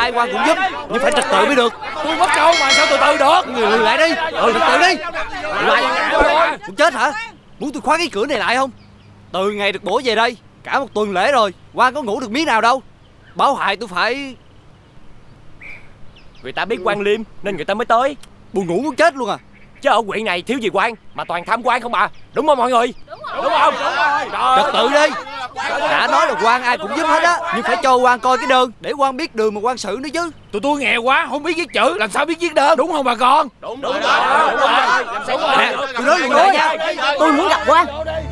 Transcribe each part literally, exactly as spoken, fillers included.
ai quan cũng giúp, nhưng phải trật tự mới được. Tôi mất công mà sao từ từ được. Người lùi lại đi. Ừ, trật tự đi. Lại muốn chết hả? Muốn tôi khóa cái cửa này lại không? Từ ngày được bổ về đây, cả một tuần lễ rồi, quan có ngủ được miếng nào đâu. Báo hại tôi phải. Người ta biết quan liêm nên người ta mới tới. Buồn ngủ muốn chết luôn à. Chứ ở huyện này thiếu gì quan mà toàn tham quan không à. Đúng không mọi người? Đúng, rồi. Đúng không? Đúng rồi. Trật tự đi. Đã nói là quan ai cũng giúp hết á, nhưng phải cho quan coi cái đơn để quan biết đường mà quan xử nữa chứ. Tụi tôi nghèo quá, không biết viết chữ, làm sao biết viết đơn, đúng không bà con? Đúng, đúng, đúng rồi. Đúng rồi. Đúng rồi. Nè, tôi nói luôn lại nha. Tôi muốn gặp quan.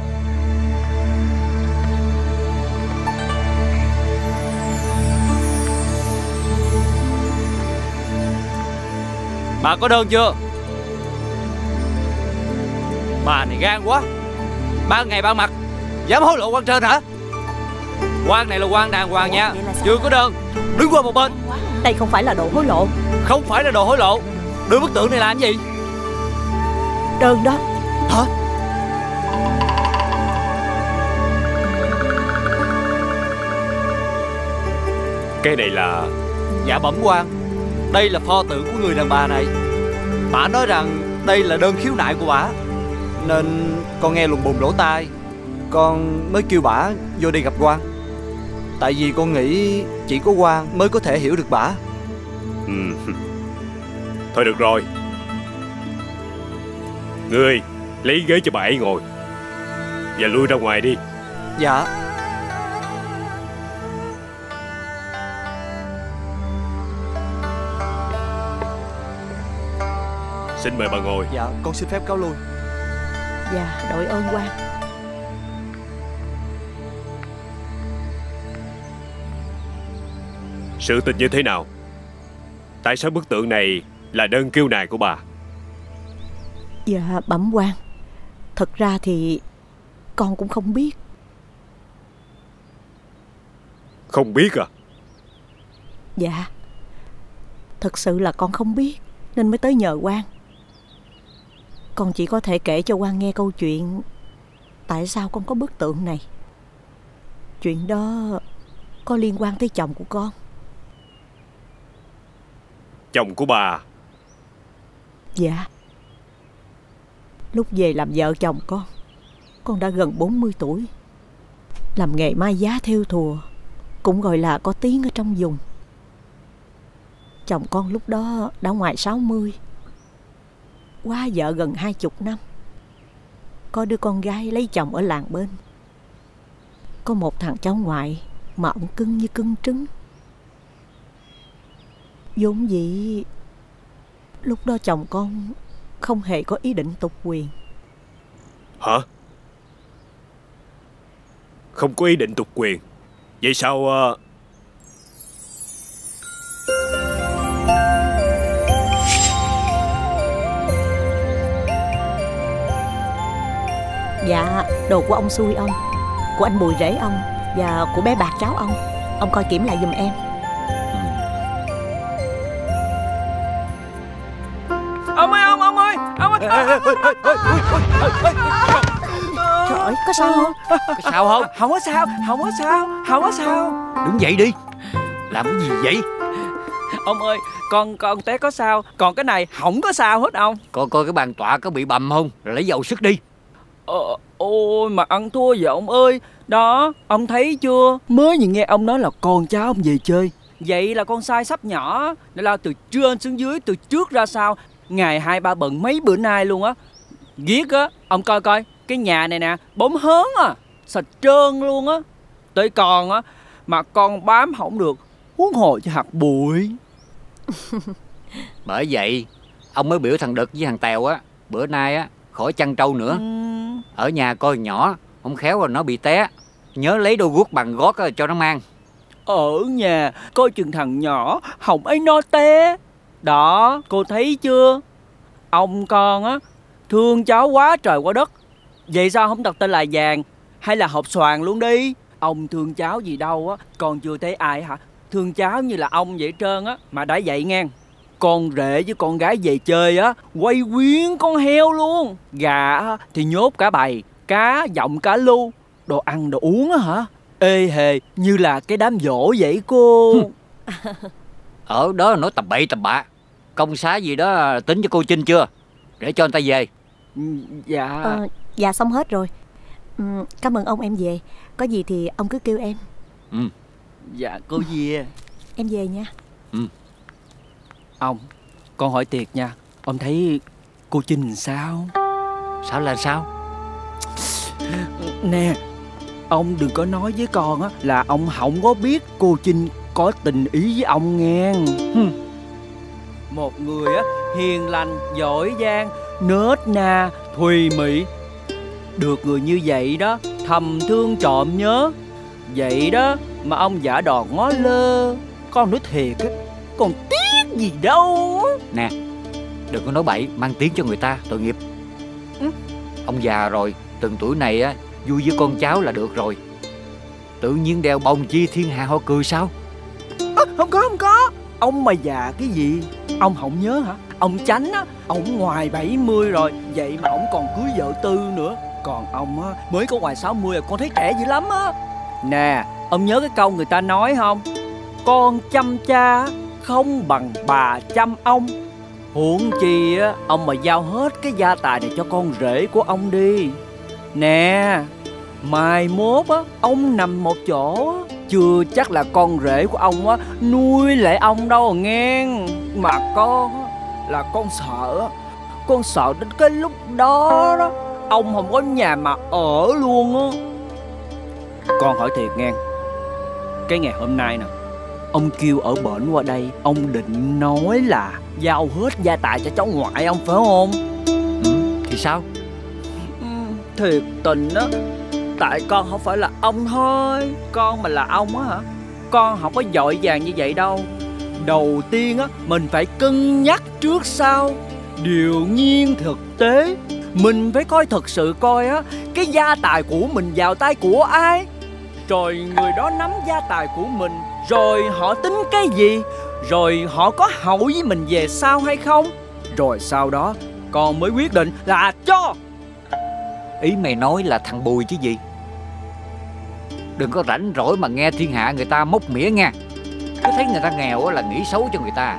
Bà có đơn chưa? Bà này gan quá. Ban ngày ban mặt dám hối lộ quan trên hả? Quan này là quan đàng hoàng nha. Chưa có đơn, đứng qua một bên. Đây không phải là đồ hối lộ. Không phải là đồ hối lộ. Đưa bức tượng này làm gì? Đơn đó. Hả? Cái này là... Dạ bẩm quan, đây là pho tượng của người đàn bà này. Bà nói rằng đây là đơn khiếu nại của bà, nên con nghe lùng bùng lỗ tai, con mới kêu bà vô đi gặp quan. Tại vì con nghĩ chỉ có quan mới có thể hiểu được bà. Ừ. Thôi được rồi, ngươi lấy ghế cho bà ấy ngồi và lui ra ngoài đi. Dạ. Xin mời bà ngồi. Dạ, con xin phép cáo lui. Dạ, đội ơn quan. Sự tình như thế nào? Tại sao bức tượng này là đơn kêu nài của bà? Dạ bẩm quan, thật ra thì con cũng không biết. Không biết à? Dạ, thật sự là con không biết nên mới tới nhờ quan. Con chỉ có thể kể cho quan nghe câu chuyện tại sao con có bức tượng này. Chuyện đó có liên quan tới chồng của con. Chồng của bà? Dạ. Lúc về làm vợ chồng con, con đã gần bốn mươi tuổi. Làm nghề mai giá thêu thùa, cũng gọi là có tiếng ở trong vùng. Chồng con lúc đó đã ngoài sáu mươi, qua vợ gần hai chục năm. Có đứa con gái lấy chồng ở làng bên. Có một thằng cháu ngoại mà ông cưng như cưng trứng. Vốn dĩ lúc đó chồng con không hề có ý định tục quyền. Hả? Không có ý định tục quyền? Vậy sao uh... Dạ, đồ của ông xui ông, của anh Bùi rể ông và của bé Bạc cháu ông. Ông coi kiểm lại giùm em. Ông ơi, ông, ông ơi, ông ơi. Trời ơi, có sao không? Có sao không? Không có sao, không có sao, không có sao. Đứng dậy đi. Làm cái gì vậy? Ông ơi, con con té có sao, còn cái này không có sao hết ông. Coi coi cái bàn tọa có bị bầm không, rồi lấy dầu sức đi. Ờ, ôi mà ăn thua vậy ông ơi. Đó, ông thấy chưa? Mới nhìn nghe ông nói là con cháu ông về chơi. Vậy là con sai sắp nhỏ. Để lao từ trên xuống dưới, từ trước ra sau. Ngày hai ba bận mấy bữa nay luôn á. Ghét á, ông coi coi. Cái nhà này nè, bóng hớn à, sạch trơn luôn á. Tới con á, mà con bám không được, huống hồ cho hạt bụi. Bởi vậy ông mới biểu thằng Đực với thằng Tèo á, bữa nay á khỏi chăn trâu nữa. ừ. Ở nhà coi nhỏ, không khéo rồi nó bị té. Nhớ lấy đôi guốc bằng gót cho nó mang. Ở nhà coi chừng thằng nhỏ hỏng ấy nó té. Đó, cô thấy chưa? Ông con á thương cháu quá trời quá đất. Vậy sao không đặt tên là Vàng hay là Hộp Xoàn luôn đi? Ông thương cháu gì đâu á, còn chưa thấy ai hả? Thương cháu như là ông vậy trơn á. Mà đã vậy ngang, con rể với con gái về chơi á, quay quyến con heo luôn. Gà thì nhốt cả bầy, cá giọng cá lu. Đồ ăn đồ uống á hả, ê hề như là cái đám giỗ vậy cô. Ở đó nói tầm bậy tầm bạ. Công xá gì đó tính cho cô Trinh chưa? Để cho anh ta về. Dạ. Ờ, dạ xong hết rồi. ừ, Cảm ơn ông, em về. Có gì thì ông cứ kêu em. Ừ. Dạ cô về. Em về nha. Ừ. Ông, con hỏi thiệt nha, ông thấy cô Trinh sao? Sao là sao? Nè, ông đừng có nói với con á là ông không có biết cô Trinh có tình ý với ông nghe. Một người á hiền lành, giỏi giang, nết na, thùy mị. Được người như vậy đó, thầm thương trộm nhớ. Vậy đó mà ông giả đò ngó lơ. Con nói thiệt á, còn tiếc gì đâu. Nè, đừng có nói bậy, mang tiếng cho người ta, tội nghiệp. Ừ. Ông già rồi, từng tuổi này á, vui với con cháu là được rồi. Tự nhiên đeo bông chi thiên hạ họ cười sao? À, không có, không có. Ông mà già cái gì? Ông không nhớ hả? Ông Chánh á, ông ngoài bảy mươi rồi, vậy mà ông còn cưới vợ tư nữa. Còn ông á, mới có ngoài sáu mươi, con thấy trẻ dữ lắm á. Nè, ông nhớ cái câu người ta nói không? Con chăm cha không bằng bà chăm ông. Huống chi á, ông mà giao hết cái gia tài này cho con rể của ông đi. Nè, mai mốt á, ông nằm một chỗ á, chưa chắc là con rể của ông á nuôi lại ông đâu nghe. Mà con á, là con sợ. Con sợ đến cái lúc đó đó, ông không có nhà mà ở luôn á. Con hỏi thiệt nghe, cái ngày hôm nay nè, ông kêu ở bển qua đây, ông định nói là giao hết gia tài cho cháu ngoại ông phải không? Ừ, thì sao? Ừ, thiệt tình á, tại con không phải là ông thôi. Con mà là ông á hả, con không có vội vàng như vậy đâu. Đầu tiên á, mình phải cân nhắc trước sau, điều nhiên thực tế. Mình phải coi thật sự coi á, cái gia tài của mình vào tay của ai, rồi người đó nắm gia tài của mình, rồi họ tính cái gì, rồi họ có hậu với mình về sau hay không, rồi sau đó con mới quyết định là cho. Ý mày nói là thằng Bùi chứ gì? Đừng có rảnh rỗi mà nghe thiên hạ người ta móc mỉa nha. Cứ thấy người ta nghèo là nghĩ xấu cho người ta.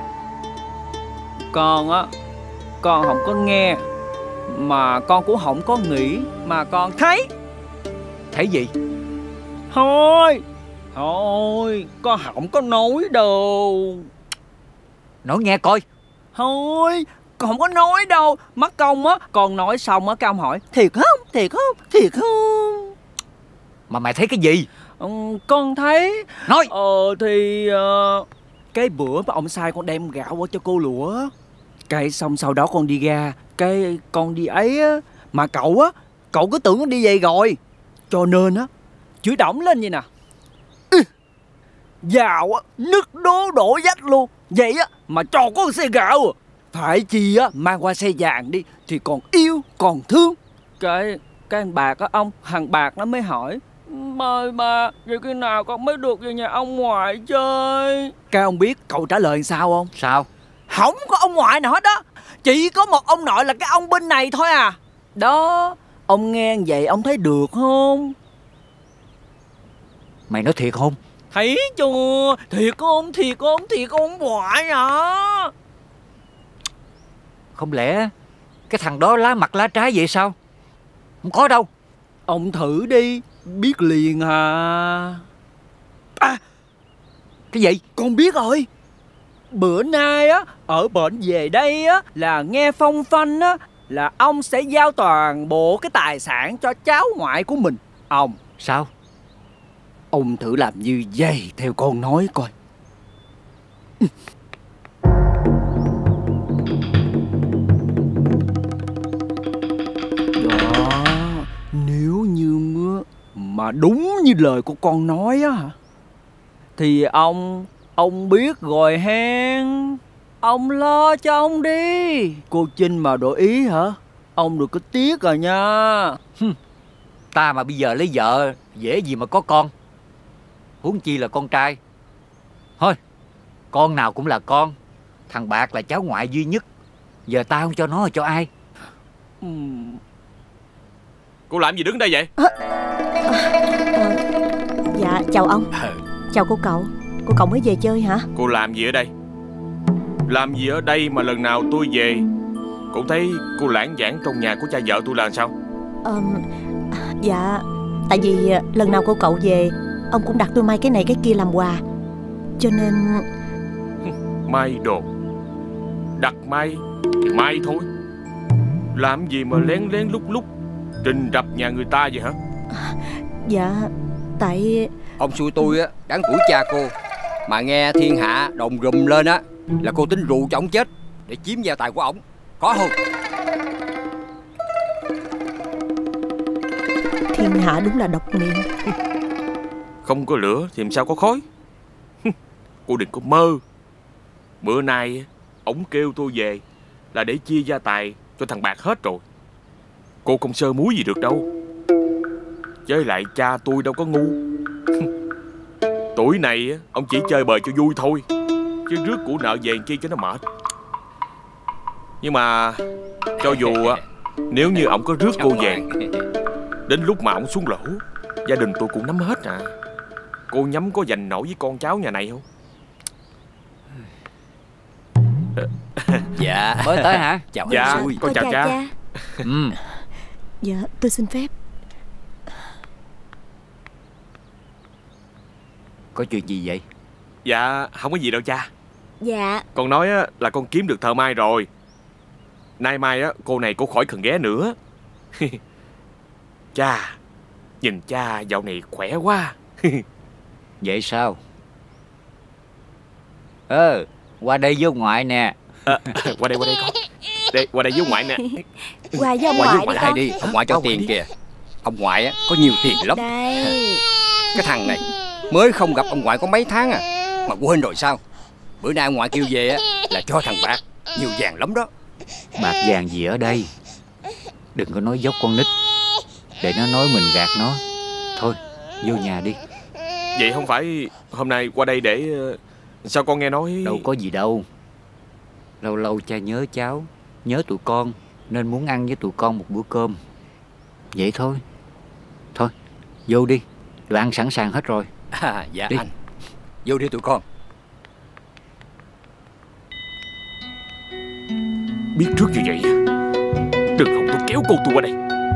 Con á, con không có nghe, mà con cũng không có nghĩ, mà con thấy. Thấy gì? Thôi, thôi, con không có nói đâu. Nói nghe coi. Thôi, con không có nói đâu. Mất công á, con nói xong á, cái ông hỏi thiệt không, thiệt không, thiệt không. Mà mày thấy cái gì? Ừ, con thấy. Nói. Ờ thì uh, cái bữa mà ông sai con đem gạo qua cho cô Lụa, cái xong sau đó con đi ra, cái con đi ấy á, mà cậu á, cậu cứ tưởng con đi về rồi, cho nên á chửi đổng lên vậy nè. Ừ, giàu á, nứt đố đổ vách luôn. Vậy á mà cho có con xe gạo à. Phải chi á mang qua xe vàng đi thì còn yêu còn thương. Cái cái thằng Bạc á ông, thằng Bạc nó mới hỏi mời bà, vậy khi nào con mới được về nhà ông ngoại chơi? Cái ông biết cậu trả lời sao không? Sao? Không có ông ngoại nào hết đó, chỉ có một ông nội là cái ông bên này thôi à. Đó, ông nghe vậy ông thấy được không? Mày nói thiệt không? Thấy chưa? Thiệt không? Thiệt không? Thiệt ông ngoại à? Không lẽ cái thằng đó lá mặt lá trái vậy sao? Không có đâu. Ông thử đi, biết liền à. À, cái gì? con biết rồi. Bữa nay á, ở bệnh về đây á, là nghe phong phanh á, là ông sẽ giao toàn bộ cái tài sản cho cháu ngoại của mình. Ông sao? Ông thử làm như vậy theo con nói coi. Đó, nếu như mà đúng như lời của con nói á hả, thì ông Ông biết rồi hen. Ông lo cho ông đi. Cô Trinh mà đổi ý hả, ông đừng có tiếc rồi nha. Hừm, ta mà bây giờ lấy vợ dễ gì mà có con, huống chi là con trai. Thôi, con nào cũng là con. Thằng Bạc là cháu ngoại duy nhất. Giờ ta không cho nó là cho ai? uhm. Cô làm gì đứng đây vậy? À, à, dạ chào ông. À, chào cô cậu. Cô cậu mới về chơi hả? cô làm gì ở đây? Làm gì ở đây mà lần nào tôi về cũng thấy cô lãng vãng trong nhà của cha vợ tôi là sao? Ờ, dạ, tại vì lần nào cô cậu về, ông cũng đặt tôi may cái này cái kia làm quà, cho nên... May đồ. Đặt may thì may thôi. Làm gì mà lén lén lúc lúc trình rập nhà người ta vậy hả? Dạ, tại... Ông xui tôi á, đáng tuổi cha cô, mà nghe thiên hạ đồn rùm lên á là cô tính rượu cho ổng chết để chiếm gia tài của ổng, có không? Thiên hạ đúng là độc miệng. Không có lửa thì làm sao có khói. Cô đừng có mơ. Bữa nay ổng kêu tôi về là để chia gia tài cho thằng Bạc hết rồi. Cô không sơ muối gì được đâu. Với lại cha tôi đâu có ngu. Tuổi này ông chỉ chơi bời cho vui thôi, chứ rước của nợ về kia cho nó mệt. Nhưng mà cho dù nếu như ổng có rước cô về, đến lúc mà ổng xuống lỗ, gia đình tôi cũng nắm hết à. Cô nhắm có giành nổi với con cháu nhà này không? Dạ. Mới tới hả? Chào dạ, anh xui. con chào cha, cha. Ừ. Dạ, tôi xin phép. Có chuyện gì vậy? Dạ không có gì đâu cha. Dạ. Con nói là con kiếm được thợ may rồi. Nay mai á cô này cô khỏi cần ghé nữa. Cha, nhìn cha dạo này khỏe quá. Vậy sao? Ờ, qua đây với ông ngoại nè. À, qua đây qua đây con. Đây, qua đây với ông ngoại nè. Qua với ông Qua ngoại với đi ngoại con. đi, ông ngoại cho tiền kìa. Ông ngoại á có nhiều tiền lắm. Đây. Cái thằng này mới không gặp ông ngoại có mấy tháng à mà quên rồi sao? Bữa nay ông ngoại kêu về á là cho thằng Bạc nhiều vàng lắm đó. Bạc vàng gì ở đây? Đừng có nói dốc con nít, để nó nói mình gạt nó. Thôi, vô nhà đi. Vậy không phải hôm nay qua đây để... Sao con nghe nói... Đâu có gì đâu. Lâu lâu cha nhớ cháu, nhớ tụi con, nên muốn ăn với tụi con một bữa cơm. Vậy thôi. Thôi, vô đi. Đồ ăn sẵn sàng hết rồi. À, dạ Đi. anh. Vô đi tụi con. Biết trước như vậy, đừng hòng tôi kéo cô tôi qua đây.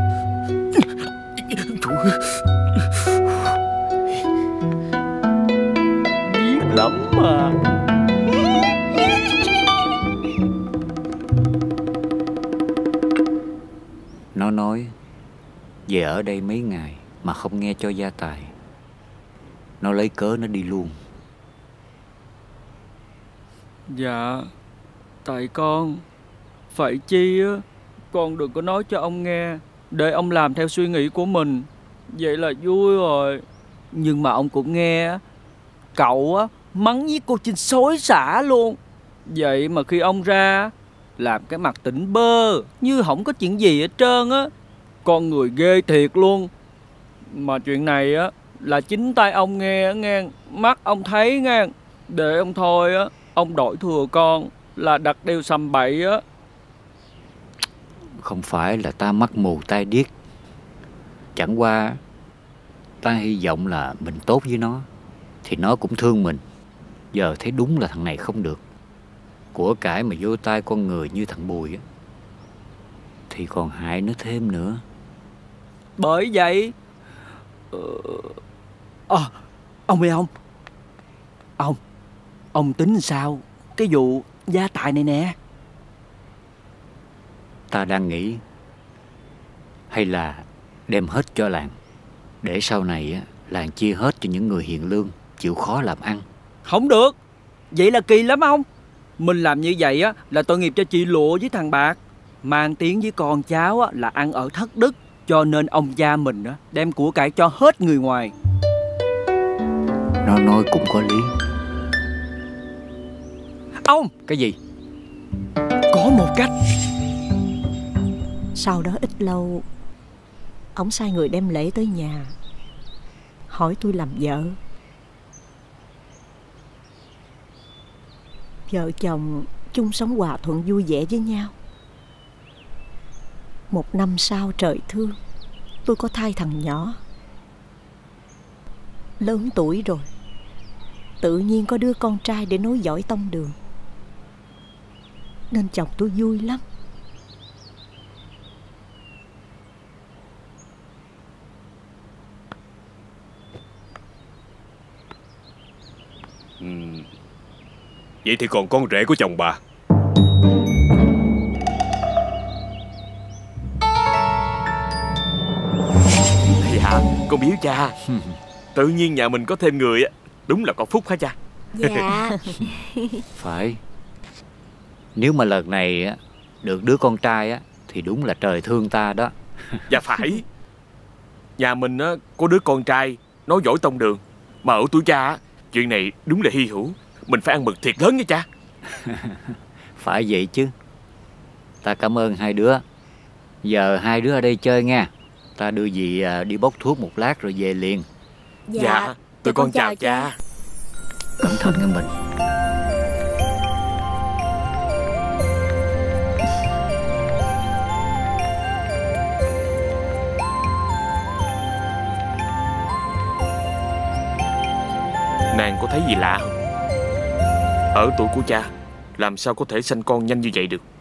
Biết lắm mà. Nó nói về ở đây mấy ngày mà không nghe cho gia tài. Nó lấy cớ nó đi luôn. Dạ, tại con phải chi á, con đừng có nói cho ông nghe, để ông làm theo suy nghĩ của mình. Vậy là vui rồi. Nhưng mà ông cũng nghe á, cậu á mắng với cô Trinh xối xả luôn. Vậy mà khi ông ra làm cái mặt tỉnh bơ như không có chuyện gì hết trơn á. Con người ghê thiệt luôn. Mà chuyện này á là chính tay ông nghe nghe, mắt ông thấy nghe. Để ông thôi á, ông đổi thừa con là đặt đeo sầm bậy á. Không phải là ta mắt mù tai điếc. Chẳng qua ta hy vọng là mình tốt với nó thì nó cũng thương mình. Giờ thấy đúng là thằng này không được. Của cải mà vô tay con người như thằng Bùi á thì còn hại nó thêm nữa. Bởi vậy ờ... à, ông biết không, Ông Ông tính sao cái vụ gia tài này nè? Ta đang nghĩ hay là đem hết cho làng, để sau này á, làng chia hết cho những người hiền lương, chịu khó làm ăn. Không được. Vậy là kỳ lắm ông. Mình làm như vậy á là tội nghiệp cho chị Lụa với thằng Bạc, mang tiếng với con cháu á là ăn ở thất đức. Cho nên ông cha mình á đem của cải cho hết người ngoài. Nó nói cũng có lý. Ông, Cái gì? có một cách. Sau đó ít lâu, ông sai người đem lễ tới nhà, hỏi tôi làm vợ. Vợ chồng chung sống hòa thuận vui vẻ với nhau. Một năm sau trời thương, tôi có thai thằng nhỏ. Lớn tuổi rồi, tự nhiên có đứa con trai để nối dõi tông đường. nên chồng tôi vui lắm. Ừ. Vậy thì còn con rể của chồng bà. Dạ, con biếu cha. Tự nhiên nhà mình có thêm người á, đúng là có phúc hả cha? Dạ. Phải. Nếu mà lần này á được đứa con trai á thì đúng là trời thương ta đó. Dạ phải. Nhà mình á có đứa con trai nói giỏi tông đường, mà ở tuổi cha á, chuyện này đúng là hy hữu. Mình phải ăn mừng thiệt lớn nha cha. Phải vậy chứ. Ta cảm ơn hai đứa. Giờ hai đứa ở đây chơi nha. Ta đưa dì đi bốc thuốc một lát rồi về liền. Dạ, Dạ, tụi con chào cha. cha. Cẩn thận nghe mình. Nàng có thấy gì lạ không? Ở tuổi của cha, làm sao có thể sanh con nhanh như vậy được?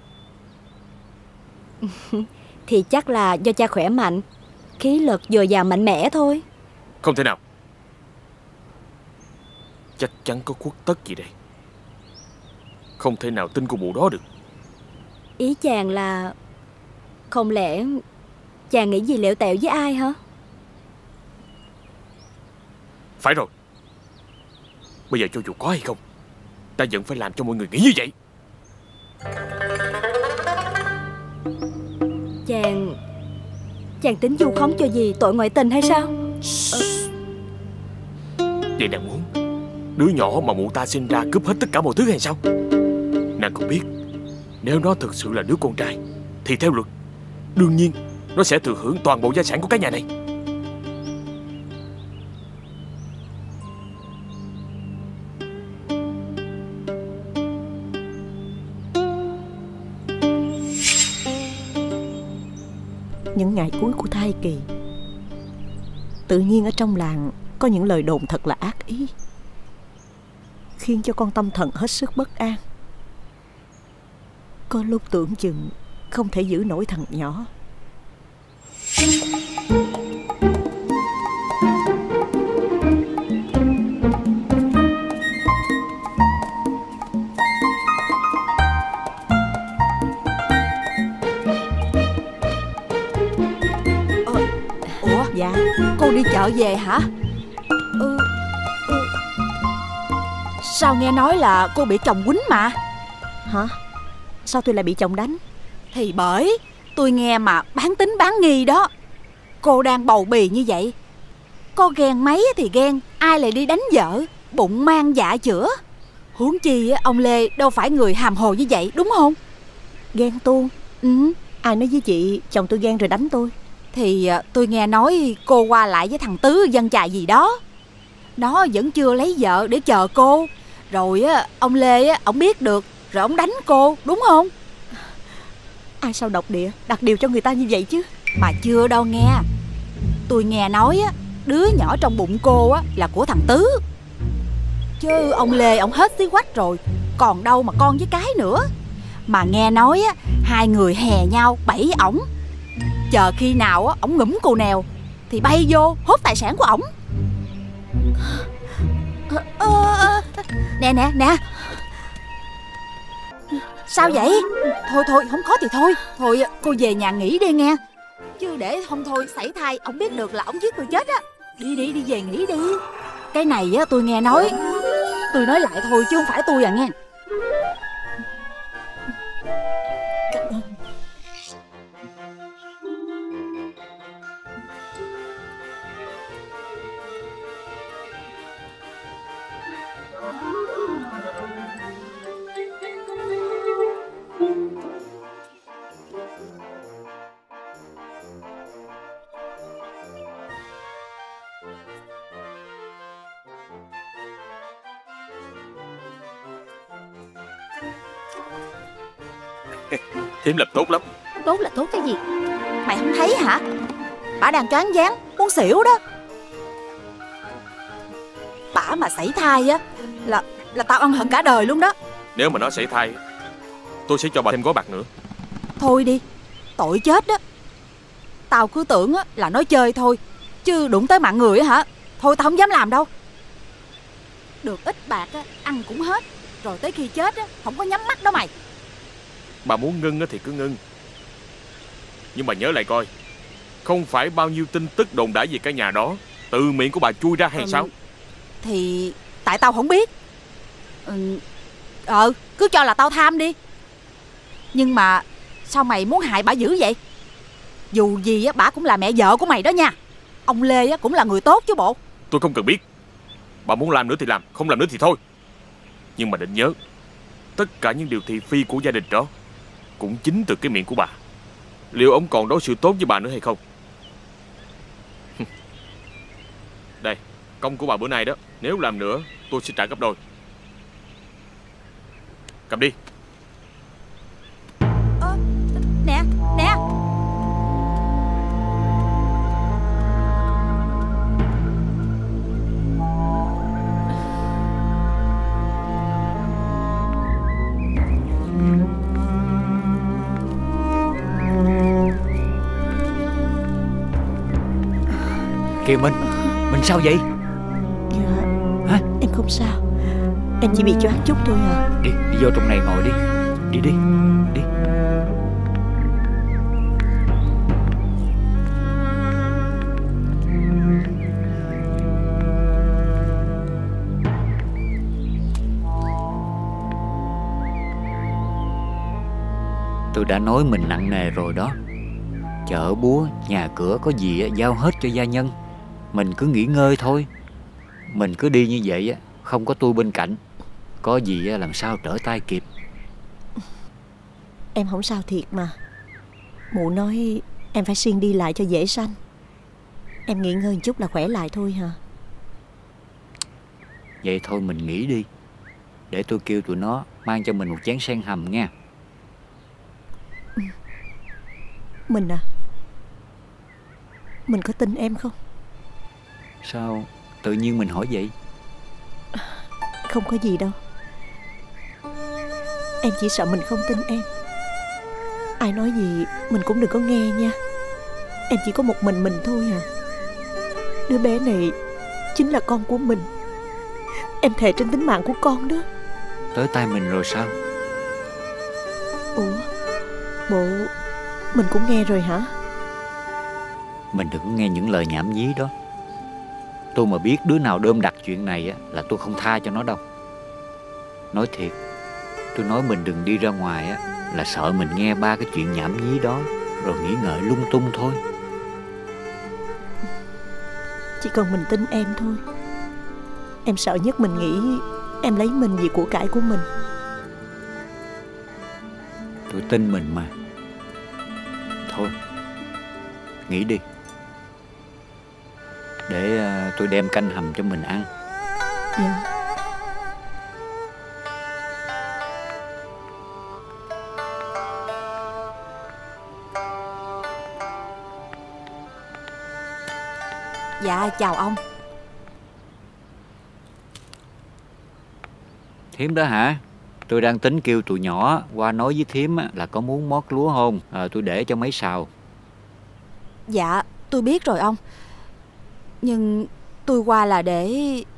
Thì chắc là do cha khỏe mạnh, khí lực dồi dào mạnh mẽ thôi. Không thể nào. Chắc chắn có khuất tất gì đây. Không thể nào tin cô mụ đó được. Ý chàng là không lẽ chàng nghĩ gì lẹo tẹo với ai hả? Phải rồi. Bây giờ cho dù có hay không, ta vẫn phải làm cho mọi người nghĩ như vậy. Chàng Chàng tính vu khống cho dì tội ngoại tình hay sao? ờ... Vậy nàng muốn đứa nhỏ mà mụ ta sinh ra cướp hết tất cả mọi thứ hay sao? Nàng còn biết, nếu nó thực sự là đứa con trai thì theo luật, đương nhiên nó sẽ thừa hưởng toàn bộ gia sản của cái nhà này. Những ngày cuối của thai kỳ, tự nhiên ở trong làng có những lời đồn thật là ác ý, khiến cho con tâm thần hết sức bất an. Có lúc tưởng chừng không thể giữ nổi thằng nhỏ. Ủa? Dạ. Cô đi chợ về hả? Ừ, ừ. Sao nghe nói là cô bị chồng quýnh mà? Hả? Sao tôi lại bị chồng đánh? Thì bởi tôi nghe mà bán tính bán nghi đó. Cô đang bầu bì như vậy, có ghen mấy thì ghen, ai lại đi đánh vợ, bụng mang dạ chữa. Huống chi ông Lê đâu phải người hàm hồ như vậy, đúng không? Ghen tuông? Ừ. Ai nói với chị chồng tôi ghen rồi đánh tôi? Thì tôi nghe nói cô qua lại với thằng Tứ dân chài gì đó. Nó vẫn chưa lấy vợ để chờ cô. Rồi ông Lê ông biết được, rồi ông đánh cô, đúng không? Ai sao độc địa đặt điều cho người ta như vậy chứ? Mà chưa đâu nghe. Tôi nghe nói đứa nhỏ trong bụng cô là của thằng Tứ. Chứ ông Lê ông hết xí quách rồi, còn đâu mà con với cái nữa. Mà nghe nói hai người hè nhau bẫy ổng. Chờ khi nào ổng ngủm cô nèo thì bay vô hốt tài sản của ổng. Nè nè nè. Sao vậy? Thôi thôi không khó thì thôi. Thôi cô về nhà nghỉ đi nghe. Chứ để không thôi xảy thai ổng biết được là ổng giết tôi chết á. Đi đi đi về nghỉ đi. Cái này á tôi nghe nói. Tôi nói lại thôi chứ không phải tôi à nghe. Thím làm tốt lắm. Tốt là tốt cái gì? Mày không thấy hả? Bả đang choáng váng muốn xỉu đó. Bả mà sảy thai á là là tao ân hận cả đời luôn đó. Nếu mà nó sảy thai, tôi sẽ cho bà thêm gói bạc nữa. Thôi đi, tội chết đó. Tao cứ tưởng á, là nói chơi thôi, chứ đụng tới mạng người á hả? Thôi tao không dám làm đâu. Được ít bạc á, ăn cũng hết. Rồi tới khi chết á, không có nhắm mắt đó mày. Bà muốn ngưng á thì cứ ngưng, nhưng mà nhớ lại coi, không phải bao nhiêu tin tức đồn đãi về cái nhà đó từ miệng của bà chui ra hay ừ, sao? Thì tại tao không biết. Ừ, ờ cứ cho là tao tham đi. Nhưng mà sao mày muốn hại bà dữ vậy? Dù gì á, bà cũng là mẹ vợ của mày đó nha. Ông Lê á, cũng là người tốt chứ bộ. Tôi không cần biết. Bà muốn làm nữa thì làm, không làm nữa thì thôi. Nhưng mà định nhớ, tất cả những điều thị phi của gia đình đó cũng chính từ cái miệng của bà. Liệu ông còn đối xử tốt với bà nữa hay không? Đây, công của bà bữa nay đó, nếu làm nữa tôi sẽ trả gấp đôi. Cầm đi. Ờ, nè, nè. Kìa Minh, Minh sao vậy? Dạ. Hả? Em không sao. Em chỉ bị choáng chút thôi à. Đi, đi vô trong này ngồi đi. Đi đi, đi. Tôi đã nói mình nặng nề rồi đó. Chợ búa, nhà cửa có gì á, giao hết cho gia nhân. Mình cứ nghỉ ngơi thôi. Mình cứ đi như vậy á, không có tôi bên cạnh, có gì á, làm sao trở tay kịp. Em không sao thiệt mà. Mụ nói em phải xuyên đi lại cho dễ sanh. Em nghỉ ngơi một chút là khỏe lại thôi hả? Vậy thôi mình nghỉ đi. Để tôi kêu tụi nó mang cho mình một chén sen hầm nha. Mình à, mình có tin em không? Sao tự nhiên mình hỏi vậy? Không có gì đâu. Em chỉ sợ mình không tin em. Ai nói gì mình cũng đừng có nghe nha. Em chỉ có một mình mình thôi à. Đứa bé này chính là con của mình. Em thề trên tính mạng của con đó. Tới tay mình rồi sao? Ủa, bộ mình cũng nghe rồi hả? Mình đừng có nghe những lời nhảm nhí đó. Tôi mà biết đứa nào đơm đặt chuyện này á, là tôi không tha cho nó đâu. Nói thiệt, tôi nói mình đừng đi ra ngoài á, là sợ mình nghe ba cái chuyện nhảm nhí đó rồi nghĩ ngợi lung tung thôi. Chỉ cần mình tin em thôi. Em sợ nhất mình nghĩ em lấy mình vì của cải của mình. Tôi tin mình mà. Thôi, nghỉ đi. Để uh, tôi đem canh hầm cho mình ăn. Dạ. Dạ chào ông. Thím đó hả? Tôi đang tính kêu tụi nhỏ qua nói với thím là có muốn mót lúa không, à, tôi để cho mấy sào. Dạ tôi biết rồi ông. Nhưng tôi qua là để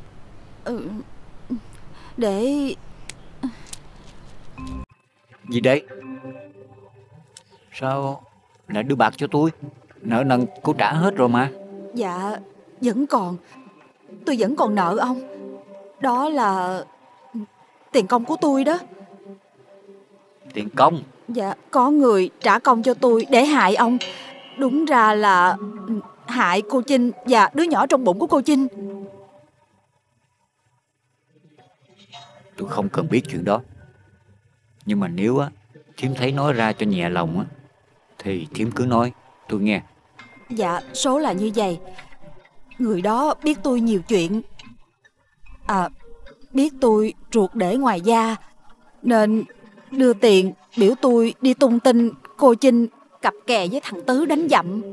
Để Gì đấy? Sao lại đưa bạc cho tôi? Nợ nần cô trả hết rồi mà. Dạ vẫn còn. Tôi vẫn còn nợ ông. Đó là tiền công của tôi đó. Tiền công? Dạ có người trả công cho tôi để hại ông. Đúng ra là hại cô Chinh và đứa nhỏ trong bụng của cô Chinh. Tôi không cần biết chuyện đó. Nhưng mà nếu á thím thấy nói ra cho nhẹ lòng á thì thím cứ nói, tôi nghe. Dạ số là như vậy. Người đó biết tôi nhiều chuyện. À, biết tôi ruột để ngoài da, nên đưa tiền biểu tôi đi tung tin cô Chinh cặp kè với thằng Tứ đánh dậm.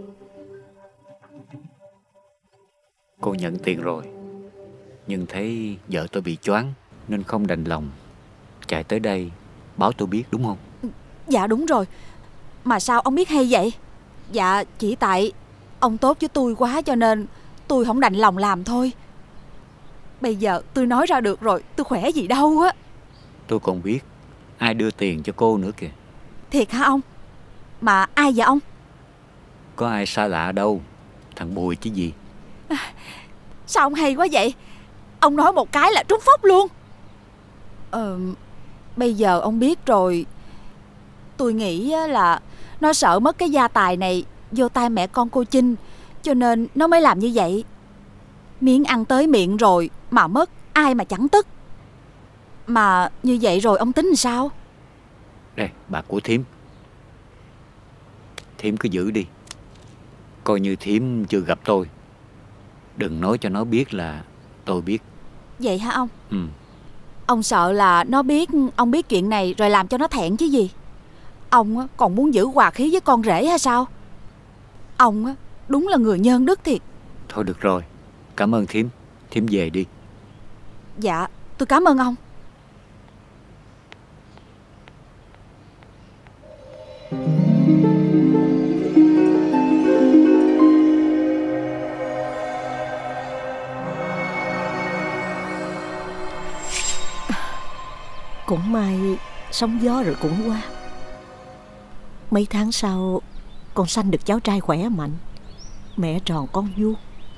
Cô nhận tiền rồi, nhưng thấy vợ tôi bị choáng nên không đành lòng chạy tới đây báo tôi biết, đúng không? Dạ đúng rồi. Mà sao ông biết hay vậy? Dạ chỉ tại ông tốt với tôi quá cho nên tôi không đành lòng làm thôi. Bây giờ tôi nói ra được rồi, tôi khỏe gì đâu á. Tôi còn biết ai đưa tiền cho cô nữa kìa. Thiệt hả ông? Mà ai vậy ông? Có ai xa lạ đâu, thằng Bùi chứ gì. À, sao ông hay quá vậy? Ông nói một cái là trúng phóc luôn. Ờ, bây giờ ông biết rồi. Tôi nghĩ là nó sợ mất cái gia tài này vô tay mẹ con cô Chinh, cho nên nó mới làm như vậy. Miếng ăn tới miệng rồi mà mất, ai mà chẳng tức. Mà như vậy rồi ông tính làm sao? Đây, bạc của thím. Thím cứ giữ đi. Coi như thím chưa gặp tôi. Đừng nói cho nó biết là tôi biết. Vậy hả ông? Ừ. Ông sợ là nó biết ông biết chuyện này rồi làm cho nó thẹn chứ gì. Ông còn muốn giữ hòa khí với con rể hay sao? Ông đúng là người nhân đức thiệt. Thôi được rồi, cảm ơn thím. Thím về đi. Dạ, tôi cảm ơn ông. Cũng may sóng gió rồi cũng qua. Mấy tháng sau con sanh được cháu trai khỏe mạnh, mẹ tròn con vuông.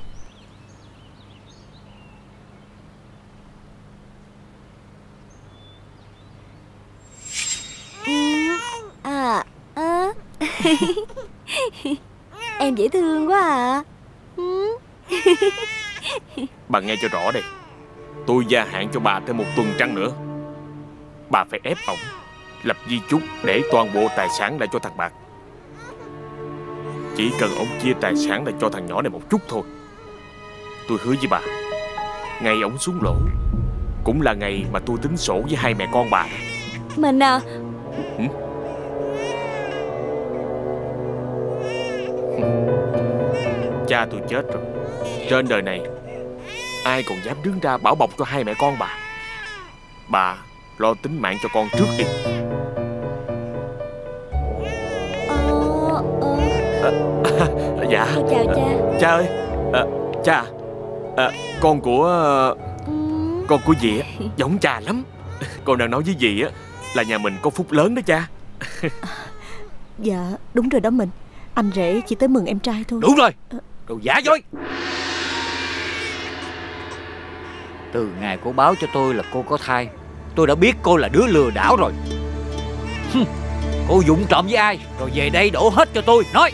À, à. Em dễ thương quá à. Bà nghe cho rõ đây. Tôi gia hạn cho bà thêm một tuần trăng nữa. Bà phải ép ổng lập di chúc để toàn bộ tài sản lại cho thằng Bạc. Chỉ cần ổng chia tài sản lại cho thằng nhỏ này một chút thôi. Tôi hứa với bà, ngày ổng xuống lỗ cũng là ngày mà tôi tính sổ với hai mẹ con bà. Mình à. Ừ? Cha tôi chết rồi. Trên đời này ai còn dám đứng ra bảo bọc cho hai mẹ con bà. Bà lo tính mạng cho con trước đi. Ờ, ờ. À, à, dạ. Chào cha. Cha ơi. À, cha à, con của Ừ. Con của dì á giống cha lắm. Con đang nói với dì á là nhà mình có phúc lớn đó cha. Dạ đúng rồi đó mình. Anh rể chỉ tới mừng em trai thôi. Đúng rồi. Đồ giả dối. Từ ngày cô báo cho tôi là cô có thai, tôi đã biết cô là đứa lừa đảo rồi. Hừm, cô vụng trộm với ai rồi về đây đổ hết cho tôi. Nói.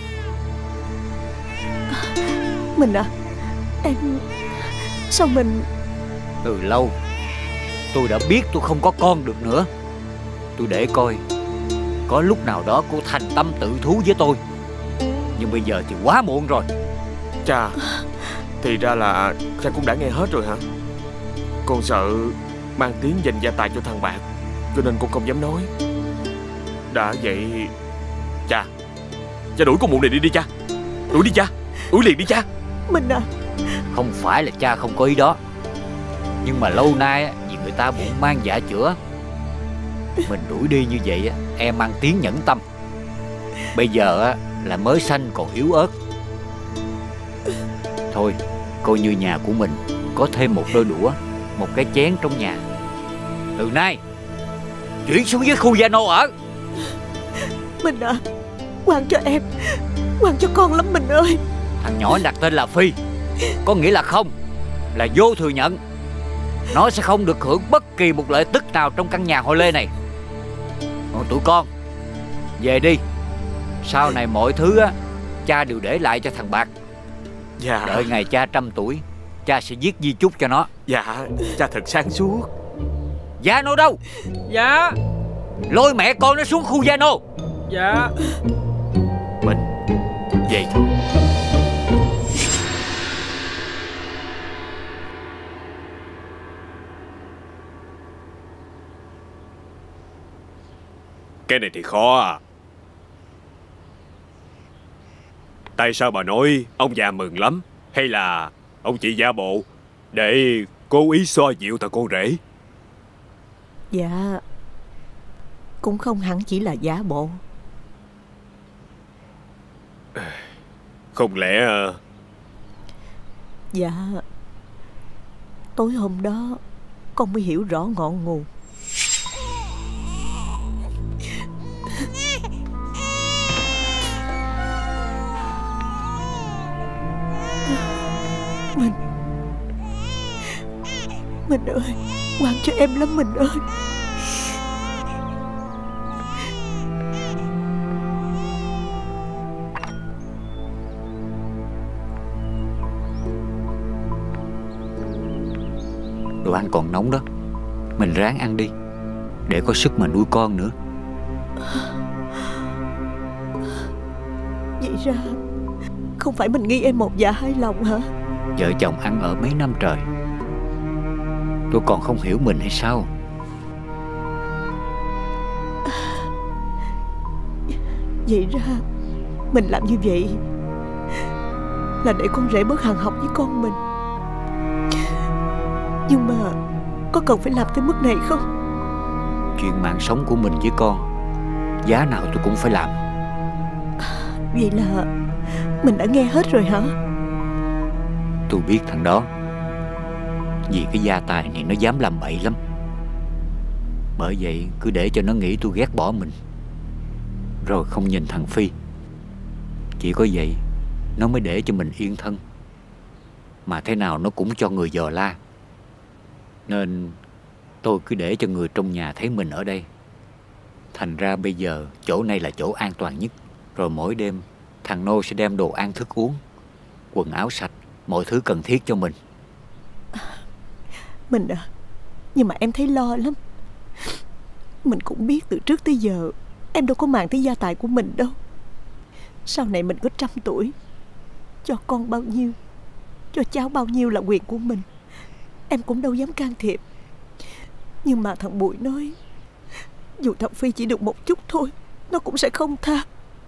Mình à, em... Sao mình... Từ lâu tôi đã biết tôi không có con được nữa. Tôi để coi có lúc nào đó cô thành tâm tự thú với tôi. Nhưng bây giờ thì quá muộn rồi. Cha, thì ra là cha cũng đã nghe hết rồi hả? Con sợ mang tiếng giành gia tài cho thằng Bạc, cho nên con không dám nói. Đã vậy, cha Cha đuổi con mụ này đi đi cha. Đuổi đi cha. Đuổi liền đi cha. Mình à. Không phải là cha không có ý đó, nhưng mà lâu nay vì người ta bụng mang dạ chữa, mình đuổi đi như vậy em mang tiếng nhẫn tâm. Bây giờ là mới sanh còn yếu ớt. Thôi coi như nhà của mình có thêm một đôi đũa, một cái chén trong nhà. Từ nay chuyển xuống dưới khu Gia Nô ở. Mình à, quan cho em, quan cho con lắm mình ơi. Thằng nhỏ đặt tên là Phi, có nghĩa là không, là vô thừa nhận. Nó sẽ không được hưởng bất kỳ một lợi tức nào trong căn nhà hội lê này. Còn tụi con về đi. Sau này mọi thứ á, cha đều để lại cho thằng Bạc. Dạ. Đợi ngày cha trăm tuổi, cha sẽ viết di chúc cho nó. Dạ, cha thật sáng suốt. Gia Nô đâu? Dạ. Lôi mẹ con nó xuống khu Gia Nô. Dạ. Mình về thôi. Cái này thì khó à. Tại sao bà nói ông già mừng lắm? Hay là ông chỉ giả bộ để cố ý xoa dịu thằng con rể? Dạ, cũng không hẳn chỉ là giả bộ. Không lẽ... Dạ, tối hôm đó con mới hiểu rõ ngọn nguồn. Mình Mình ơi, ngoan cho em lắm mình ơi. Đồ ăn còn nóng đó, mình ráng ăn đi, để có sức mà nuôi con nữa. Vậy ra không phải mình nghi em một dạ hai lòng hả? Vợ chồng ăn ở mấy năm trời, tôi còn không hiểu mình hay sao? Vậy ra mình làm như vậy là để con rể bớt hằn học với con mình. Nhưng mà có cần phải làm tới mức này không? Chuyện mạng sống của mình với con, giá nào tôi cũng phải làm. Vậy là mình đã nghe hết rồi hả? Tôi biết thằng đó, vì cái gia tài này nó dám làm bậy lắm. Bởi vậy cứ để cho nó nghĩ tôi ghét bỏ mình, rồi không nhìn thằng Phi. Chỉ có vậy nó mới để cho mình yên thân. Mà thế nào nó cũng cho người dò la. Nên tôi cứ để cho người trong nhà thấy mình ở đây. Thành ra bây giờ chỗ này là chỗ an toàn nhất. Rồi mỗi đêm thằng Nô sẽ đem đồ ăn thức uống, quần áo sạch, mọi thứ cần thiết cho mình. Mình à, nhưng mà em thấy lo lắm. Mình cũng biết từ trước tới giờ em đâu có màng tới gia tài của mình đâu. Sau này mình có trăm tuổi, cho con bao nhiêu, cho cháu bao nhiêu là quyền của mình, em cũng đâu dám can thiệp. Nhưng mà thằng Bụi nói dù thằng Phi chỉ được một chút thôi, nó cũng sẽ không tha.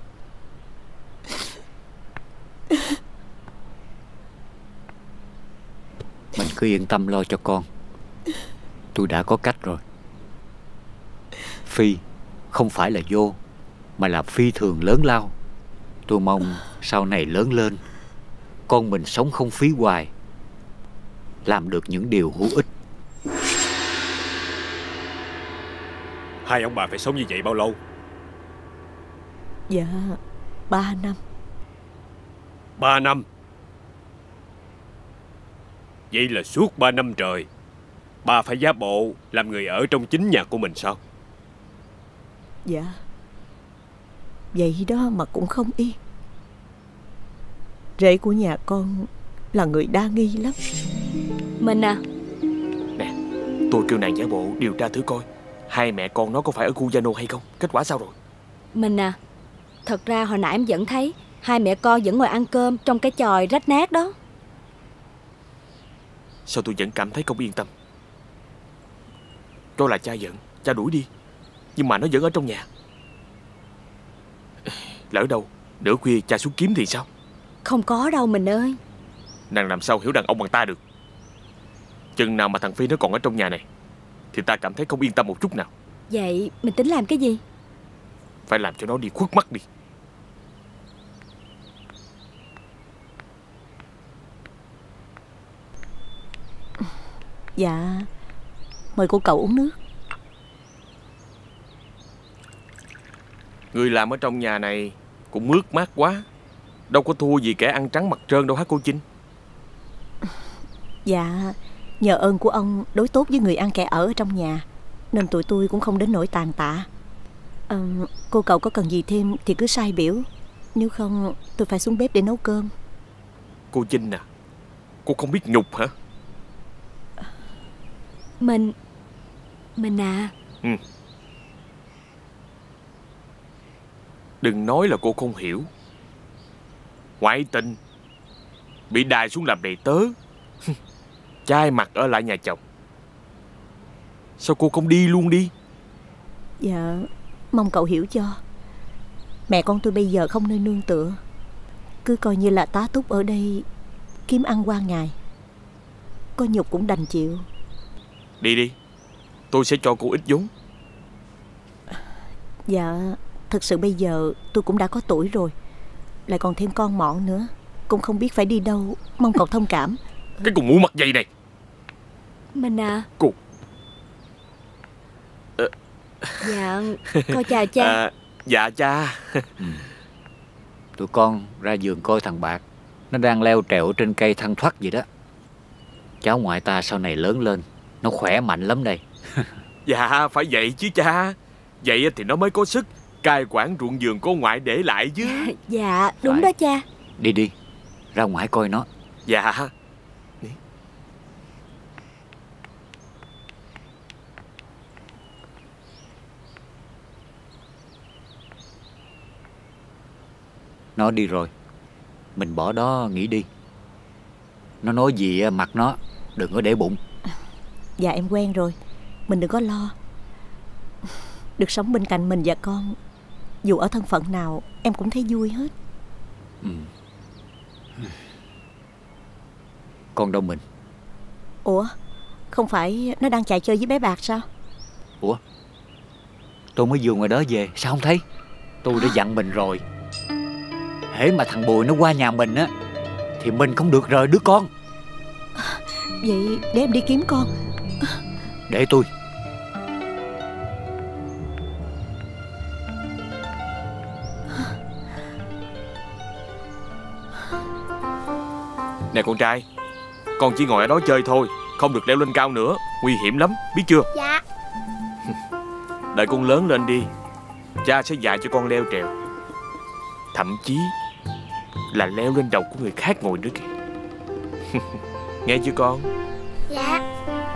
Mình cứ yên tâm lo cho con. Tôi đã có cách rồi. Phi không phải là vô, mà là phi thường lớn lao. Tôi mong sau này lớn lên, con mình sống không phí hoài, làm được những điều hữu ích. Hai ông bà phải sống như vậy bao lâu? Dạ, ba năm. Ba năm? Vậy là suốt ba năm trời bà phải giả bộ làm người ở trong chính nhà của mình sao? Dạ. Vậy đó mà cũng không yên. Rể của nhà con là người đa nghi lắm. Mình à. Nè, tôi kêu nàng giả bộ điều tra thử coi hai mẹ con nó có phải ở khu Gia Nô hay không. Kết quả sao rồi? Mình à, thật ra hồi nãy em vẫn thấy hai mẹ con vẫn ngồi ăn cơm trong cái chòi rách nát đó. Sao tôi vẫn cảm thấy không yên tâm? Cho là cha giận, cha đuổi đi, nhưng mà nó vẫn ở trong nhà. Lỡ đâu nửa khuya cha xuống kiếm thì sao? Không có đâu mình ơi. Nàng làm sao hiểu đàn ông bằng ta được? Chừng nào mà thằng Phi nó còn ở trong nhà này thì ta cảm thấy không yên tâm một chút nào. Vậy mình tính làm cái gì? Phải làm cho nó đi khuất mắt đi. Dạ, mời cô cậu uống nước. Người làm ở trong nhà này cũng mướt mát quá, đâu có thua gì kẻ ăn trắng mặt trơn đâu hả cô Chinh? Dạ, nhờ ơn của ông đối tốt với người ăn kẻ ở trong nhà, nên tụi tôi cũng không đến nỗi tàn tạ. à, Cô cậu có cần gì thêm thì cứ sai biểu, nếu không tôi phải xuống bếp để nấu cơm. Cô Chinh à, cô không biết nhục hả? Mình Mình à. Ừ. Đừng nói là cô không hiểu. Ngoại tình, bị đài xuống làm đầy tớ, chai mặt ở lại nhà chồng. Sao cô không đi luôn đi? Dạ, mong cậu hiểu cho. Mẹ con tôi bây giờ không nơi nương tựa, cứ coi như là tá túc ở đây kiếm ăn qua ngày. Có nhục cũng đành chịu. Đi đi, tôi sẽ cho cô ít vốn. Dạ, thực sự bây giờ tôi cũng đã có tuổi rồi, lại còn thêm con mọn nữa, cũng không biết phải đi đâu. Mong cậu thông cảm. Cái con mụ mặt dày này. Mình à. Cô à, Dạ, con chào cha. à, Dạ cha. Ừ. Tụi con ra vườn coi thằng Bạc. Nó đang leo trèo trên cây thăng thoắt vậy đó. Cháu ngoại ta sau này lớn lên nó khỏe mạnh lắm đây. Dạ phải vậy chứ cha. Vậy thì nó mới có sức cai quản ruộng vườn cô ngoại để lại chứ. Dạ đúng Phải. đó cha. Đi đi, ra ngoài coi nó. Dạ. Nó đi rồi, mình bỏ đó nghỉ đi. Nó nói gì mặc nó, đừng có để bụng. Dạ em quen rồi, mình đừng có lo. Được sống bên cạnh mình và con, dù ở thân phận nào em cũng thấy vui hết. Ừ. Con đâu mình? Ủa, không phải nó đang chạy chơi với bé Bạc sao? Ủa, tôi mới vừa ngoài đó về, sao không thấy? Tôi đã dặn mình rồi, hễ mà thằng Bùi nó qua nhà mình á thì mình không được rời đứa con. Vậy để em đi kiếm con. Để tôi. Nè con trai, con chỉ ngồi ở đó chơi thôi, không được leo lên cao nữa, nguy hiểm lắm, biết chưa? Dạ. Đợi con lớn lên đi, cha sẽ dạy cho con leo trèo. Thậm chí là leo lên đầu của người khác ngồi nữa kìa. Nghe chưa con? Dạ.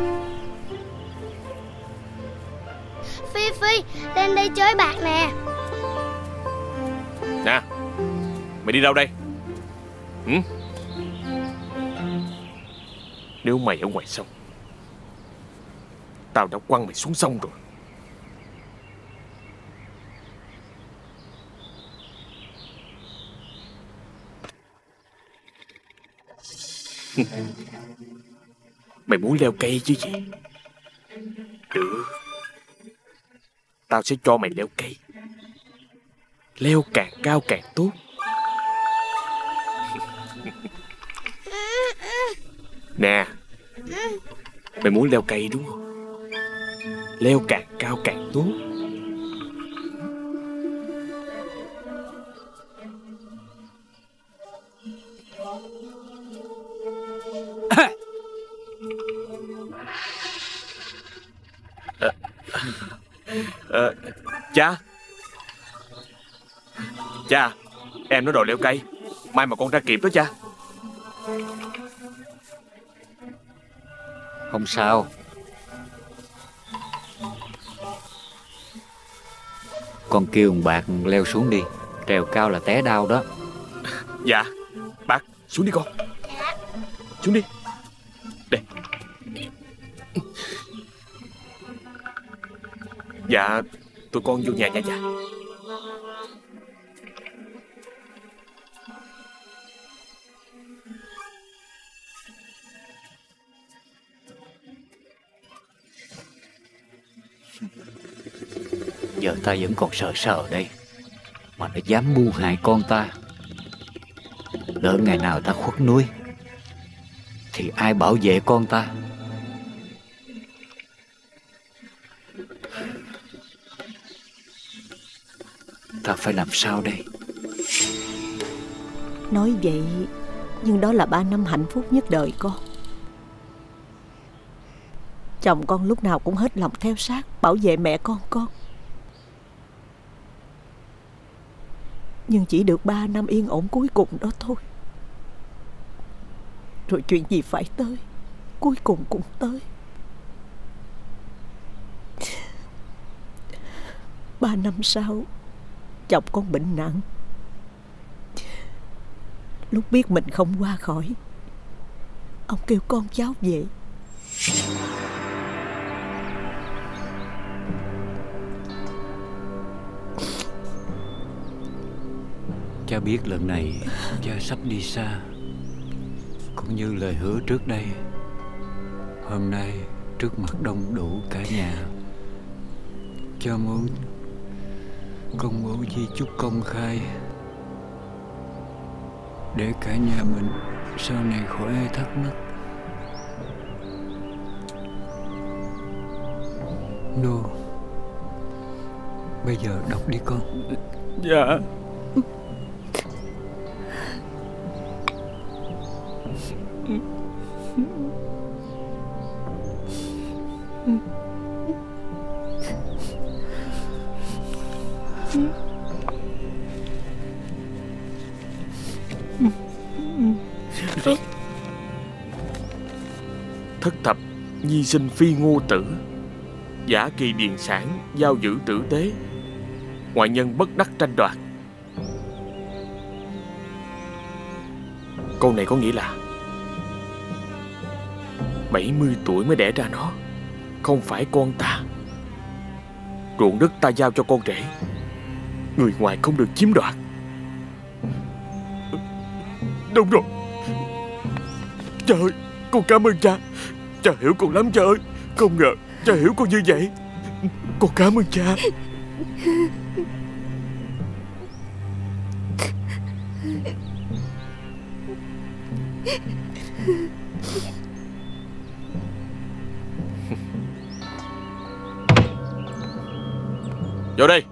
Phi Phi, lên đây chơi Bạc nè. Nè, mày đi đâu đây? Ừ? Nếu mày ở ngoài sông, tao đã quăng mày xuống sông rồi. Mày muốn leo cây chứ gì? Được, tao sẽ cho mày leo cây. Leo càng cao càng tốt. Nè, mày muốn leo cây đúng không? Leo càng cao càng tốt. à, à, Cha Cha, em nó đòi leo cây, mai mà con ra kịp đó cha. Không sao. Con kêu thằng Bạc leo xuống đi, trèo cao là té đau đó. Dạ, Bạc xuống đi con. Xuống đi. Đây. Dạ, tụi con vô nhà nha cha. Giờ ta vẫn còn sợ sợ đây, mà nó dám mưu hại con ta. Lỡ ngày nào ta khuất núi thì ai bảo vệ con ta? Ta phải làm sao đây? Nói vậy, nhưng đó là ba năm hạnh phúc nhất đời con. Chồng con lúc nào cũng hết lòng theo sát, bảo vệ mẹ con con. Nhưng chỉ được ba năm yên ổn cuối cùng đó thôi. Rồi chuyện gì phải tới, cuối cùng cũng tới. Ba năm sau, chồng con bệnh nặng. Lúc biết mình không qua khỏi, ông kêu con cháu về. Cha biết lần này cha sắp đi xa, cũng như lời hứa trước đây. Hôm nay trước mặt đông đủ cả nhà, cha muốn công bố di chúc công khai để cả nhà mình sau này khỏi ai thắc mắc. Nô, bây giờ đọc đi con. Dạ. Thất thập nhi sinh phi ngô tử, giả kỳ điền sản, giao giữ tử tế, ngoại nhân bất đắc tranh đoạt. Câu này có nghĩa là bảy mươi tuổi mới đẻ ra nó, không phải con ta. Ruộng đất ta giao cho con rể, người ngoài không được chiếm đoạt. Đúng rồi. Trời ơi, con cảm ơn cha. Cha hiểu con lắm cha ơi. Không ngờ cha hiểu con như vậy. Con cảm ơn cha. Vô đây.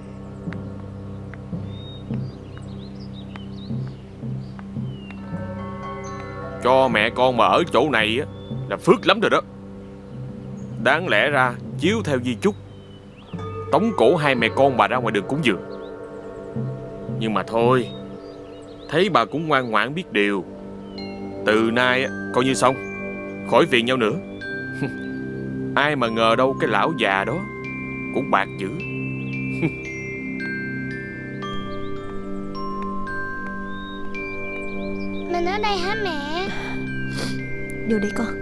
Cho mẹ con mà ở chỗ này á là phước lắm rồi đó. Đáng lẽ ra chiếu theo di chúc tống cổ hai mẹ con bà ra ngoài đường cúng dường. Nhưng mà thôi, thấy bà cũng ngoan ngoãn biết điều, từ nay á, coi như xong, khỏi phiền nhau nữa. Ai mà ngờ đâu cái lão già đó cũng bạc dữ. Mình ở đây hả mẹ? Vô đây con.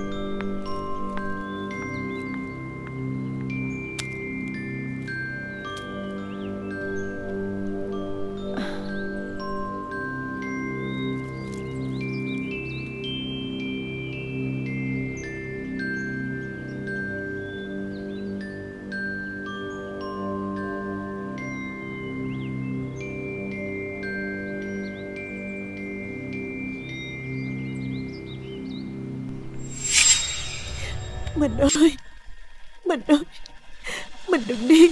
Mình ơi, mình ơi, mình đừng điên.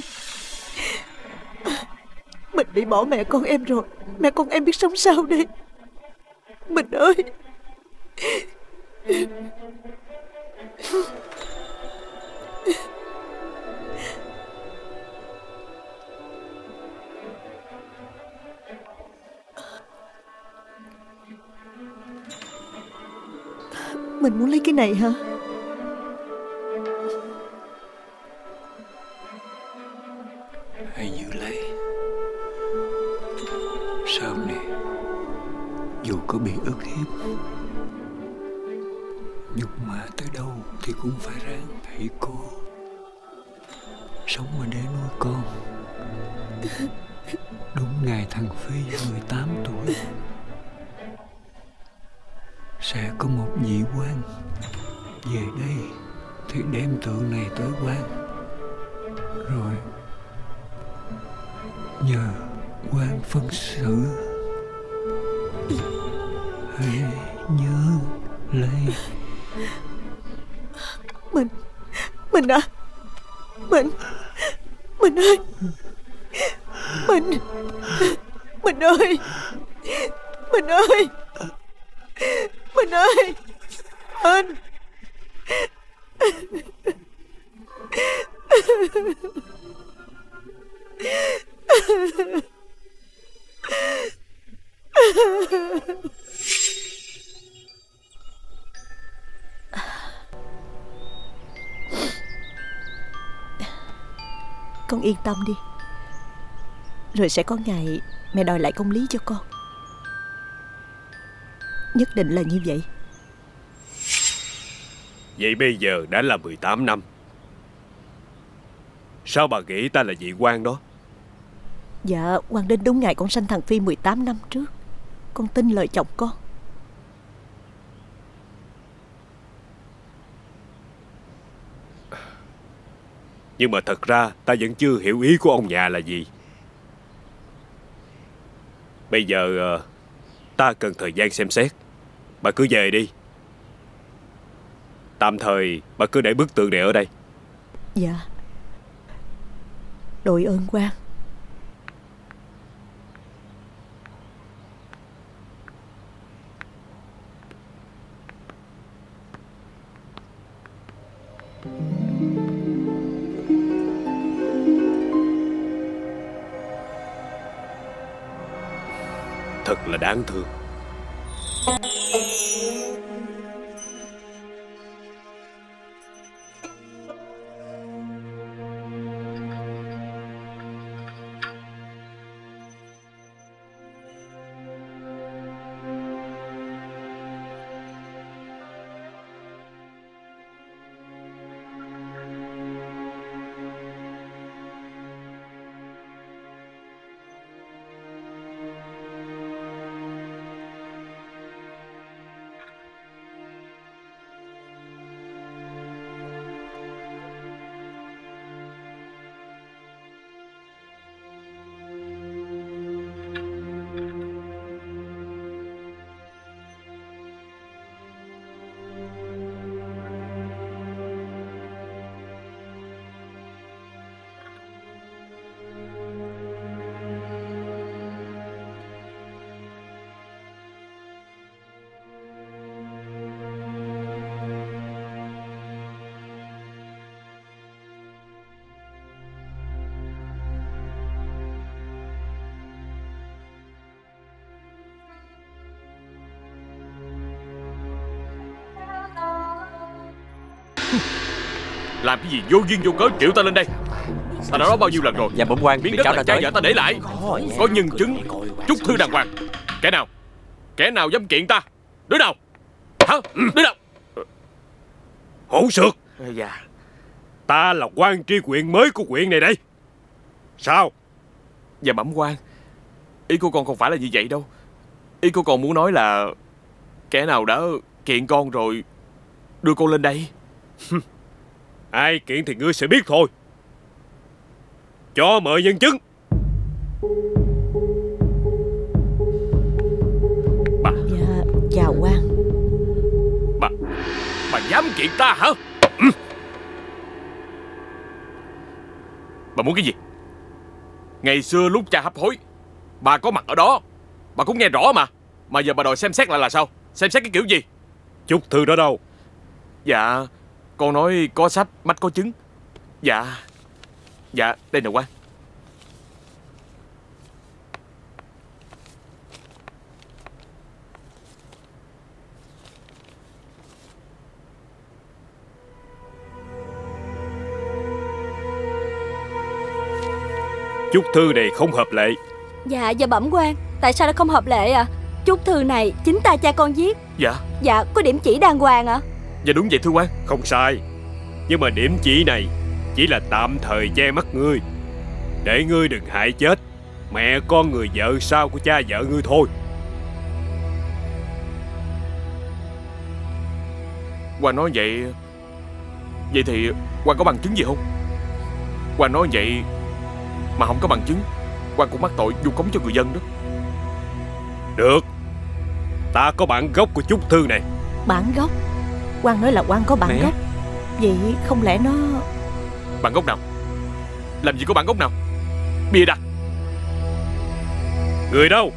Mình bị bỏ mẹ con em rồi, mẹ con em biết sống sao đây? Mình ơi. Mình muốn lấy cái này hả? Hãy giữ lấy. Sau này dù có bị ức hiếp, nhục mạ tới đâu thì cũng phải ráng. Hãy cố sống mà để nuôi con. Đúng ngày thằng Phi mười tám tuổi sẽ có một vị quan về đây thì đem tượng này tới quan, rồi nhờ quan phân xử. Hãy nhớ lấy. Mình Mình à Mình Mình ơi. Mình Mình ơi. Mình ơi. Mình ơi. Mình Con yên tâm đi, rồi sẽ có ngày mẹ đòi lại công lý cho con. Nhất định là như vậy. Vậy bây giờ đã là mười tám năm. Sao bà nghĩ ta là vị quan đó? Dạ, Hoàng Đinh đúng ngày con sanh thằng Phi mười tám năm trước. Con tin lời chồng con. Nhưng mà thật ra ta vẫn chưa hiểu ý của ông già là gì. Bây giờ uh, ta cần thời gian xem xét. Bà cứ về đi. Tạm thời bà cứ để bức tượng này ở đây. Dạ. Đội ơn quan. Thật là đáng thương. Làm cái gì vô duyên vô cớ triệu ta lên đây? Ta đã nói bao nhiêu lần rồi. Dạ bẩm quan, miếng đất là cha vợ ta để lại, có nhân chứng, chúc thư đàng hoàng. Kẻ nào Kẻ nào dám kiện ta? Đứa nào? Hả? Đứa nào? Hỗn xược. Dạ. Ta là quan tri huyện mới của huyện này đây. Sao? Dạ bẩm quan, ý của con không phải là như vậy đâu. Ý của con muốn nói là kẻ nào đã kiện con rồi đưa con lên đây. Ai kiện thì ngươi sẽ biết thôi. Cho mời nhân chứng. Bà. Dạ, chào quan. Bà Bà dám kiện ta hả? Bà muốn cái gì? Ngày xưa lúc cha hấp hối, bà có mặt ở đó, bà cũng nghe rõ mà. Mà giờ bà đòi xem xét lại là sao? Xem xét cái kiểu gì? Chúc thư đó đâu? Dạ, con nói có sách, mách có chứng. Dạ. Dạ, đây nè quan. Chúc thư này không hợp lệ. Dạ, dạ bẩm quan. Tại sao nó không hợp lệ à? Chúc thư này chính ta cha con viết. Dạ. Dạ, có điểm chỉ đàng hoàng ạ. À? Dạ đúng vậy thưa quan. Không sai. Nhưng mà điểm chỉ này chỉ là tạm thời che mắt ngươi, để ngươi đừng hại chết mẹ con người vợ sau của cha vợ ngươi thôi. Quan nói vậy. Vậy thì quan có bằng chứng gì không? Quan nói vậy mà không có bằng chứng, quan cũng mắc tội vu khống cho người dân đó. Được, ta có bản gốc của chúc thư này. Bản gốc? Quan nói là quan có bản Mẹ. gốc. Vậy không lẽ nó... Bản gốc nào? Làm gì có bản gốc nào? Bịa đặt. Người đâu?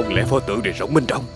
Chẳng lẽ pho tượng này sống bên trong?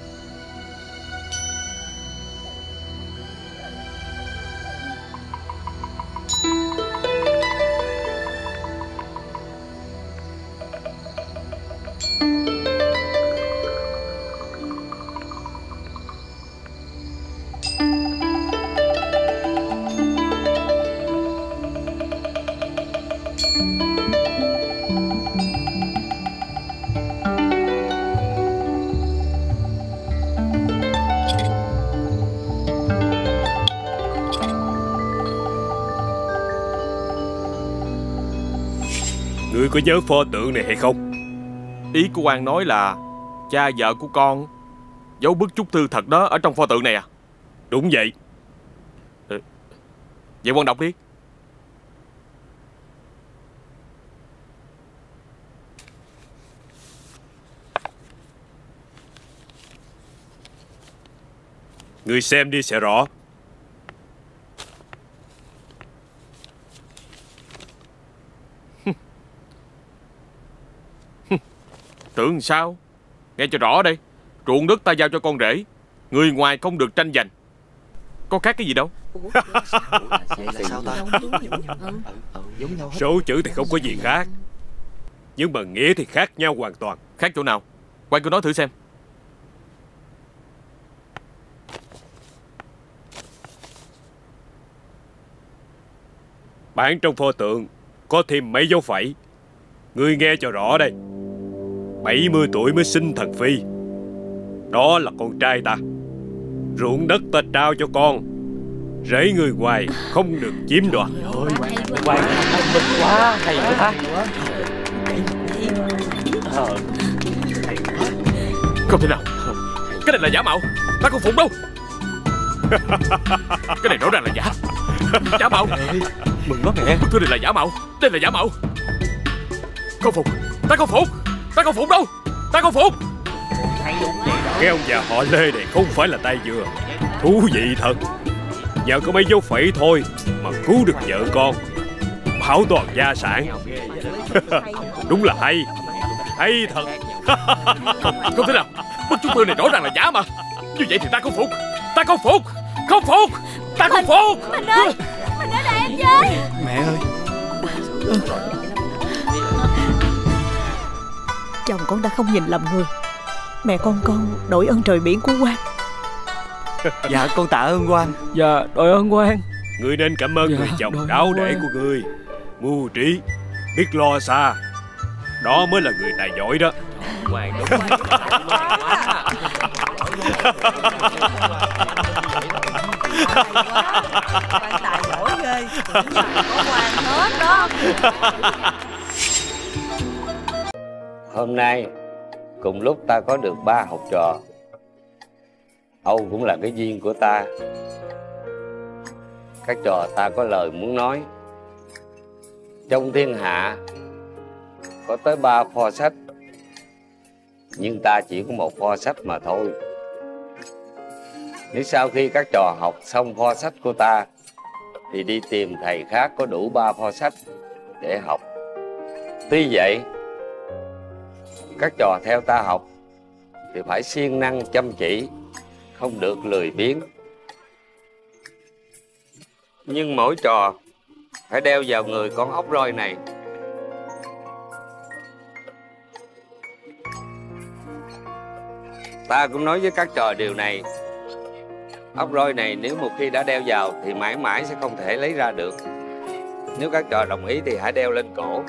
Ngươi có nhớ pho tượng này hay không? Ý của quan nói là cha vợ của con giấu bức chúc thư thật đó ở trong pho tượng này à? Đúng vậy. Ừ. Vậy quan đọc đi. Ngươi xem đi sẽ rõ. Tưởng sao? Nghe cho rõ đây. Ruộng đất ta giao cho con rể, người ngoài không được tranh giành. Có khác cái gì đâu. Số chữ thì không có gì khác, nhưng mà nghĩa thì khác nhau hoàn toàn. Khác chỗ nào? Quan cứ nói thử xem. Bản trong pho tượng có thêm mấy dấu phẩy. Ngươi nghe cho rõ đây. bảy mươi tuổi mới sinh thần phi. Đó là con trai ta. Ruộng đất ta trao cho con, rễ người ngoài không được chiếm đoạt. Quan thông minh quá, hay quá. Không thể nào. Cái này là giả mạo. Ta không phục đâu. Cái này rõ ràng là giả. Giả mạo. Mừng quá mẹ. Bức thư này là giả mạo. Đây là giả mạo. Không phục. Ta không phục. Ta không phục đâu. Ta không phục. Cái ông già họ Lê này không phải là tay dừa. Thú vị thật. Nhờ có mấy dấu phẩy thôi mà cứu được vợ con, bảo toàn gia sản. Đúng là hay. Hay thật. Không, không thể nào. Bức chúc thư này rõ ràng là giả mà. Như vậy thì ta không phục. Ta không phục. Không phục. Ta không phục. Mình ơi, mình ở đây em với. Mẹ ơi. Chồng con đã không nhìn lầm người. Mẹ con con đội ơn trời biển của quan. Dạ con tạ ơn quan. Dạ đội ơn quan. Ngươi nên cảm ơn Dạ, người chồng đội đáo ơn để quan. của ngươi. Mưu trí, biết lo xa. Đó mới là người tài giỏi đó. Quan đúng. Quan tài giỏi ghê. Có quan hết đó. Hôm nay cùng lúc ta có được ba học trò. Âu cũng là cái duyên của ta. Các trò ta có lời muốn nói. Trong thiên hạ có tới ba kho sách, nhưng ta chỉ có một kho sách mà thôi. Nếu sau khi các trò học xong kho sách của ta thì đi tìm thầy khác có đủ ba kho sách để học. Tuy vậy, các trò theo ta học thì phải siêng năng chăm chỉ, không được lười biếng. Nhưng mỗi trò phải đeo vào người con ốc roi này. Ta cũng nói với các trò điều này. Ốc roi này nếu một khi đã đeo vào thì mãi mãi sẽ không thể lấy ra được. Nếu các trò đồng ý thì hãy đeo lên cổ.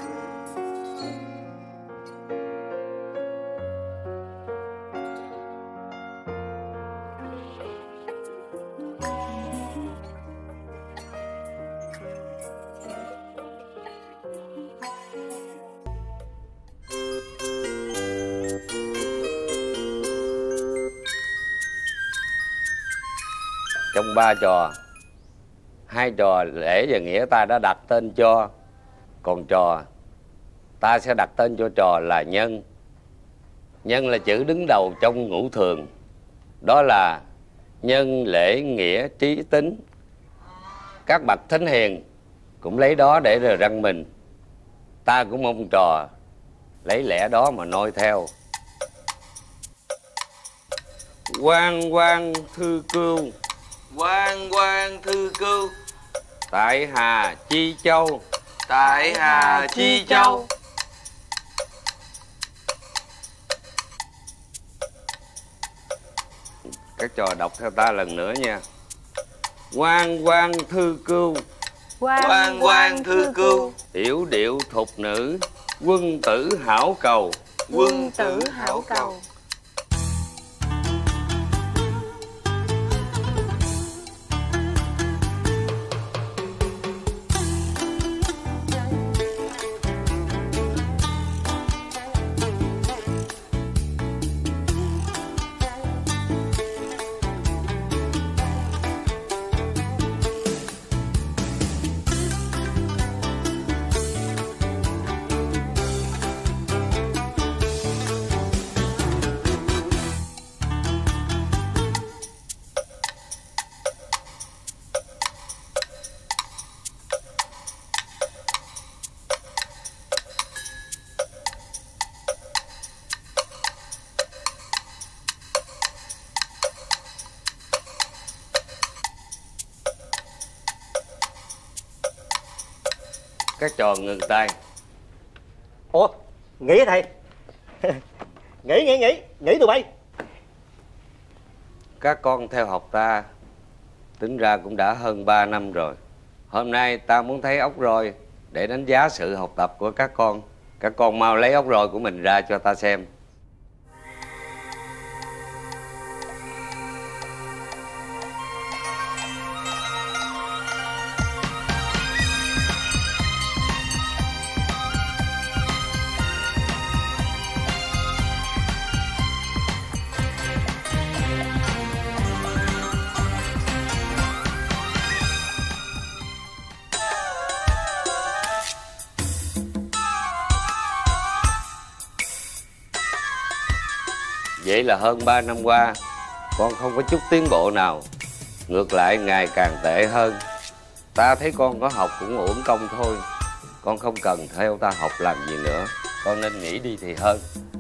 Trong ba trò, hai trò Lễ và Nghĩa ta đã đặt tên cho. Còn trò ta sẽ đặt tên cho trò là Nhân. Nhân là chữ đứng đầu trong ngũ thường. Đó là nhân, lễ, nghĩa, trí, tính. Các bậc thánh hiền cũng lấy đó để rồi răng mình. Ta cũng mong trò lấy lẽ đó mà noi theo. Quan quan thư cưu. Quan quan thư cưu. Tại Hà Chi Châu. Tại Hà Chi Châu. Các trò đọc theo ta lần nữa nha. Quan quan thư cưu. Quan quan thư cưu. Yểu điệu thục nữ. Quân tử hảo cầu. Quân tử hảo cầu. Các trò ngừng tay. Ủa, nghỉ hả thầy? Nghỉ, nghỉ, nghỉ, nghỉ tụi bay. Các con theo học ta tính ra cũng đã hơn ba năm rồi. Hôm nay ta muốn thấy ốc roi để đánh giá sự học tập của các con. Các con mau lấy ốc roi của mình ra cho ta xem. Vậy là hơn ba năm qua con không có chút tiến bộ nào, ngược lại ngày càng tệ hơn. Ta thấy con có học cũng uổng công thôi. Con không cần theo ta học làm gì nữa. Con nên nghỉ đi thì hơn.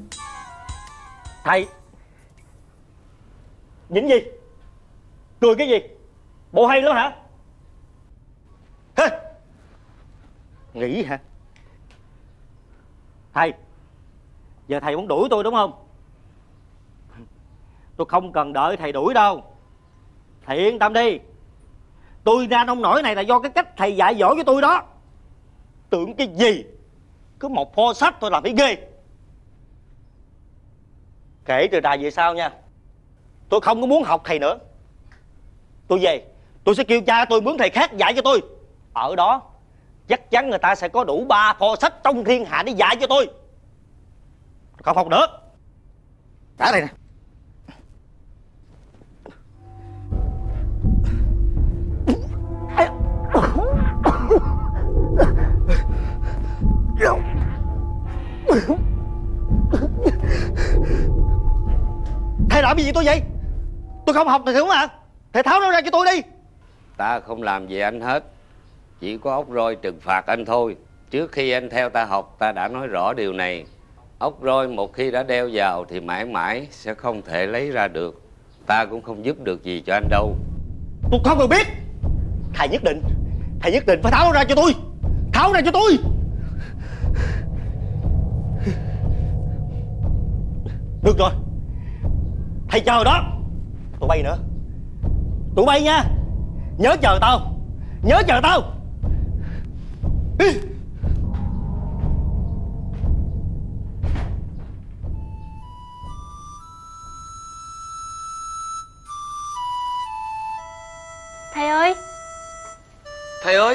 Thầy nhìn gì? Cười cái gì? Bộ hay lắm hả? Hê! Nghỉ hả? Thầy, giờ thầy muốn đuổi tôi đúng không? Tôi không cần đợi thầy đuổi đâu. Thầy yên tâm đi. Tôi ra nông nổi này là do cái cách thầy dạy dỗ cho tôi đó. Tưởng cái gì cứ một pho sách tôi làm thấy ghê. Kể từ đài về sau nha, tôi không có muốn học thầy nữa. Tôi về, tôi sẽ kêu cha tôi mướn thầy khác dạy cho tôi. Ở đó chắc chắn người ta sẽ có đủ ba pho sách trong thiên hạ để dạy cho tôi. Không học nữa. Trả đây nè. Thầy làm gì tôi vậy? Tôi không học thầy đúng mà. Thầy tháo nó ra cho tôi đi. Ta không làm gì anh hết. Chỉ có ốc roi trừng phạt anh thôi. Trước khi anh theo ta học, ta đã nói rõ điều này. Ốc roi một khi đã đeo vào thì mãi mãi sẽ không thể lấy ra được. Ta cũng không giúp được gì cho anh đâu. Tôi không cần biết. Thầy nhất định Thầy nhất định phải tháo nó ra cho tôi. Tháo ra cho tôi. Được rồi, thầy chờ đó. Tụi bay nữa. Tụi bay nha, nhớ chờ tao. Nhớ chờ tao. Thầy ơi. Thầy ơi.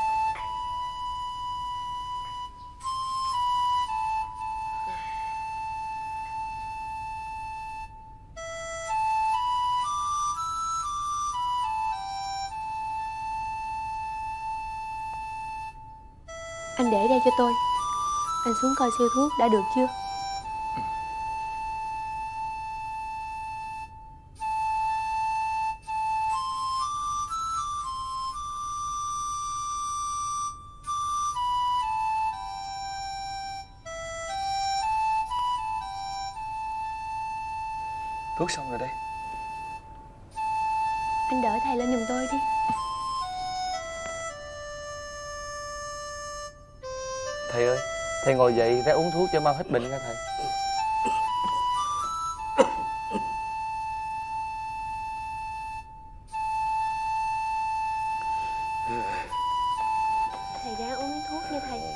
Anh để đây cho tôi. Anh xuống coi siêu thuốc đã được chưa? Thuốc xong rồi đây. Anh đỡ thầy lên giùm tôi đi. Thầy ơi, thầy ngồi dậy ra uống thuốc cho mau hết bệnh nha thầy. Thầy ráng uống miếng thuốc nha thầy.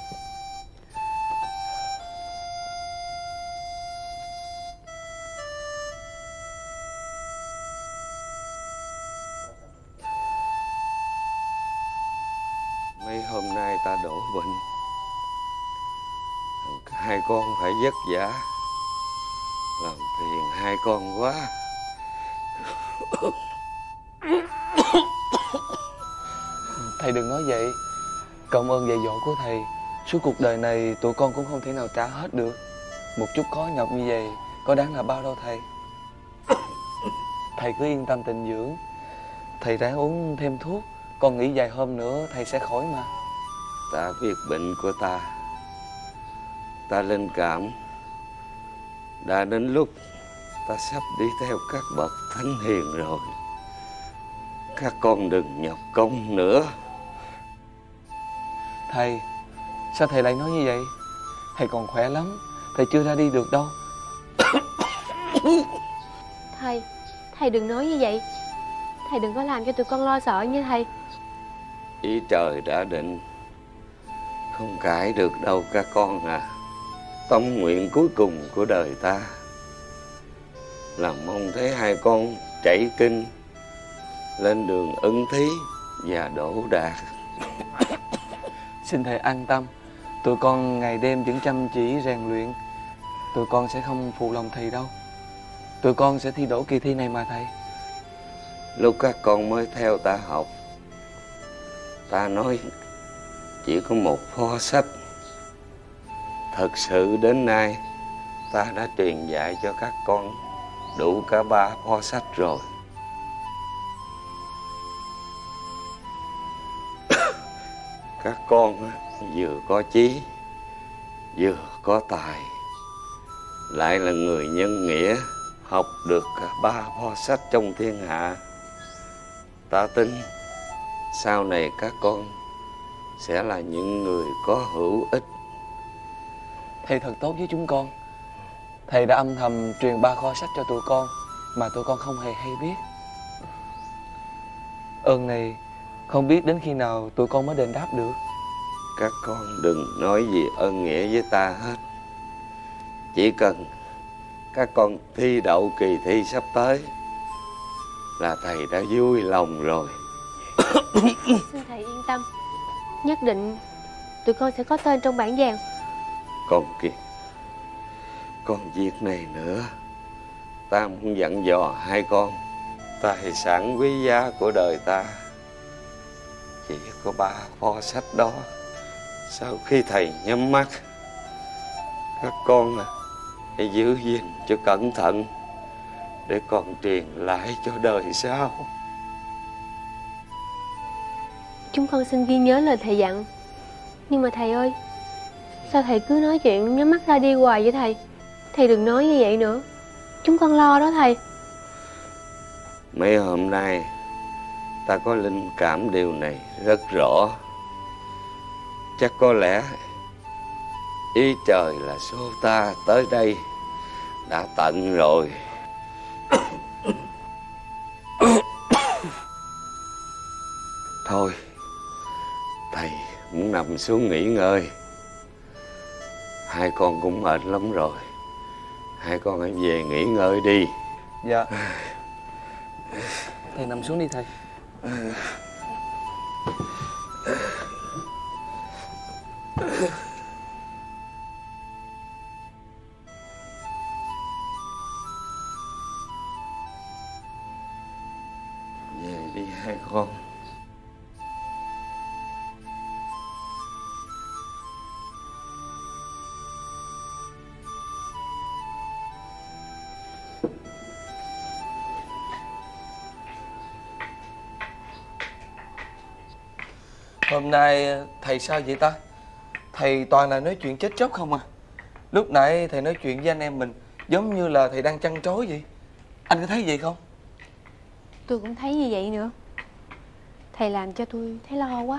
Mấy hôm nay ta đổ bệnh, hai con phải vất vả, làm phiền hai con quá. Thầy đừng nói vậy. Công ơn dạy dỗ của thầy, suốt cuộc đời này tụi con cũng không thể nào trả hết được. Một chút khó nhọc như vậy có đáng là bao đâu thầy. Thầy cứ yên tâm tịnh dưỡng. Thầy ráng uống thêm thuốc, con nghỉ vài hôm nữa thầy sẽ khỏi mà. Ta biết bệnh của ta, ta linh cảm đã đến lúc ta sắp đi theo các bậc thánh hiền rồi. Các con đừng nhọc công nữa. Thầy, sao thầy lại nói như vậy? Thầy còn khỏe lắm, thầy chưa ra đi được đâu. Thầy, thầy đừng nói như vậy. Thầy đừng có làm cho tụi con lo sợ nha thầy. Ý trời đã định, không cãi được đâu các con à. Tâm nguyện cuối cùng của đời ta là mong thấy hai con chảy kinh, lên đường ưng thí và đỗ đạt. Xin thầy an tâm, tụi con ngày đêm vẫn chăm chỉ rèn luyện. Tụi con sẽ không phụ lòng thầy đâu. Tụi con sẽ thi đỗ kỳ thi này mà thầy. Lúc các con mới theo ta học, ta nói chỉ có một pho sách. Thật sự đến nay ta đã truyền dạy cho các con đủ cả ba pho sách rồi. Các con vừa có chí, vừa có tài, lại là người nhân nghĩa, học được cả ba pho sách trong thiên hạ. Ta tin sau này các con sẽ là những người có hữu ích. Thầy thật tốt với chúng con. Thầy đã âm thầm truyền ba kho sách cho tụi con mà tụi con không hề hay biết. Ơn này không biết đến khi nào tụi con mới đền đáp được. Các con đừng nói gì ơn nghĩa với ta hết. Chỉ cần các con thi đậu kỳ thi sắp tới là thầy đã vui lòng rồi. Xin thầy yên tâm, nhất định tụi con sẽ có tên trong bảng vàng. Còn kìa, còn việc này nữa, ta muốn dặn dò hai con. Tài sản quý giá của đời ta chỉ có ba pho sách đó. Sau khi thầy nhắm mắt, các con hãy giữ gìn cho cẩn thận để còn truyền lại cho đời sau. Chúng con xin ghi nhớ lời thầy dặn. Nhưng mà thầy ơi, sao thầy cứ nói chuyện nhắm mắt ra đi hoài vậy thầy? Thầy đừng nói như vậy nữa, chúng con lo đó thầy. Mấy hôm nay ta có linh cảm điều này rất rõ. Chắc có lẽ ý trời là số ta tới đây đã tận rồi. Thôi, thầy muốn nằm xuống nghỉ ngơi. Hai con cũng mệt lắm rồi. Hai con hãy về nghỉ ngơi đi. Dạ. Thầy nằm xuống đi thầy. Về đi hai con. Hôm nay thầy sao vậy ta? Thầy toàn là nói chuyện chết chóc không à. Lúc nãy thầy nói chuyện với anh em mình giống như là thầy đang chăn trối vậy. Anh có thấy vậy không? Tôi cũng thấy như vậy nữa. Thầy làm cho tôi thấy lo quá.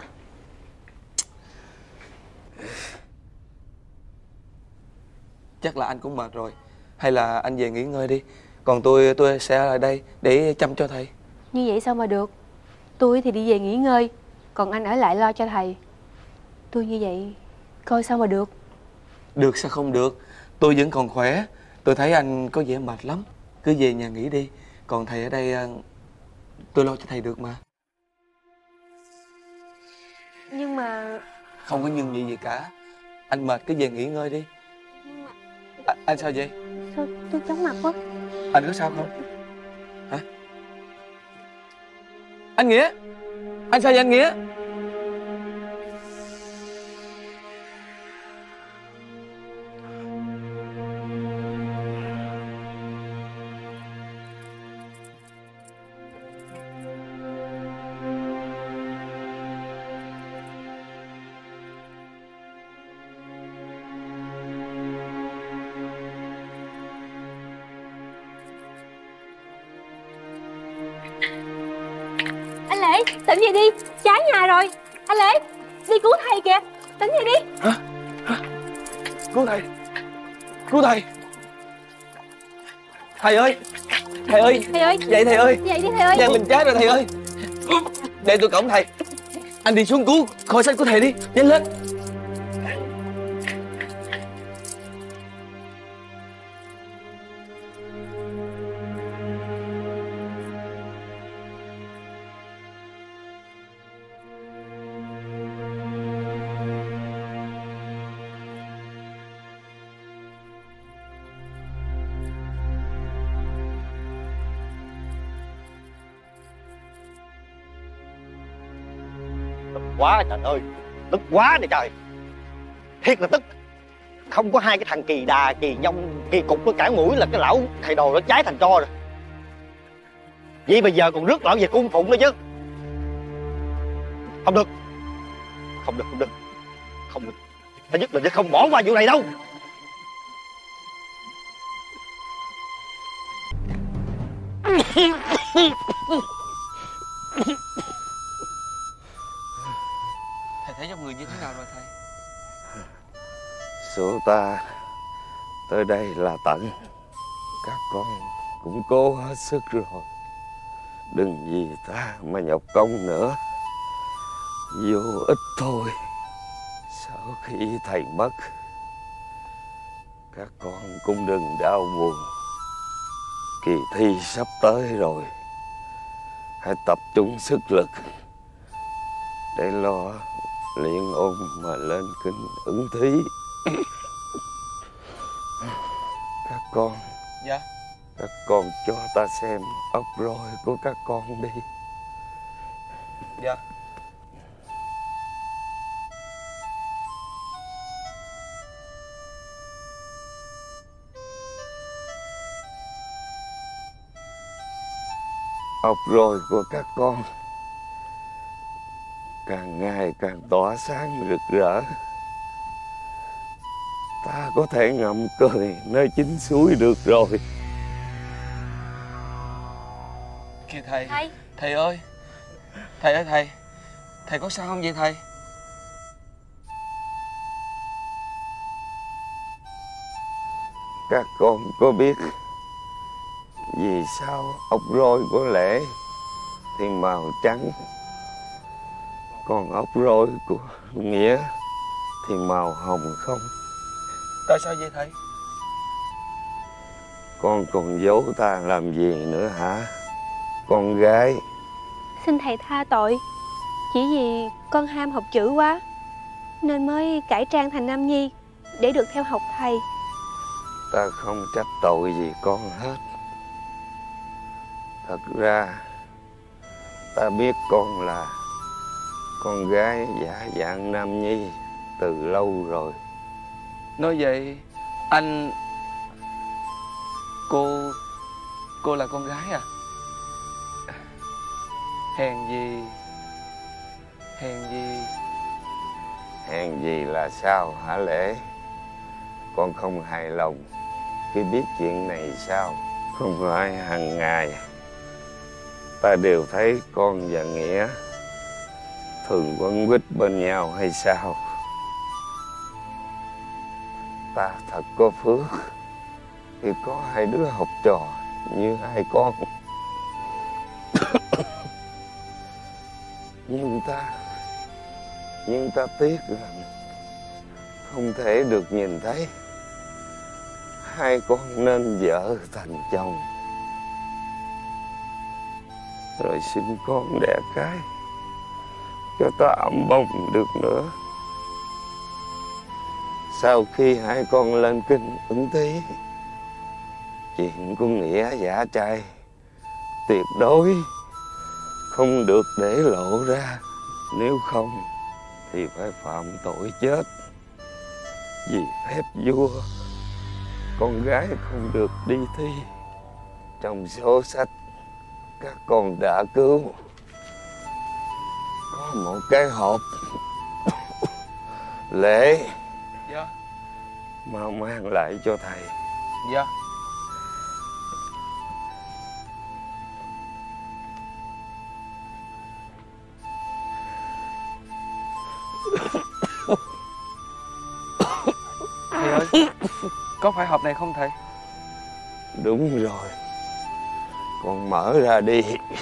Chắc là anh cũng mệt rồi. Hay là anh về nghỉ ngơi đi. Còn tôi tôi sẽ ở đây để chăm cho thầy. Như vậy sao mà được? Tôi thì đi về nghỉ ngơi, còn anh ở lại lo cho thầy. Tôi như vậy coi sao mà được. Được sao không được. Tôi vẫn còn khỏe. Tôi thấy anh có vẻ mệt lắm. Cứ về nhà nghỉ đi. Còn thầy ở đây tôi lo cho thầy được mà. Nhưng mà... Không có nhưng gì gì cả. Anh mệt cứ về nghỉ ngơi đi. À, anh sao vậy? Sao tôi chóng mặt quá? Anh có sao không? Hả? Anh Nghĩa! Anh sao vậy anh Nghĩa? Anh Lễ, tỉnh dậy đi, cháy nhà rồi. Anh Lễ, đi cứu thầy kìa, tỉnh dậy đi. Hả? Hả? Cứu thầy. Cứu thầy. Thầy ơi. Thầy ơi. Thầy ơi. Dậy thầy ơi. Dậy đi thầy ơi. Nhà mình cháy rồi thầy ơi. Để tôi cõng thầy. Anh đi xuống cứu kho sách của thầy đi. Nhanh lên. Quá trời ơi, tức quá này trời. Thiệt là tức. Không có hai cái thằng kỳ đà, kỳ nhông, kỳ cục với cả mũi là cái lão thầy đồ nó cháy thành tro rồi. Vậy bây giờ còn rước lão về cung phụng nữa chứ. Không được. Không được, không được. Không được. Thứ nhất là sẽ không bỏ qua vụ này đâu. Thầy thấy trong người như thế nào rồi thầy? Số ta tới đây là tận. Các con cũng cố hết sức rồi. Đừng vì ta mà nhọc công nữa. Vô ích thôi. Sau khi thầy mất, các con cũng đừng đau buồn. Kỳ thi sắp tới rồi. Hãy tập trung sức lực để lo luyện ôn mà lên kinh ứng thí. Các con. Dạ. Các con cho ta xem ốc roi của các con đi. Dạ. Ốc roi của các con càng ngày càng tỏa sáng rực rỡ. Ta có thể ngậm cười nơi chính suối được rồi. Kìa thầy. Thầy. Thầy ơi. Thầy ơi thầy. Thầy có sao không vậy thầy? Các con có biết vì sao ốc roi của Lễ thì màu trắng, còn ốc roi của Nghĩa thì màu hồng không? Tại sao vậy thầy? Con còn giấu ta làm gì nữa hả, con gái? Xin thầy tha tội. Chỉ vì con ham học chữ quá nên mới cải trang thành nam nhi để được theo học thầy. Ta không trách tội gì con hết. Thật ra ta biết con là con gái giả dạng nam nhi từ lâu rồi. Nói vậy anh... Cô... Cô là con gái à? Hèn gì... Hèn gì... Hèn gì là sao hả Lễ? Con không hài lòng khi biết chuyện này sao? Không phải hàng ngày ta đều thấy con và Nghĩa thường quấn quýt bên nhau hay sao? Ta thật có phước khi có hai đứa học trò như hai con. Nhưng ta Nhưng ta tiếc rằng không thể được nhìn thấy hai con nên vợ thành chồng, rồi sinh con đẻ cái cho ta ẵm bông được nữa. Sau khi hai con lên kinh ứng thí, chuyện của Nghĩa giả trai tuyệt đối không được để lộ ra, nếu không thì phải phạm tội chết. Vì phép vua, con gái không được đi thi trong số sách các con đã cứu. Có một cái hộp lễ. Dạ. Mau mang lại cho thầy. Dạ. Thầy ơi, có phải hộp này không thầy? Đúng rồi, con mở ra đi.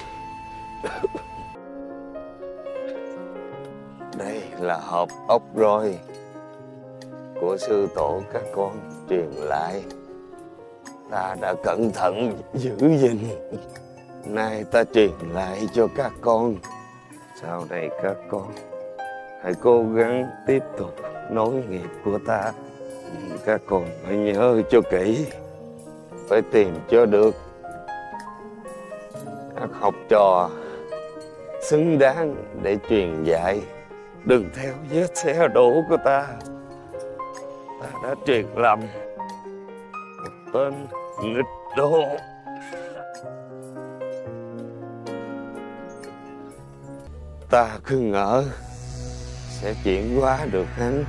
Đây là hộp ốc roi của sư tổ các con truyền lại. Ta đã cẩn thận giữ gìn, nay ta truyền lại cho các con. Sau này các con hãy cố gắng tiếp tục nối nghiệp của ta. Nhưng các con phải nhớ cho kỹ, phải tìm cho được các học trò xứng đáng để truyền dạy. Đừng theo vết xe đổ của ta. Ta đã truyền lầm một tên nghịch đồ. Ta cứ ngỡ sẽ chuyển hóa được hắn,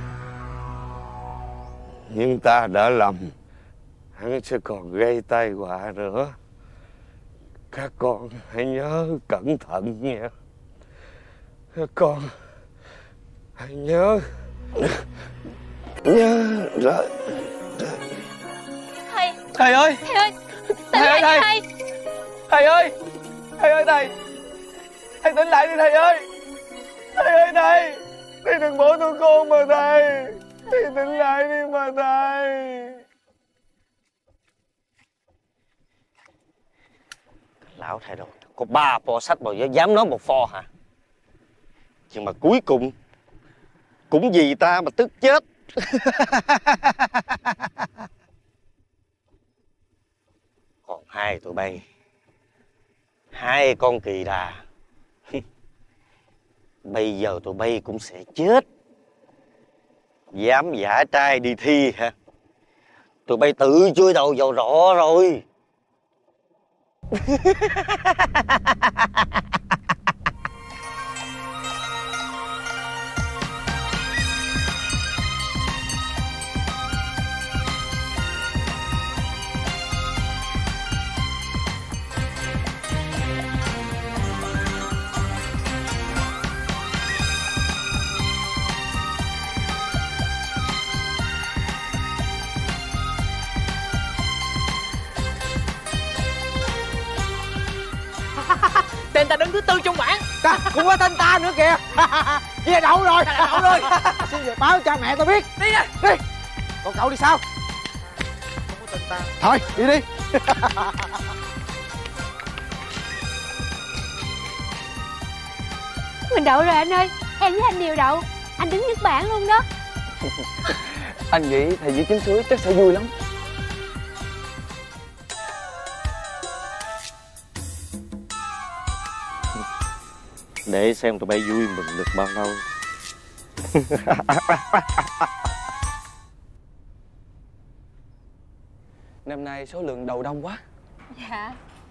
nhưng ta đã lầm. Hắn sẽ còn gây tai họa nữa. Các con hãy nhớ cẩn thận nha. Các con hãy nhớ nhớ rồi. Thầy. Thầy ơi. Thầy ơi. Thầy ơi thầy. Thầy. Thầy ơi. Thầy ơi thầy. Thầy tỉnh lại đi thầy ơi. Thầy ơi thầy. Thầy đừng bỏ tụi con mà thầy. Thầy tỉnh lại đi mà thầy. Lão thay đổi, có ba pho sách mà dám nói một pho hả? Nhưng mà cuối cùng cũng vì ta mà tức chết. Còn hai tụi bay, hai con kỳ đà, bây giờ tụi bay cũng sẽ chết. Dám giả trai đi thi hả? Tụi bay tự chui đầu vào rọ rồi. Tên ta đứng thứ tư trong bảng. Ta cũng có tên ta nữa kìa. Chia đậu rồi. Đậu rồi. Xin về báo cha mẹ tao biết. Đi nè. Đi. Còn cậu đi sao? Không có tên ta. Thôi đi đi. Mình đậu rồi anh ơi. Em với anh đều đậu. Anh đứng nhất bảng luôn đó. Anh nghĩ thầy với chính suối chắc sẽ vui lắm. Để xem tụi bay vui mừng được bao lâu. Năm nay số lượng đầu đông quá. Dạ.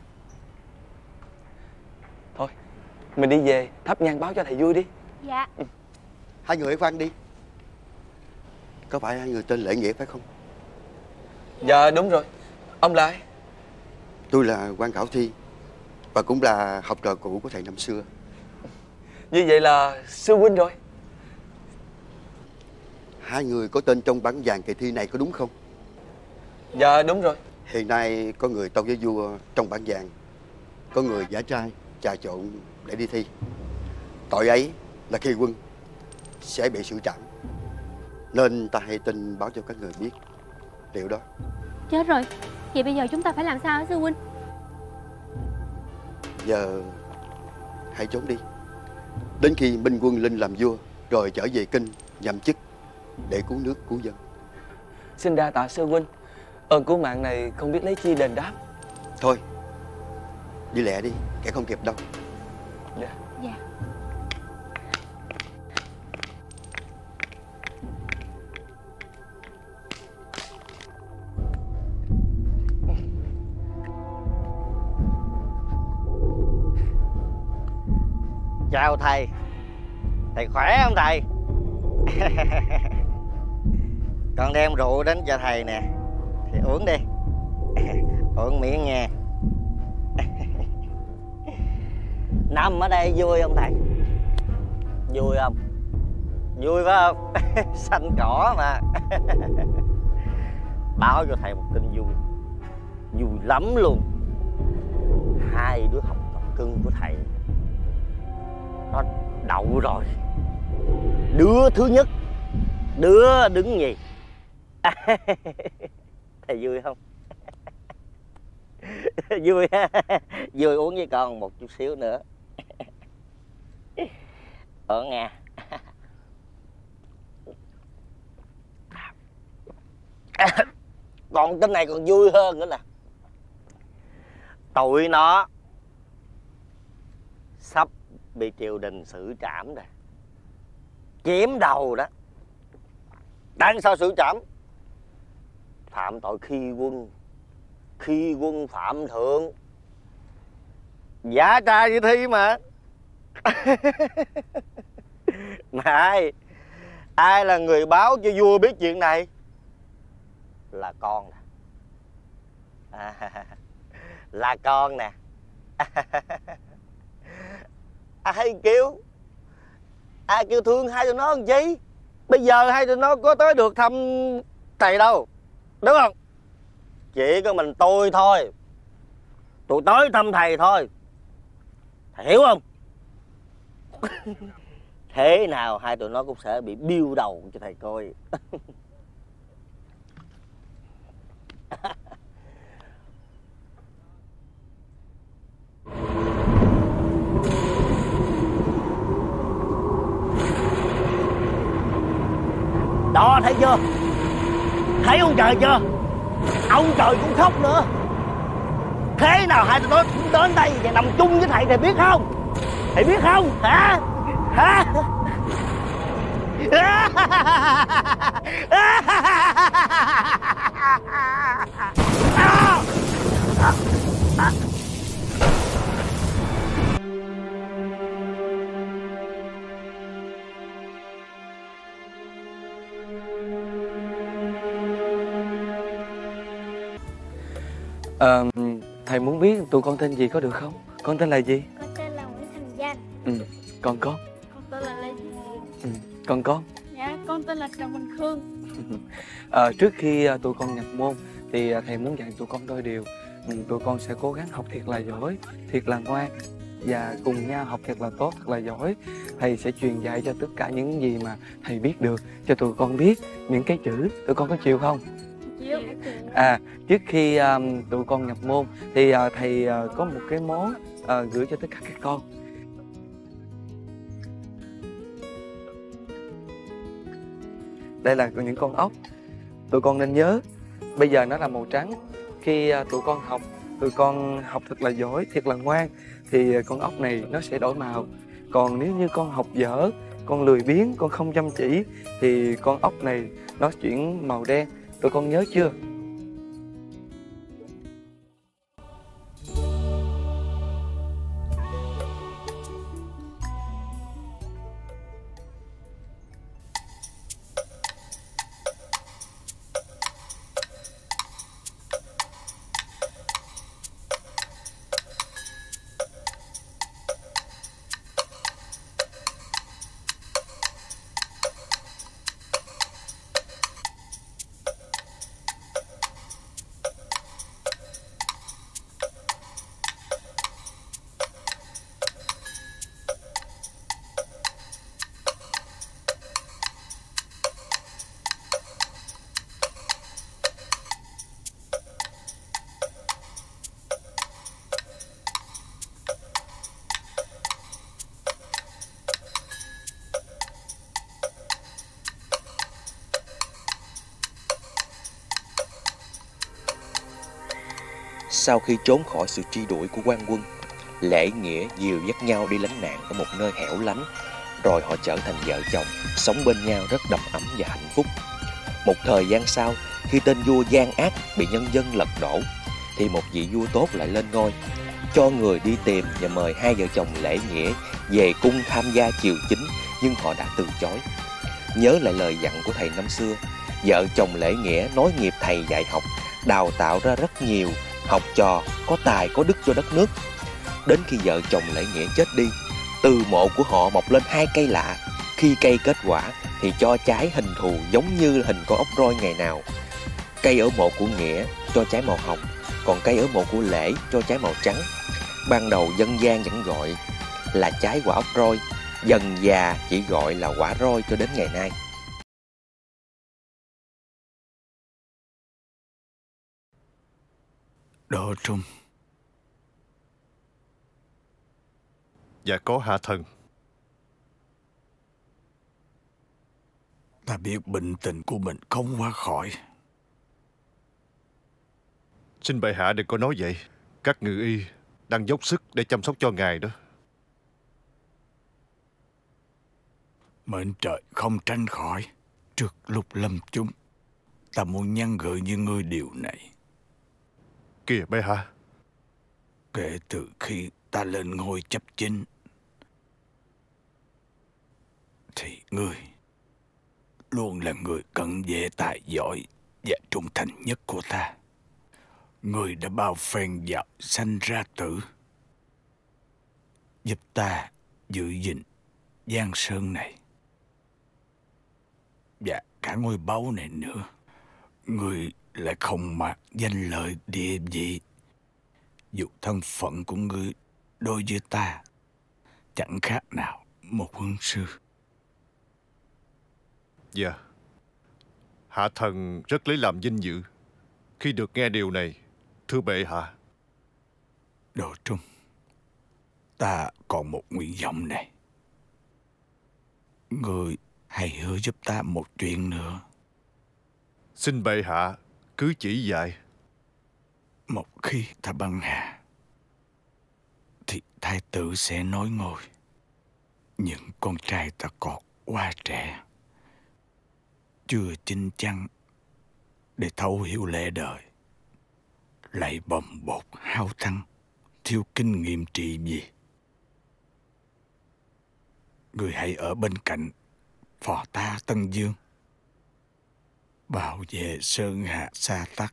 Thôi mình đi về thắp nhang báo cho thầy vui đi. Dạ. Hai người khoan đi. Có phải hai người tên Lễ Nghĩa phải không? Dạ đúng rồi. Ông là ai? Tôi là quan khảo thi. và cũng là học trò cũ của thầy năm xưa. Như vậy là sư huynh rồi. Hai người có tên trong bảng vàng kỳ thi này có đúng không? Dạ đúng rồi. Hiện nay có người tâu với vua trong bảng vàng, có người giả trai trà trộn để đi thi. Tội ấy là khi quân sẽ bị xử trảm, nên ta hãy tin báo cho các người biết điều đó. Chết rồi, vậy bây giờ chúng ta phải làm sao hả sư huynh? Giờ hãy trốn đi, đến khi Minh Quân lên làm vua rồi trở về kinh nhậm chức để cứu nước cứu dân. Xin đa tạ sư huynh, ơn cứu mạng này không biết lấy chi đền đáp. Thôi đi lẹ đi, kẻ không kịp đâu. Dạ. Dạ. Chào thầy. Thầy khỏe không thầy? Con đem rượu đến cho thầy nè. Thì uống đi. Uống miếng nha. Nằm ở đây vui không thầy? Vui không? Vui phải không? Xanh cỏ mà. Báo cho thầy một tin vui. Vui lắm luôn. Hai đứa học trò cưng của thầy nó đậu rồi. Đứa thứ nhất, đứa đứng nhì. Thầy vui không? Vui ha. Vui, uống với con một chút xíu nữa. Ở nghe. Còn tin này còn vui hơn nữa nè. Tụi nó sắp bị triều đình xử trảm rồi. Chém đầu đó. Tại sao xử trảm? Phạm tội khi quân. Khi quân phạm thượng. Giả trai đi thi mà. Mà ai Ai là người báo cho vua biết chuyện này? Là con nè. À, là con nè. Ai kêu Ai kêu thương hai tụi nó làm chi? Bây giờ hai tụi nó có tới được thăm thầy đâu, đúng không? Chỉ có mình tôi thôi. Tôi tới thăm thầy thôi. Thầy hiểu không? Thế nào hai tụi nó cũng sẽ bị biêu đầu cho thầy coi. Đó, thấy chưa? Thấy ông trời chưa? Ông trời cũng khóc nữa. Thế nào hai tụi nó cũng đến đây và nằm chung với thầy, thầy biết không? Thầy biết không? Hả? Hả? À, thầy muốn biết tụi con tên gì có được không? Con tên là gì? Con tên là Nguyễn Thành Danh. Ừ, con con. Con tên là Lê Duy Ừ, con con. Dạ, con tên là Trần Bình Khương. À, trước khi tụi con nhập môn thì thầy muốn dạy tụi con đôi điều. Ừ, tụi con sẽ cố gắng học thiệt là giỏi, thiệt là ngoan và cùng nhau học thiệt là tốt, thật là giỏi. Thầy sẽ truyền dạy cho tất cả những gì mà thầy biết được cho tụi con biết những cái chữ. Tụi con có chịu không? Chịu. À, trước khi um, tụi con nhập môn thì uh, thầy uh, có một cái món uh, gửi cho tất cả các con. Đây là những con ốc. Tụi con nên nhớ, bây giờ nó là màu trắng. Khi uh, tụi con học, tụi con học thật là giỏi, thiệt là ngoan thì uh, con ốc này nó sẽ đổi màu. Còn nếu như con học dở, con lười biếng, con không chăm chỉ thì con ốc này nó chuyển màu đen. Tụi con nhớ chưa? Sau khi trốn khỏi sự truy đuổi của quan quân, Lễ Nghĩa dìu dắt nhau đi lánh nạn ở một nơi hẻo lánh, rồi họ trở thành vợ chồng, sống bên nhau rất đầm ấm và hạnh phúc. Một thời gian sau, khi tên vua gian ác bị nhân dân lật đổ, thì một vị vua tốt lại lên ngôi, cho người đi tìm và mời hai vợ chồng Lễ Nghĩa về cung tham gia triều chính, nhưng họ đã từ chối. Nhớ lại lời dặn của thầy năm xưa, vợ chồng Lễ Nghĩa nối nghiệp thầy dạy học, đào tạo ra rất nhiều học trò có tài có đức cho đất nước. Đến khi vợ chồng Lễ Nghĩa chết đi, từ mộ của họ mọc lên hai cây lạ. Khi cây kết quả thì cho trái hình thù giống như hình con ốc roi ngày nào. Cây ở mộ của Nghĩa cho trái màu hồng, còn cây ở mộ của Lễ cho trái màu trắng. Ban đầu dân gian vẫn gọi là trái quả ốc roi, dần già chỉ gọi là quả roi cho đến ngày nay. Đỗ Trung. Dạ có hạ thần. Ta biết bệnh tình của mình không qua khỏi. Xin bệ hạ đừng có nói vậy. Các ngự y đang dốc sức để chăm sóc cho ngài đó. Mệnh trời không tránh khỏi. Trước lúc lâm chung, ta muốn nhắn gửi với ngươi điều này. Kìa bệ hạ. Kể từ khi ta lên ngôi chấp chính, thì ngươi luôn là người cận vệ tài giỏi và trung thành nhất của ta. Ngươi đã bao phen dạo sanh ra tử, giúp ta giữ gìn giang sơn này và cả ngôi báu này nữa. Ngươi lại không mặc danh lợi địa vị, dù thân phận của ngươi đối với ta chẳng khác nào một huân sư. Dạ, hạ thần rất lấy làm vinh dự khi được nghe điều này, thưa bệ hạ. Đỗ Trung, ta còn một nguyện vọng này. Ngươi hãy hứa giúp ta một chuyện nữa. Xin bệ hạ cứ chỉ dạy. Một khi ta băng hà, thì thái tử sẽ nối ngôi. Những con trai ta còn quá trẻ, chưa chín chắn để thấu hiểu lẽ đời, lại bồng bột hao thăng, thiếu kinh nghiệm trị vì. Người hãy ở bên cạnh phò tá Tân Dương, bảo vệ sơn hạ sa tắc.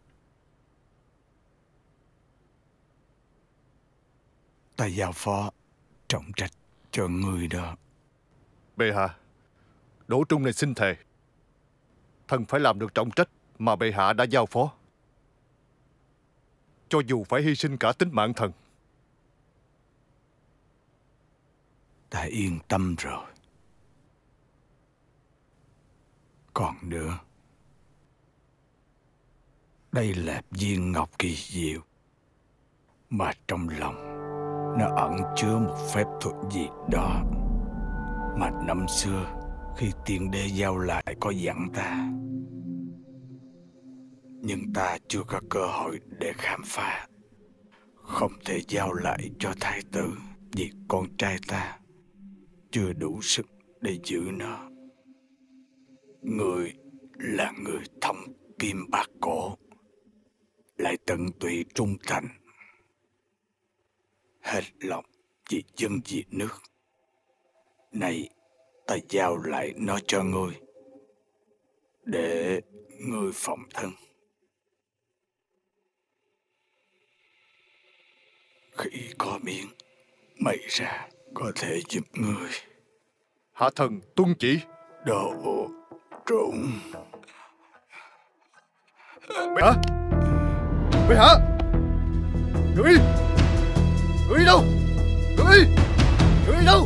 Ta giao phó trọng trách cho người đó. Bệ hạ, Đỗ Trung này xin thề, thần phải làm được trọng trách mà bệ hạ đã giao phó, cho dù phải hy sinh cả tính mạng thần. Ta yên tâm rồi. Còn nữa, đây là viên ngọc kỳ diệu mà trong lòng nó ẩn chứa một phép thuật gì đó mà năm xưa khi tiên đế giao lại có dặn ta, nhưng ta chưa có cơ hội để khám phá. Không thể giao lại cho thái tử vì con trai ta chưa đủ sức để giữ nó. Người là người thông kim bạc cổ, lại tận tụy trung thành, hết lòng vì dân vì nước. Này, ta giao lại nó cho ngươi, để ngươi phòng thân. Khi có miếng mày ra có thể giúp ngươi. Hạ thần tuân chỉ. Đỗ Trung. Bệ hạ! Bệ hạ! Người! Người đâu? Người! Người đâu?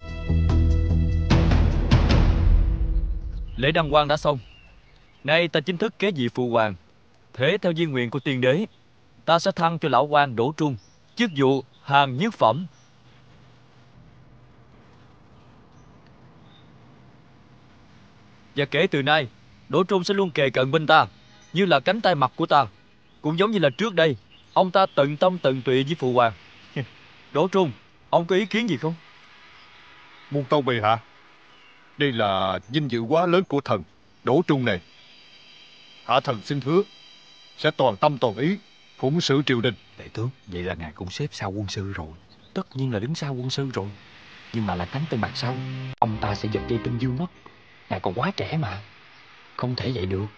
Lễ đăng quang đã xong. Nay ta chính thức kế vị phụ hoàng. Thế theo di nguyện của tiên đế, ta sẽ thăng cho lão quan Đỗ Trung chức vụ hàng nhất phẩm. Và kể từ nay, Đỗ Trung sẽ luôn kề cận bên ta, như là cánh tay mặt của ta. Cũng giống như là trước đây, Ông ta tận tâm tận tụy với phụ hoàng. Đỗ Trung, ông có ý kiến gì không? Muôn tâu bệ hạ, đây là vinh dự quá lớn của thần Đỗ Trung này. Hạ thần xin hứa sẽ toàn tâm toàn ý phụng sự triều đình. Đại tướng, vậy là ngài cũng xếp sau quân sư rồi. Tất nhiên là đứng sau quân sư rồi. Nhưng mà là cánh tên bạc sau, ông ta sẽ giật dây Tân Dương mất. Ngài còn quá trẻ mà, không thể vậy được.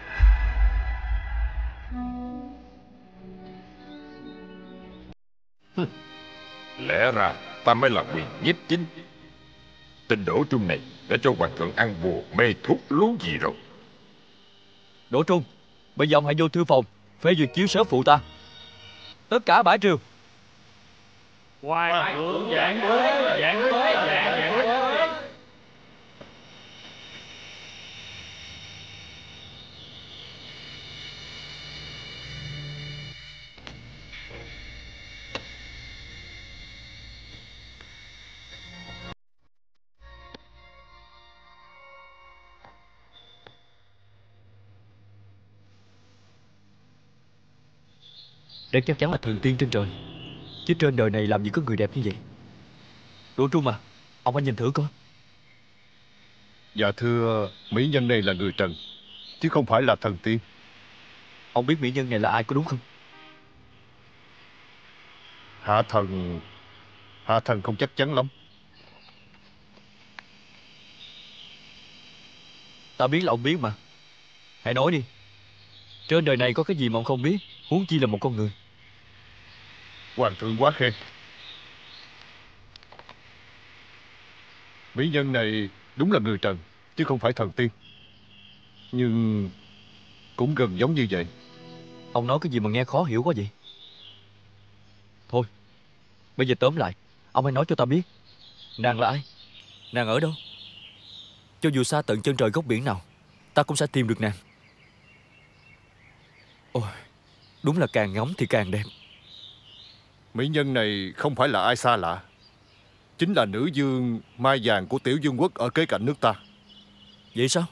Lẽ ra ta mới là quyền nhiếp chính. Tên Đỗ Trung này đã cho hoàng thượng ăn bùa mê thuốc lú gì rồi. Đỗ Trung, bây giờ ông hãy vô thư phòng phê duyệt chiếu sớ phụ ta. Tất cả bãi triều. Hoàng thượng vạn tuế, vạn tuế, vạn tuế. Đây chắc chắn là thần tiên trên trời, chứ trên đời này làm gì có người đẹp như vậy. Đỗ Trung à, ông hãy nhìn thử coi. Dạ thưa, mỹ nhân này là người trần, chứ không phải là thần tiên. Ông biết mỹ nhân này là ai có đúng không? Hạ thần... Hạ thần không chắc chắn lắm. Ta biết là ông biết mà. Hãy nói đi. Trên đời này có cái gì mà ông không biết, huống chi là một con người. Hoàng thượng quá khen. Mỹ nhân này đúng là người trần, chứ không phải thần tiên. Nhưng cũng gần giống như vậy. Ông nói cái gì mà nghe khó hiểu quá vậy? Thôi, bây giờ tóm lại, ông hãy nói cho ta biết, nàng là ai? Nàng ở đâu? Cho dù xa tận chân trời góc biển nào, ta cũng sẽ tìm được nàng. Ôi, đúng là càng ngóng thì càng đẹp. Mỹ nhân này không phải là ai xa lạ, chính là nữ vương Mai Vàng của Tiểu Dương quốc ở kế cạnh nước ta. Vậy sao?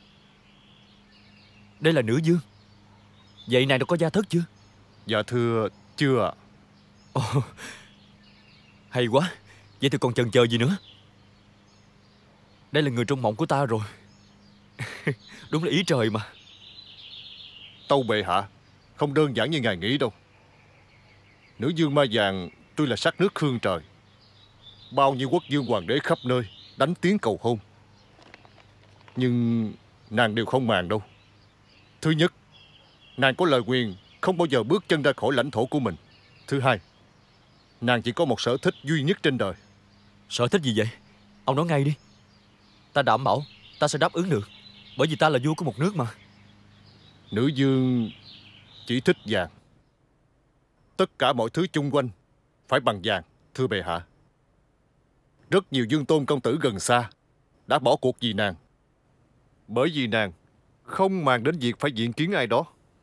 Đây là nữ vương. Vậy nàng đã có gia thất chưa? Dạ thưa, chưa ạ. Ồ, hay quá. Vậy thì còn chần chờ gì nữa? Đây là người trong mộng của ta rồi. Đúng là ý trời mà. Tâu bệ hạ, không đơn giản như ngài nghĩ đâu. Nữ vương Mai Vàng tuy là sắc nước hương trời, bao nhiêu quốc vương hoàng đế khắp nơi đánh tiếng cầu hôn, nhưng nàng đều không màng đâu. Thứ nhất, nàng có lời nguyền không bao giờ bước chân ra khỏi lãnh thổ của mình. Thứ hai, nàng chỉ có một sở thích duy nhất trên đời. Sở thích gì vậy? Ông nói ngay đi. Ta đảm bảo ta sẽ đáp ứng được, bởi vì ta là vua của một nước mà. Nữ vương chỉ thích vàng. Tất cả mọi thứ chung quanh phải bằng vàng, thưa bệ hạ. Rất nhiều vương tôn công tử gần xa đã bỏ cuộc vì nàng, bởi vì nàng không màng đến việc phải diện kiến ai đó.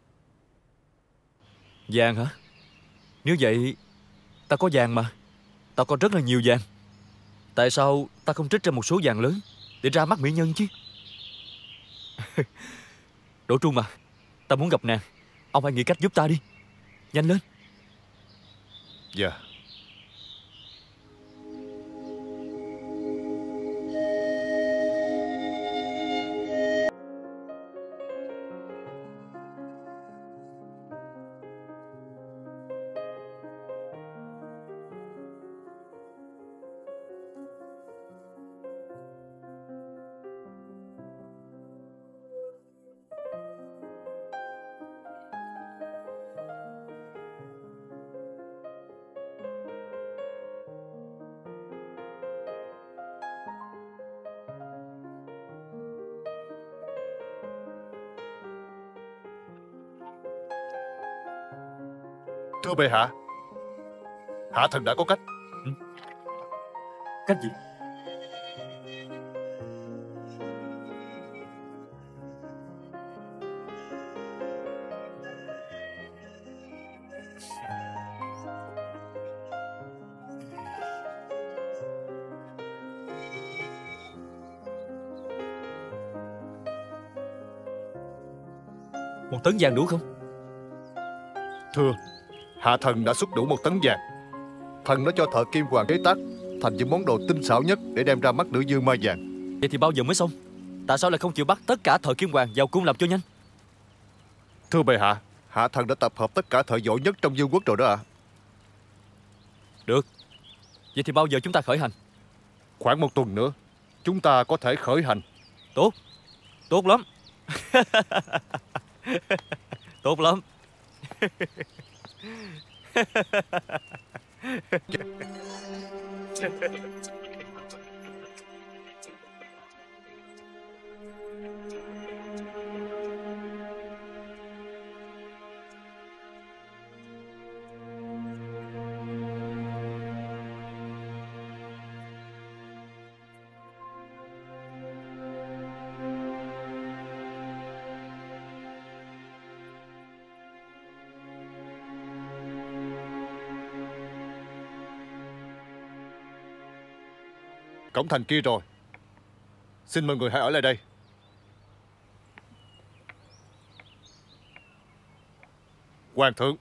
Vàng hả? Nếu vậy, ta có vàng mà. Ta có rất là nhiều vàng. Tại sao ta không trích ra một số vàng lớn để ra mắt mỹ nhân chứ? Đỗ Trung à, ta muốn gặp nàng. Ông hãy nghĩ cách giúp ta đi. Nhanh lên. Dạ. Thưa bệ hạ, hạ thần đã có cách. Ừ. Cách gì? Một tấn vàng đủ không? Thưa, hạ thần đã xuất đủ một tấn vàng. Thần đã cho thợ kim hoàng chế tác thành những món đồ tinh xảo nhất để đem ra mắt nữ dương mai vàng. Vậy thì bao giờ mới xong? Tại sao lại không chịu bắt tất cả thợ kim hoàng vào cung làm cho nhanh? Thưa bệ hạ, hạ thần đã tập hợp tất cả thợ giỏi nhất trong dương quốc rồi đó ạ. Được. Vậy thì bao giờ chúng ta khởi hành? Khoảng một tuần nữa chúng ta có thể khởi hành. Tốt. Tốt lắm. Tốt lắm. Cổng thành kia rồi. Xin mọi người hãy ở lại đây. Hoàng thượng.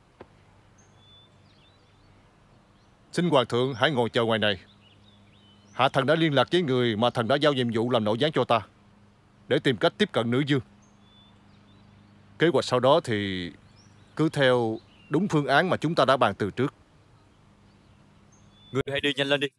Xin hoàng thượng hãy ngồi chờ ngoài này. Hạ thần đã liên lạc với người mà thần đã giao nhiệm vụ làm nội gián cho ta, để tìm cách tiếp cận nữ dương. Kế hoạch sau đó thì cứ theo đúng phương án mà chúng ta đã bàn từ trước. Người hãy đi nhanh lên đi.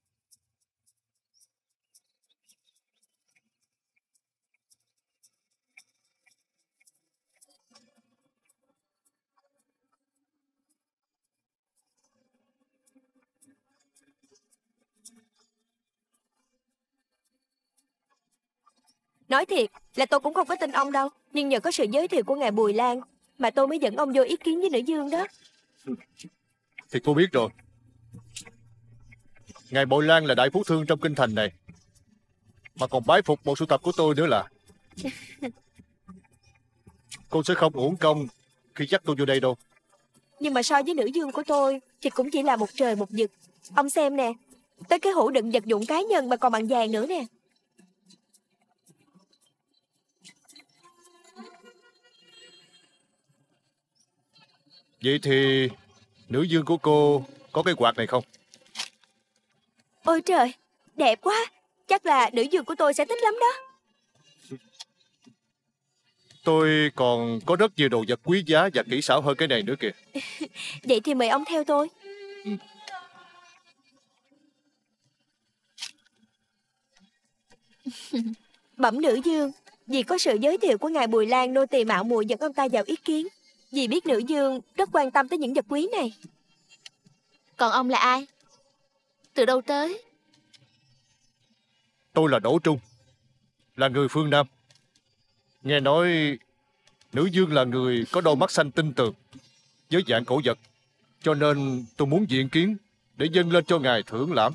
Nói thiệt là tôi cũng không có tin ông đâu. Nhưng nhờ có sự giới thiệu của ngài Bùi Lan mà tôi mới dẫn ông vô ý kiến với nữ dương đó. Thì cô biết rồi. Ngài Bùi Lan là đại phú thương trong kinh thành này, mà còn bái phục bộ sưu tập của tôi nữa là. Cô sẽ không uổng công khi dắt tôi vô đây đâu. Nhưng mà so với nữ dương của tôi thì cũng chỉ là một trời một vực. Ông xem nè, tới cái hũ đựng vật dụng cá nhân mà còn bằng vàng nữa nè. Vậy thì nữ dương của cô có cái quạt này không? Ôi trời, đẹp quá. Chắc là nữ dương của tôi sẽ thích lắm đó. Tôi còn có rất nhiều đồ vật quý giá và kỹ xảo hơn cái này nữa kìa. Vậy thì mời ông theo tôi. Bẩm nữ dương, vì có sự giới thiệu của ngài Bùi Lan, nô tỳ mạo muội dẫn ông ta vào ý kiến. Vì biết nữ dương rất quan tâm tới những vật quý này. Còn ông là ai? Từ đâu tới? Tôi là Đỗ Trung, là người phương Nam. Nghe nói nữ dương là người có đôi mắt xanh tinh tường, với dạng cổ vật, cho nên tôi muốn diện kiến để dâng lên cho ngài thưởng lãm.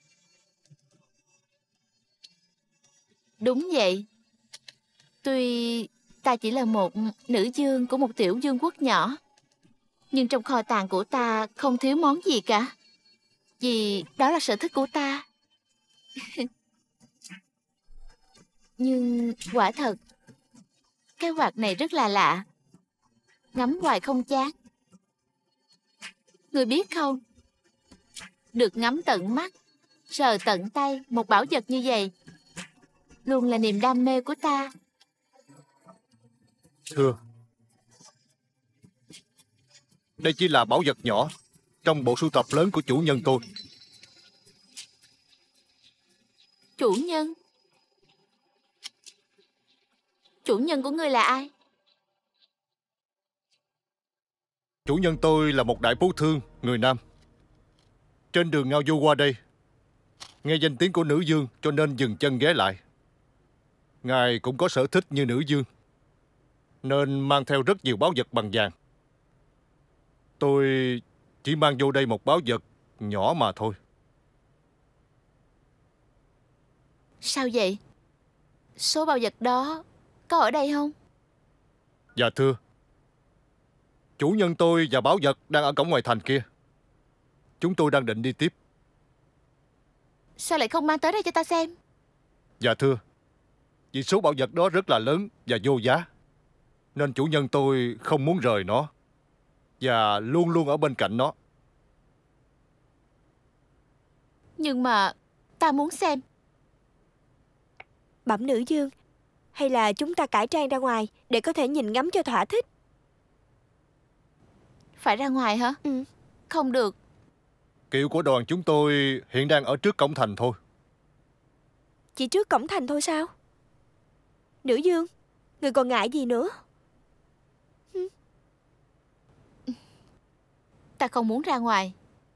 Đúng vậy. Tuy ta chỉ là một nữ dương của một tiểu dương quốc nhỏ, nhưng trong kho tàng của ta không thiếu món gì cả. Vì đó là sở thích của ta. Nhưng quả thật, cái quạt này rất là lạ. Ngắm hoài không chán. Người biết không, được ngắm tận mắt, sờ tận tay một bảo vật như vậy luôn là niềm đam mê của ta. Thưa, đây chỉ là bảo vật nhỏ trong bộ sưu tập lớn của chủ nhân tôi. Chủ nhân? Chủ nhân của ngươi là ai? Chủ nhân tôi là một đại phú thương người Nam. Trên đường ngao du qua đây, nghe danh tiếng của nữ dương cho nên dừng chân ghé lại. Ngài cũng có sở thích như nữ dương, nên mang theo rất nhiều báu vật bằng vàng. Tôi chỉ mang vô đây một báu vật nhỏ mà thôi. Sao vậy? Số báu vật đó có ở đây không? Dạ thưa, chủ nhân tôi và báu vật đang ở cổng ngoài thành kia. Chúng tôi đang định đi tiếp. Sao lại không mang tới đây cho ta xem? Dạ thưa, vì số bảo vật đó rất là lớn và vô giá, nên chủ nhân tôi không muốn rời nó. và luôn luôn ở bên cạnh nó. Nhưng mà ta muốn xem. Bẩm nữ dương, hay là chúng ta cải trang ra ngoài để có thể nhìn ngắm cho thỏa thích? Phải ra ngoài hả? Ừ. Không được. Kiệu của đoàn chúng tôi hiện đang ở trước cổng thành thôi. Chỉ trước cổng thành thôi sao? Nữ dương, người còn ngại gì nữa? Ta không muốn ra ngoài.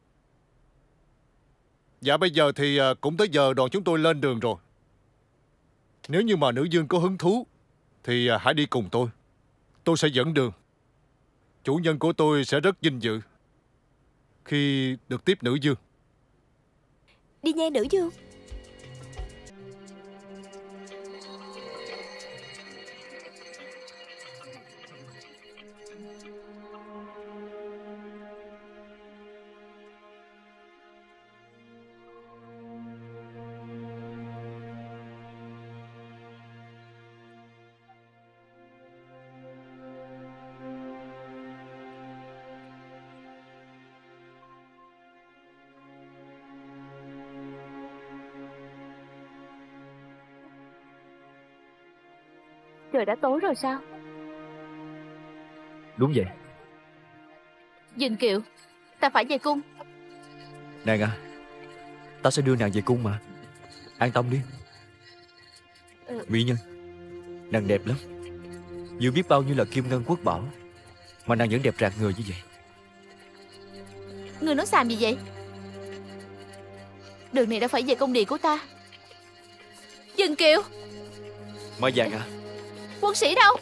Dạ bây giờ thì cũng tới giờ đoàn chúng tôi lên đường rồi. Nếu như mà nữ dương có hứng thú thì hãy đi cùng tôi. Tôi sẽ dẫn đường. Chủ nhân của tôi sẽ rất vinh dự khi được tiếp nữ dương. Đi nghe nữ dương. Trời đã tối rồi sao? Đúng vậy. Dừng Kiệu, ta phải về cung. Nàng à, ta sẽ đưa nàng về cung mà. An tâm đi. Ừ. Mỹ nhân, nàng đẹp lắm. Dù biết bao nhiêu là kim ngân quốc bảo, mà nàng vẫn đẹp rạng người như vậy. Người nói xàm gì vậy? Đường này đã phải về cung điện của ta. Dừng Kiệu. Mai vàng à, Quân sĩ đâu?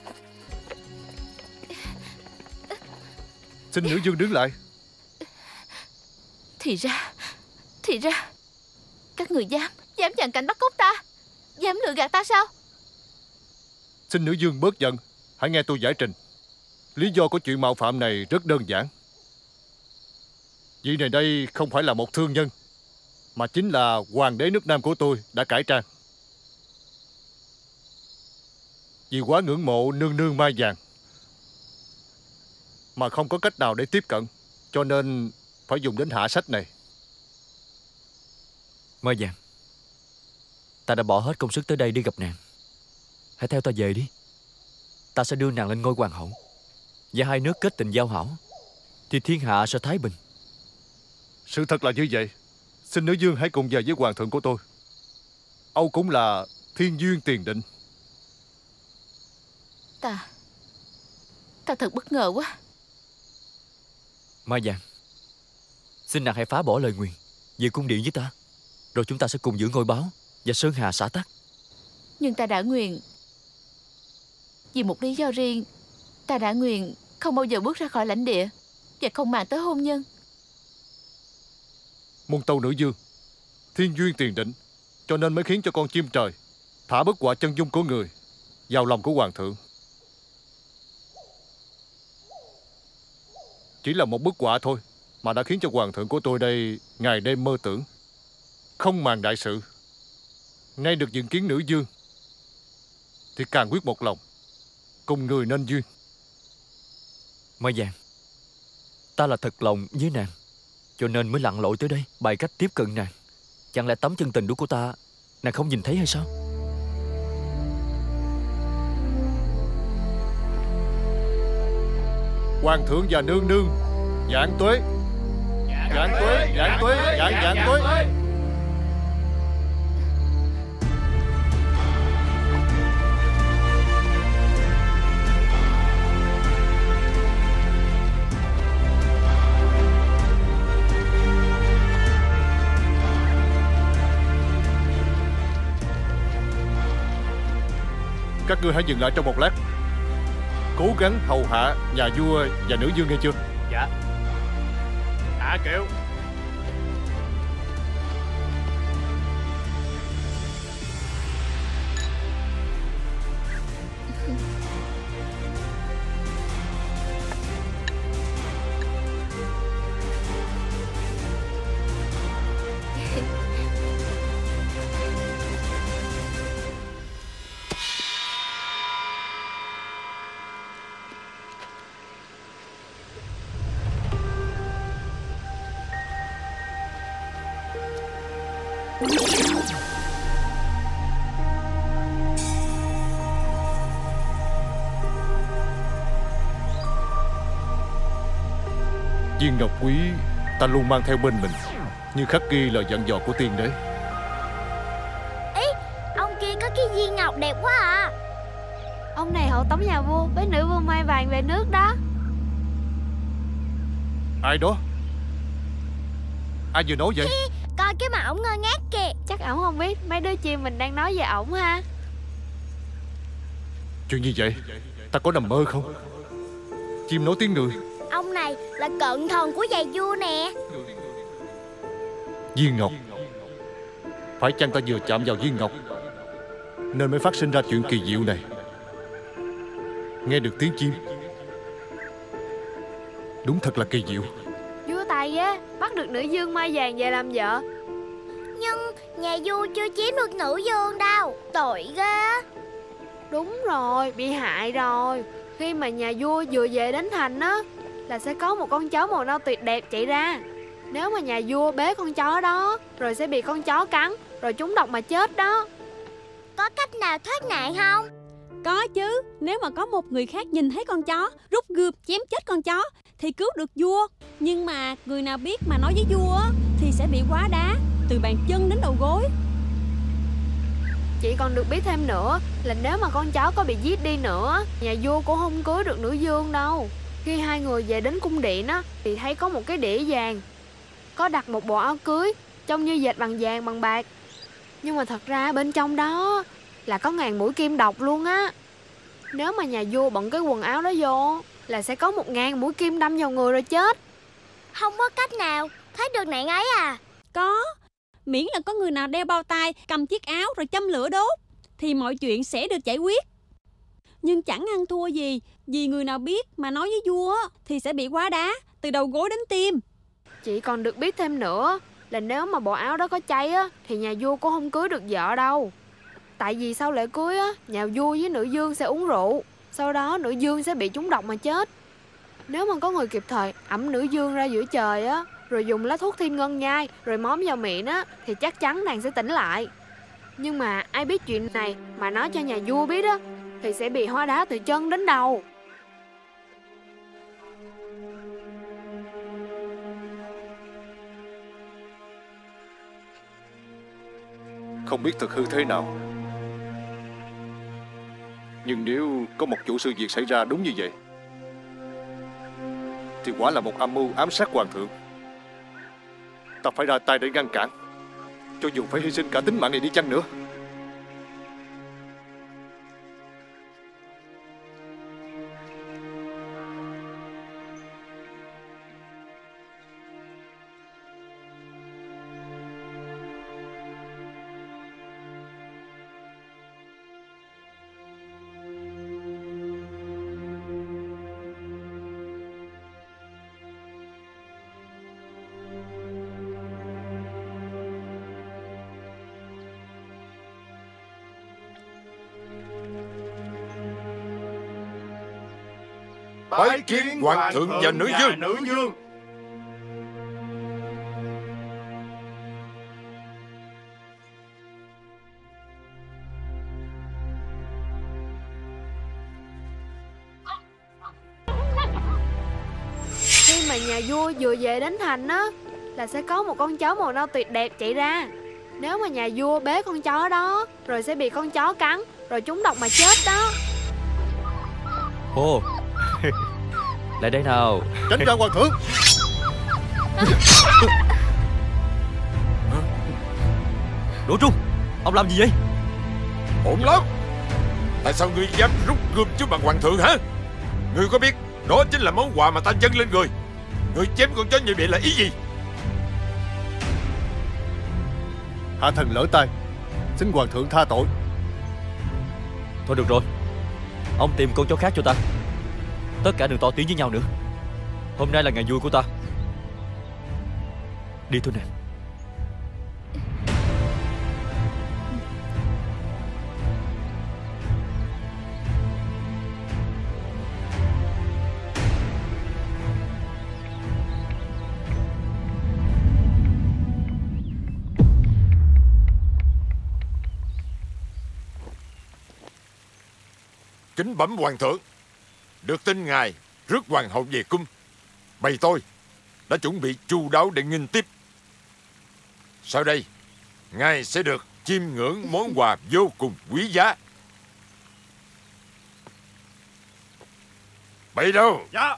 Xin nữ dương đứng lại. Thì ra Thì ra các người dám Dám chặn cảnh bắt cóc ta, dám lừa gạt ta sao? Xin nữ dương bớt giận, hãy nghe tôi giải trình. Lý do của chuyện mạo phạm này rất đơn giản. Vị này đây không phải là một thương nhân, mà chính là hoàng đế nước Nam của tôi đã cải trang. Vì quá ngưỡng mộ nương nương Mai Vàng mà không có cách nào để tiếp cận, cho nên phải dùng đến hạ sách này. Mai Vàng, ta đã bỏ hết công sức tới đây đi gặp nàng. Hãy theo ta về đi. Ta sẽ đưa nàng lên ngôi hoàng hậu, và hai nước kết tình giao hảo, thì thiên hạ sẽ thái bình. Sự thật là như vậy. Xin nữ dương hãy cùng về với hoàng thượng của tôi. Âu cũng là thiên duyên tiền định. Ta Ta thật bất ngờ quá. Mai Vàng, xin nàng hãy phá bỏ lời nguyền, về cung điện với ta, rồi chúng ta sẽ cùng giữ ngôi báo và sơn hà xã tắc. Nhưng ta đã nguyện, vì một lý do riêng, ta đã nguyện không bao giờ bước ra khỏi lãnh địa, và không màng tới hôn nhân. Muôn tâu nữ dương, thiên duyên tiền định, cho nên mới khiến cho con chim trời thả bức họa chân dung của người vào lòng của hoàng thượng. Chỉ là một bức họa thôi mà đã khiến cho hoàng thượng của tôi đây ngày đêm mơ tưởng, không màng đại sự. Nay được dựng kiến nữ dương thì càng quyết một lòng, cùng người nên duyên. Mai Vàng, ta là thật lòng với nàng, cho nên mới lặn lội tới đây bày cách tiếp cận nàng. Chẳng lẽ tấm chân tình đó của ta nàng không nhìn thấy hay sao? Hoàng thượng và nương nương vạn tuế, vạn tuế, vạn tuế, vạn vạn tuế. Các ngươi hãy dừng lại trong một lát, cố gắng hầu hạ nhà vua và nữ dương nghe chưa? Dạ. Hạ Kiệu. Viên ngọc quý ta luôn mang theo bên mình, như khắc ghi lời dặn dò của tiên đế. Ý, ông kia có cái viên ngọc đẹp quá à. Ông này hộ tống nhà vua với nữ vương mai vàng về nước đó. Ai đó? Ai vừa nói vậy? Coi cái mặt ổng ngơ ngác kìa. Chắc ổng không biết mấy đứa chim mình đang nói về ổng ha. Chuyện như vậy ta có nằm mơ không? Chim nói tiếng người. Ông này là cận thần của già vua nè. Viên ngọc. Phải chăng ta vừa chạm vào viên ngọc nên mới phát sinh ra chuyện kỳ diệu này? Nghe được tiếng chim, đúng thật là kỳ diệu. Vua tài á, bắt được nữ vương mai vàng về làm vợ. Nhưng nhà vua chưa chiếm được nữ vương đâu. Tội ghê. Đúng rồi, bị hại rồi. Khi mà nhà vua vừa về đến thành á, là sẽ có một con chó màu nâu tuyệt đẹp chạy ra. Nếu mà nhà vua bế con chó đó, rồi sẽ bị con chó cắn, rồi trúng độc mà chết đó. Có cách nào thoát nạn không? Có chứ. Nếu mà có một người khác nhìn thấy con chó, rút gươm chém chết con chó thì cứu được vua. Nhưng mà người nào biết mà nói với vua thì sẽ bị quá đá từ bàn chân đến đầu gối. Chị còn được biết thêm nữa là nếu mà con chó có bị giết đi nữa, nhà vua cũng không cưới được nữ vương đâu. Khi hai người về đến cung điện á, thì thấy có một cái đĩa vàng, có đặt một bộ áo cưới trông như dệt bằng vàng bằng bạc. Nhưng mà thật ra bên trong đó là có ngàn mũi kim độc luôn á. Nếu mà nhà vua bận cái quần áo đó vô là sẽ có một ngàn mũi kim đâm vào người rồi chết. Không có cách nào thoát được nạn ấy à? Có. Miễn là có người nào đeo bao tay, cầm chiếc áo rồi châm lửa đốt thì mọi chuyện sẽ được giải quyết. Nhưng chẳng ăn thua gì, vì người nào biết mà nói với vua thì sẽ bị quá đá từ đầu gối đến tim. Chị còn được biết thêm nữa là nếu mà bộ áo đó có cháy á, thì nhà vua cũng không cưới được vợ đâu. Tại vì sau lễ cưới á, nhà vua với nữ vương sẽ uống rượu, sau đó nữ vương sẽ bị trúng độc mà chết. Nếu mà có người kịp thời ẵm nữ vương ra giữa trời á, rồi dùng lá thuốc thiên ngân nhai rồi móm vào miệng á, thì chắc chắn nàng sẽ tỉnh lại. Nhưng mà ai biết chuyện này mà nói cho nhà vua biết á, thì sẽ bị hóa đá từ chân đến đầu. Không biết thực hư thế nào, nhưng nếu có một vụ sự việc xảy ra đúng như vậy thì quả là một âm mưu ám sát hoàng thượng. Ta phải ra tay để ngăn cản, cho dù phải hy sinh cả tính mạng này đi chăng nữa. Bái kiến hoàng thượng và nữ vương. Nữ vương. Khi mà nhà vua vừa về đến thành á, là sẽ có một con chó màu nâu tuyệt đẹp chạy ra. Nếu mà nhà vua bế con chó đó, rồi sẽ bị con chó cắn, rồi trúng độc mà chết đó. Ồ, lại đây nào. Tránh ra hoàng thượng. Đỗ Trung, ông làm gì vậy? Ổn lắm. Tại sao ngươi dám rút gươm trước mặt hoàng thượng hả? Ngươi có biết đó chính là món quà mà ta dâng lên người. Ngươi chém con chó như vậy là ý gì? Hạ thần lỡ tay, xin hoàng thượng tha tội. Thôi được rồi, ông tìm con chó khác cho ta. Tất cả đừng to tiếng với nhau nữa. Hôm nay là ngày vui của ta. Đi thôi nè. Kính bẩm hoàng thượng, được tin ngài rước hoàng hậu về cung, bầy tôi đã chuẩn bị chu đáo để nghênh tiếp. Sau đây ngài sẽ được chiêm ngưỡng món quà vô cùng quý giá. Bầy đâu? Dạ.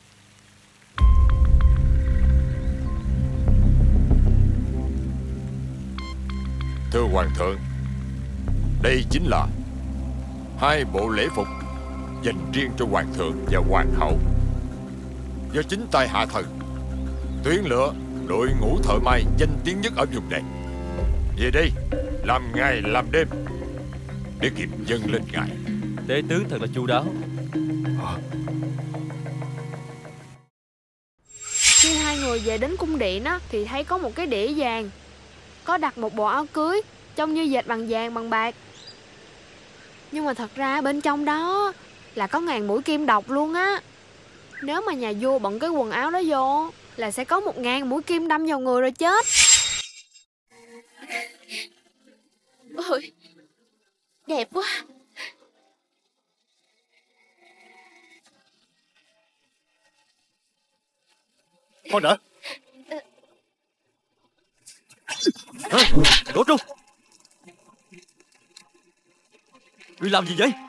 Thưa hoàng thượng, đây chính là hai bộ lễ phục dành riêng cho hoàng thượng và hoàng hậu, do chính tay hạ thần tuyển lựa đội ngũ thợ may danh tiếng nhất ở vùng này về đây làm ngày làm đêm để kịp dâng lên ngài. Tế tướng thật là chu đáo. À. Khi hai người về đến cung điện á, thì thấy có một cái đĩa vàng, có đặt một bộ áo cưới trông như dệt bằng vàng bằng bạc. Nhưng mà thật ra bên trong đó là có ngàn mũi kim độc luôn á. Nếu mà nhà vua bận cái quần áo đó vô là sẽ có một ngàn mũi kim đâm vào người rồi chết. Ôi, đẹp quá. Con đã. Đỗ Trung, ngươi làm gì vậy?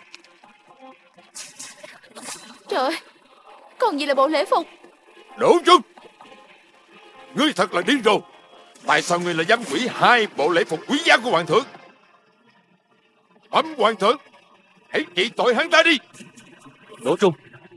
Trời ơi, còn gì là bộ lễ phục? Đỗ Trung, ngươi thật là điên rồ. Tại sao ngươi lại dám hủy hai bộ lễ phục quý giá của hoàng thượng? Bẩm hoàng thượng, hãy trị tội hắn ta đi. Đỗ Trung,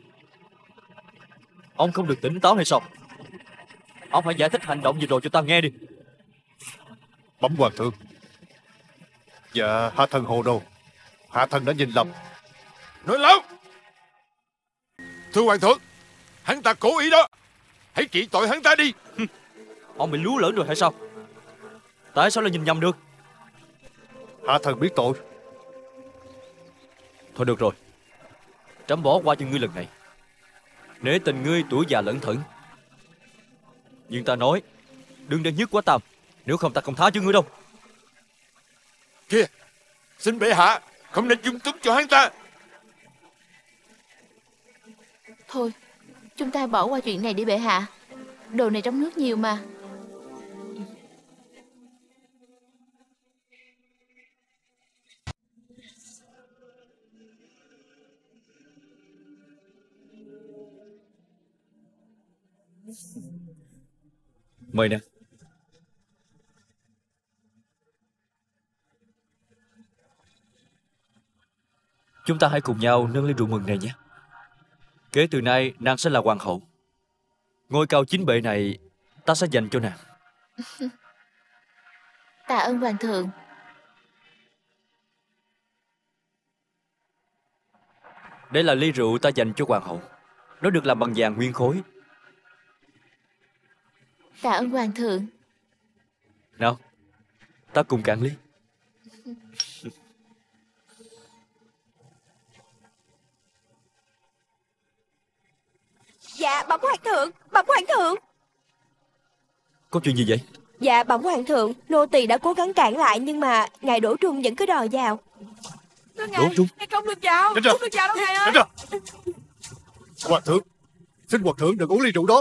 ông không được tỉnh táo hay sao? Ông phải giải thích hành động vừa rồi cho ta nghe đi. Bẩm hoàng thượng, dạ hạ thần hồ đồ, hạ thần đã nhìn lầm. Nói láo. Thưa hoàng thượng, hắn ta cố ý đó, hãy trị tội hắn ta đi. Ông bị lú lẫn rồi hay sao? Tại sao lại nhìn nhầm được? Hạ thần biết tội. Thôi được rồi, trẫm bỏ qua cho ngươi lần này. Nể tình ngươi tuổi già lẫn thận, nhưng ta nói đừng để nhức quá tam, nếu không ta không tha cho ngươi đâu. Kìa, xin bệ hạ không nên dung túng cho hắn ta. Thôi, chúng ta bỏ qua chuyện này đi bệ hạ. Đồ này trong nước nhiều mà. Mời nè. Chúng ta hãy cùng nhau nâng ly rượu mừng này nhé. Kể từ nay nàng sẽ là hoàng hậu. Ngôi cao chính bệ này ta sẽ dành cho nàng. Tạ ơn hoàng thượng. Đây là ly rượu ta dành cho hoàng hậu. Nó được làm bằng vàng nguyên khối. Tạ ơn hoàng thượng. Nào, ta cùng cạn ly. Dạ bẩm hoàng thượng, bẩm hoàng thượng. Có chuyện gì vậy? Dạ bẩm hoàng thượng, nô tỳ đã cố gắng cản lại nhưng mà ngài Đỗ Trung vẫn cứ đòi vào. Đỗ Trung, ngài không được vào, Tránh ra. không được vào đâu ngài ơi. Tránh ra. Hoàng thượng, xin hoàng thượng đừng uống ly rượu đó.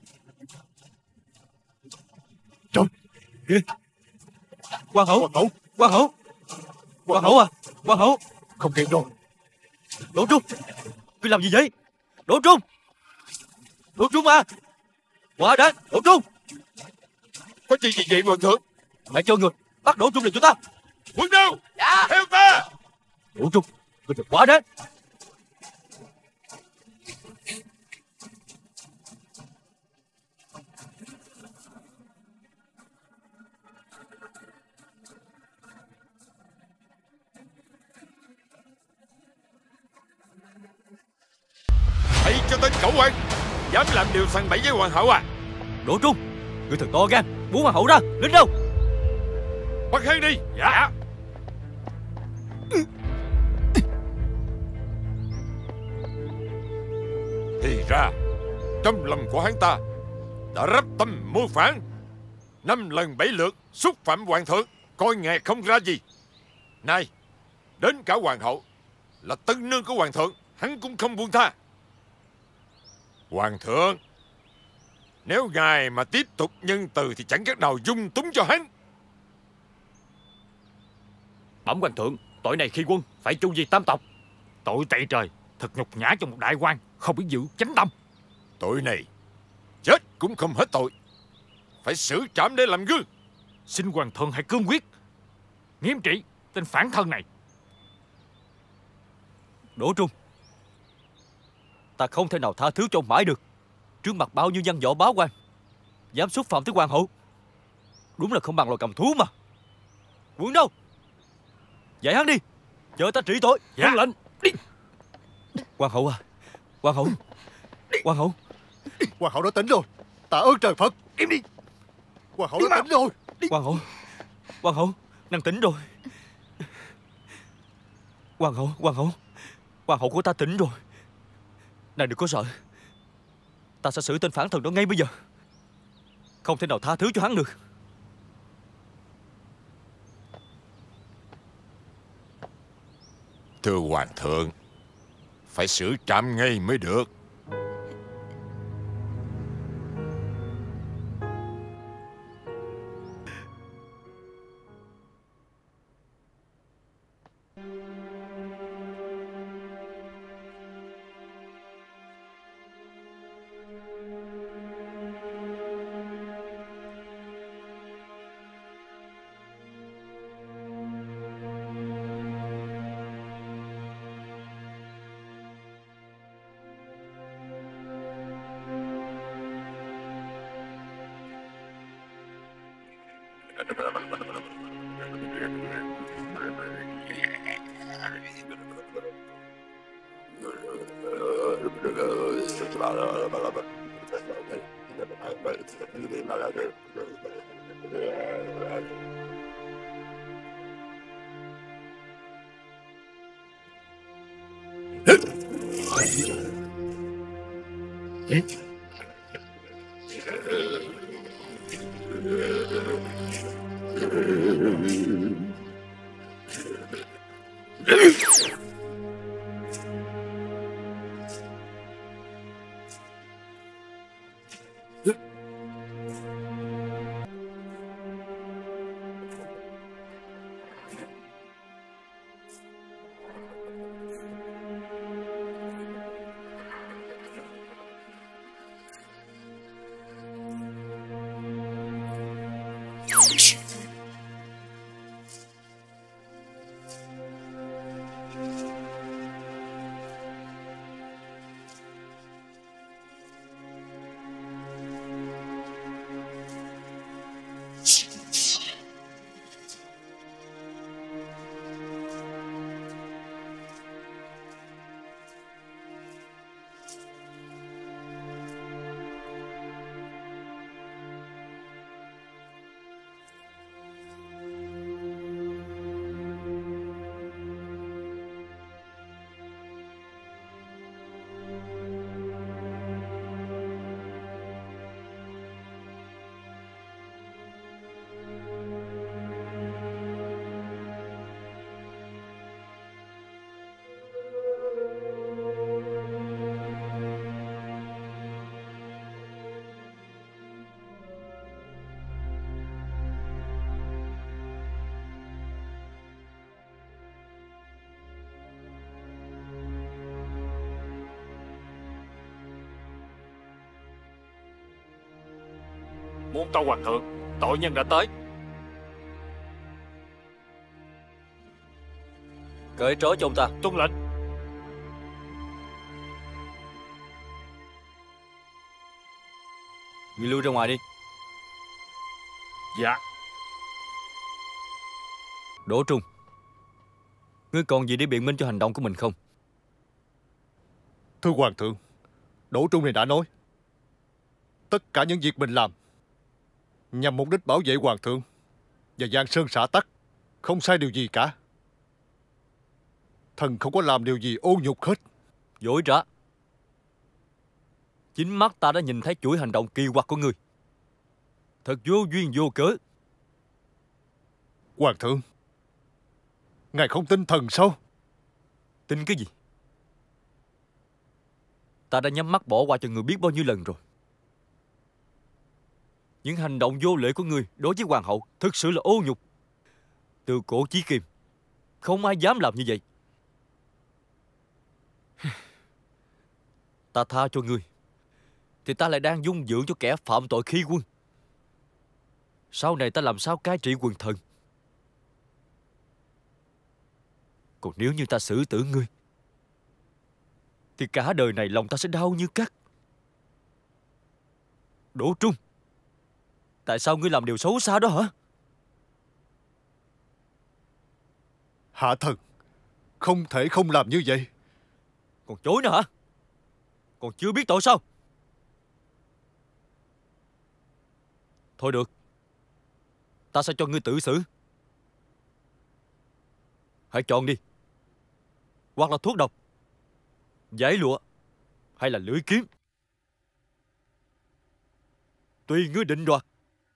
Trời, hoàng hậu, hoàng hậu, hoàng hậu, hoàng hậu à, hoàng hậu. Không kịp rồi. Đỗ Trung, ngươi làm gì vậy? Đỗ Trung, Đỗ Trung à, qua đây, Đỗ Trung. Có chuyện gì vậy hoàng thượng? Hãy cho người bắt Đỗ Trung lại cho ta. Quân đâu? Dạ. Theo ta. Đỗ Trung, ngươi đừng quá đấy. Hãy cho tên cẩu quan dám làm điều sằng bẫy với hoàng hậu à? Đỗ Trung, ngươi thật to gan, muốn hoàng hậu ra, đến đâu? Bắt hắn đi. Dạ. Thì ra trong lòng của hắn ta đã rắp tâm mưu phản, năm lần bảy lượt xúc phạm hoàng thượng, coi ngài không ra gì. Nay đến cả hoàng hậu là tân nương của hoàng thượng, hắn cũng không buông tha. Hoàng thượng, nếu ngài mà tiếp tục nhân từ thì chẳng cách nào dung túng cho hắn. Bẩm hoàng thượng, tội này khi quân phải chu diệt tam tộc. Tội tày trời, thật nhục nhã cho một đại quan không biết giữ chánh tâm. Tội này chết cũng không hết tội, phải xử trảm để làm gương. Xin hoàng thượng hãy cương quyết nghiêm trị tên phản thân này. Đỗ Trung, ta không thể nào tha thứ cho ông mãi được. Trước mặt bao nhiêu văn võ bá quan, dám xúc phạm tới hoàng hậu, đúng là không bằng loài cầm thú mà. Quân đâu? Dạy hắn đi, chờ ta trị tội. Dạ lệnh. Đi. Hoàng hậu à, hoàng hậu, hoàng hậu, hoàng hậu đã tỉnh rồi. Tạ ơn trời Phật. Im đi. Hoàng hậu đã tỉnh rồi. Hoàng hậu, hoàng hậu, nàng tỉnh rồi. Hoàng hậu, hoàng hậu, hoàng hậu của ta tỉnh rồi. Nàng đừng có sợ, ta sẽ xử tên phản thần đó ngay bây giờ. Không thể nào tha thứ cho hắn được. Thưa hoàng thượng, phải xử trảm ngay mới được. Muốn tâu hoàng thượng, tội nhân đã tới. Cởi trói cho ông ta. Tuân lệnh. Ngươi lui ra ngoài đi. Dạ. Đỗ Trung, ngươi còn gì để biện minh cho hành động của mình không? Thưa hoàng thượng, Đỗ Trung này đã nói tất cả những việc mình làm nhằm mục đích bảo vệ hoàng thượng và Giang Sơn xã tắc, không sai điều gì cả. Thần không có làm điều gì ô nhục hết. Dối trá. Chính mắt ta đã nhìn thấy chuỗi hành động kỳ quặc của ngươi. Thật vô duyên vô cớ. Hoàng thượng, ngài không tin thần sao? Tin cái gì? Ta đã nhắm mắt bỏ qua cho người biết bao nhiêu lần rồi. Những hành động vô lễ của người đối với hoàng hậu thực sự là ô nhục. Từ cổ chí kim, không ai dám làm như vậy. Ta tha cho ngươi, thì ta lại đang dung dưỡng cho kẻ phạm tội khi quân. Sau này ta làm sao cai trị quần thần? Còn nếu như ta xử tử ngươi, thì cả đời này lòng ta sẽ đau như cắt. Đỗ Trung, tại sao ngươi làm điều xấu xa đó hả? Hạ thần không thể không làm như vậy. Còn chối nữa hả? Còn chưa biết tội sao? Thôi được, ta sẽ cho ngươi tự xử. Hãy chọn đi. Hoặc là thuốc độc, giấy lụa, hay là lưỡi kiếm. Tùy ngươi định đoạt.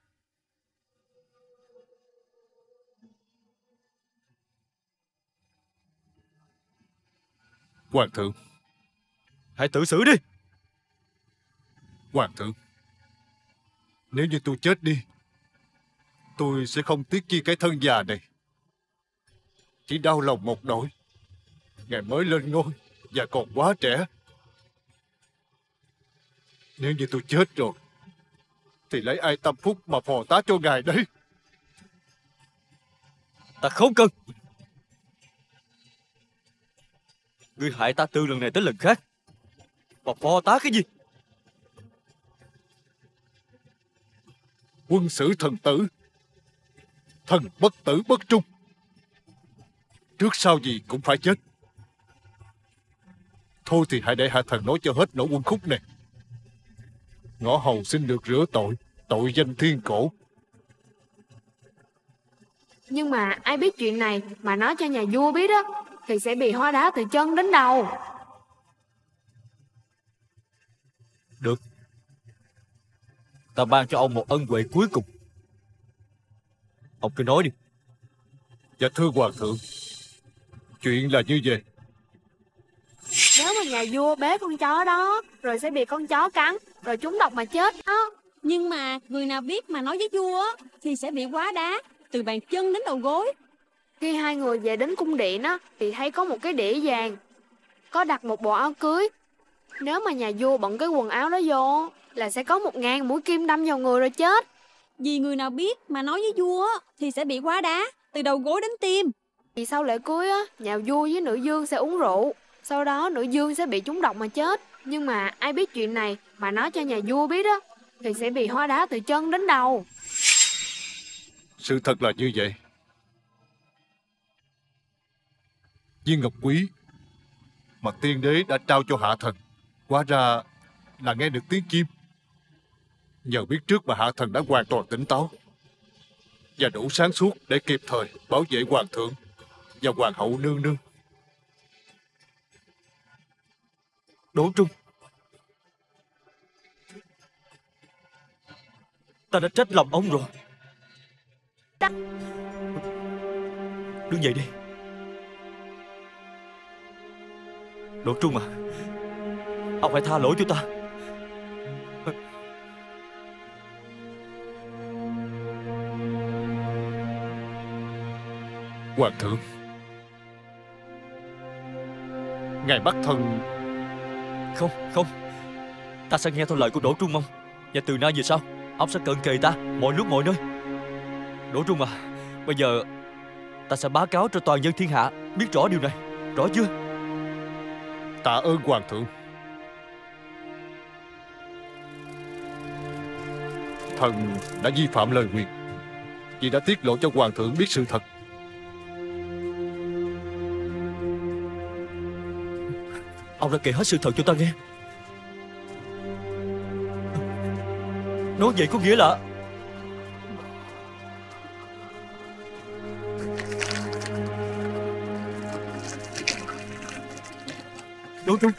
Hoàng thượng, hãy tự xử đi. Hoàng thượng, nếu như tôi chết đi, tôi sẽ không tiếc chi cái thân già này. Chỉ đau lòng một nỗi, ngài mới lên ngôi và còn quá trẻ. Nếu như tôi chết rồi, thì lấy ai tâm phúc mà phò tá cho ngài đấy? Ta không cần. Ngươi hại ta từ lần này tới lần khác, mà phò tá cái gì? Quân sử thần tử, thần bất tử bất trung, trước sau gì cũng phải chết. Thôi thì hãy để hạ thần nói cho hết nỗi quân khúc này. Ngõ hầu xin được rửa tội, tội danh thiên cổ. Nhưng mà ai biết chuyện này mà nói cho nhà vua biết á, thì sẽ bị hóa đá từ chân đến đầu. Được, ta ban cho ông một ân huệ cuối cùng. Ông cứ nói đi. Dạ thưa hoàng thượng, chuyện là như vậy. Nếu mà nhà vua bế con chó đó, rồi sẽ bị con chó cắn, rồi trúng độc mà chết đó. Nhưng mà người nào biết mà nói với vua thì sẽ bị hóa đá từ bàn chân đến đầu gối. Khi hai người về đến cung điện á, thì thấy có một cái đĩa vàng, có đặt một bộ áo cưới. Nếu mà nhà vua bận cái quần áo đó vô, là sẽ có một ngàn mũi kim đâm vào người rồi chết. Vì người nào biết mà nói với vua thì sẽ bị hóa đá từ đầu gối đến tim. Thì sau lễ cưới á, nhà vua với nữ dương sẽ uống rượu, sau đó nữ dương sẽ bị trúng độc mà chết. Nhưng mà ai biết chuyện này mà nói cho nhà vua biết á, thì sẽ bị hóa đá từ chân đến đầu. Sự thật là như vậy. Viên ngọc quý mà tiên đế đã trao cho hạ thần, hóa ra là nghe được tiếng chim. Nhờ biết trước mà hạ thần đã hoàn toàn tỉnh táo và đủ sáng suốt để kịp thời bảo vệ hoàng thượng và hoàng hậu nương nương. Đỗ Trung, ta đã trách lòng ông rồi. Đứng dậy đi. Đỗ Trung à, ông phải tha lỗi cho ta. Hoàng thượng, ngài bắt thần. Không, không, ta sẽ nghe theo lời của Đỗ Trung ông. Và từ nay về sau, ông sẽ cận kề ta mọi lúc mọi nơi. Đỗ Trung à, bây giờ ta sẽ báo cáo cho toàn dân thiên hạ biết rõ điều này. Rõ chưa? Tạ ơn hoàng thượng. Thần đã vi phạm lời nguyền vì đã tiết lộ cho hoàng thượng biết sự thật. Ông đã kể hết sự thật cho ta nghe. Nói vậy có nghĩa là Đỗ Trung,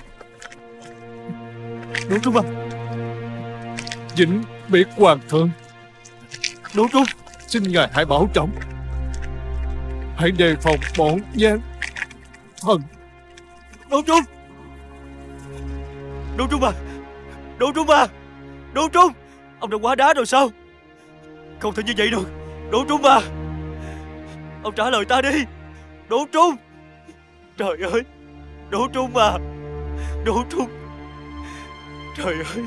Đỗ Trung à, vĩnh biệt hoàng thượng. Đỗ Trung, xin ngài hãy bảo trọng, hãy đề phòng bọn gian thần. Đỗ Trung! Đỗ Trung à! Đỗ Trung à! Đỗ Trung! Ông đã quá đá rồi sao? Không thể như vậy được. Đỗ Trung à! Ông trả lời ta đi! Đỗ Trung! Trời ơi! Đỗ Trung à! Đỗ Trung! Trời ơi!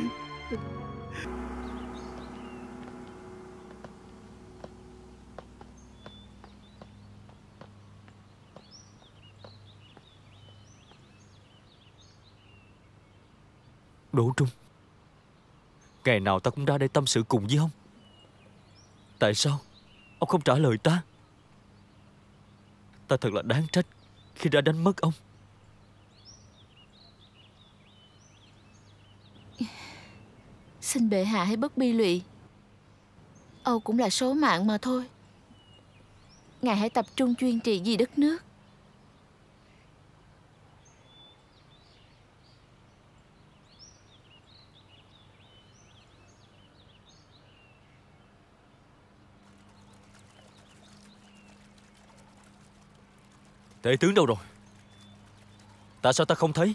Đỗ Trung, ngày nào ta cũng ra đây tâm sự cùng với ông. Tại sao ông không trả lời ta? Ta thật là đáng trách khi đã đánh mất ông. Xin bệ hạ hãy bất bi lụy. Âu cũng là số mạng mà thôi. Ngài hãy tập trung chuyên trị vì đất nước. Tể tướng đâu rồi? Tại sao ta không thấy?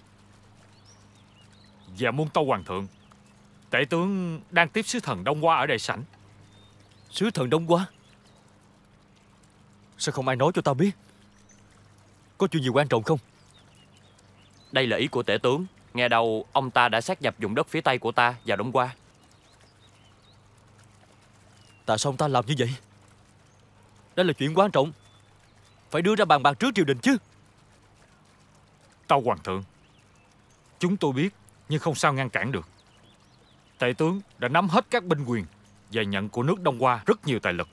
Dạ muôn tâu hoàng thượng, tể tướng đang tiếp sứ thần Đông Hoa ở đại sảnh. Sứ thần Đông Hoa? Sao không ai nói cho ta biết? Có chuyện gì quan trọng không? Đây là ý của tể tướng. Nghe đâu ông ta đã sát nhập vùng đất phía tây của ta vào Đông Hoa. Tại sao ông ta làm như vậy? Đây là chuyện quan trọng, phải đưa ra bàn bạc trước triều đình chứ. Tâu hoàng thượng, chúng tôi biết nhưng không sao ngăn cản được. Tể tướng đã nắm hết các binh quyền và nhận của nước Đông Hoa rất nhiều tài lực.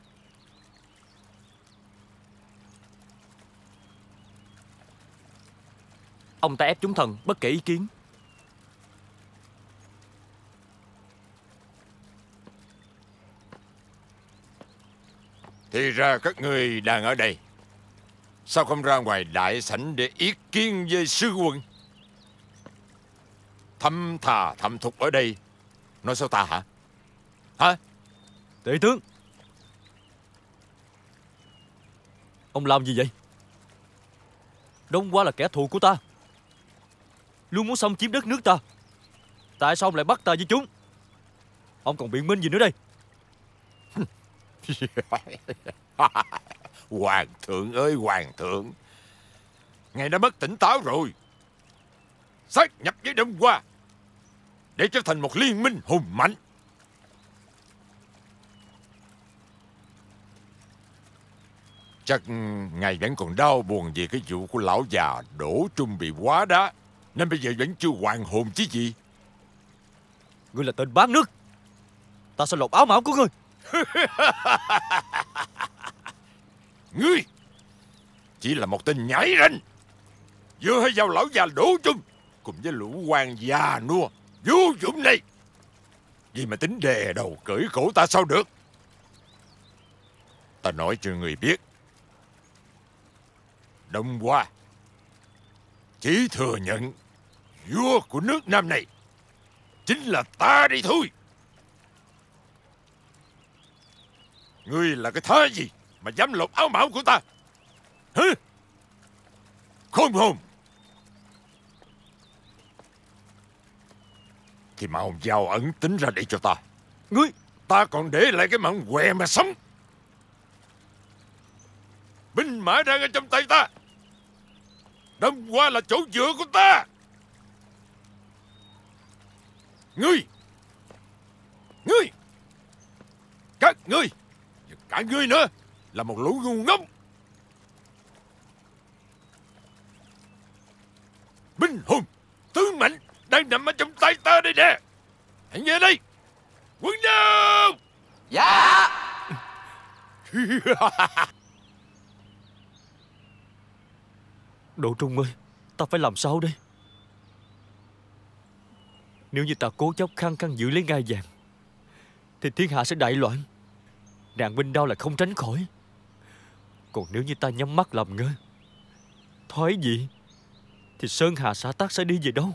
Ông ta ép chúng thần bất kể ý kiến. Thì ra các ngươi đang ở đây. Sao không ra ngoài đại sảnh để ý kiến với sứ quân? Thâm thà thâm thục ở đây, nói sao ta hả? Hả? Tể tướng, ông làm gì vậy? Đông Hoa là kẻ thù của ta, luôn muốn xâm chiếm đất nước ta. Tại sao ông lại bắt ta với chúng? Ông còn biện minh gì nữa đây? Hoàng thượng ơi hoàng thượng, ngài đã mất tỉnh táo rồi. Sát nhập với Đông Hoa để trở thành một liên minh hùng mạnh. Chắc ngài vẫn còn đau buồn vì cái vụ của lão già Đỗ Trung bị hóa đá, nên bây giờ vẫn chưa hoàn hồn chứ gì. Ngươi là tên bán nước, ta sẽ lột áo mão của ngươi. Ngươi chỉ là một tên nhảy ranh, vừa hay vào lão già Đỗ Trung cùng với lũ quan già nua vô dụng này. Vì mà tính đè đầu cởi cổ ta sao được? Ta nói cho người biết, Đông Hoa chỉ thừa nhận vua của nước Nam này chính là ta đi thôi. Ngươi là cái thá gì mà dám lột áo mão của ta? Hả? Khôn hồn! Thì mau giao ẩn tính ra để cho ta. Ngươi! Ta còn để lại cái mạng què mà sống. Binh mã đang ở trong tay ta. Đông Hoa là chỗ dựa của ta. Ngươi! Ngươi! Các ngươi! Và cả ngươi nữa là một lũ ngu ngốc. Binh hùng, tướng mạnh đang nằm ở trong tay ta đây nè. Hãy nghe đây. Quân đâu? Dạ. Đỗ Trung ơi, ta phải làm sao đây? Nếu như ta cố chấp khăng khăng giữ lấy ngai vàng thì thiên hạ sẽ đại loạn, nạn binh đao là không tránh khỏi. Còn nếu như ta nhắm mắt làm ngơ, thoái vị, thì sơn hà xã tắc sẽ đi về đâu?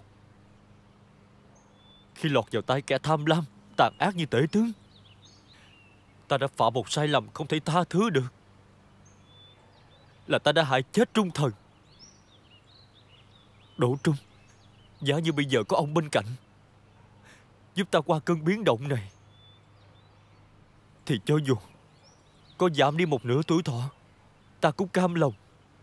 Khi lọt vào tay kẻ tham lam, tàn ác như Tể tướng, ta đã phạm một sai lầm không thể tha thứ được, là ta đã hại chết trung thần. Đỗ Trung, giả như bây giờ có ông bên cạnh, giúp ta qua cơn biến động này, thì cho dù có giảm đi một nửa tuổi thọ, ta cũng cam lòng.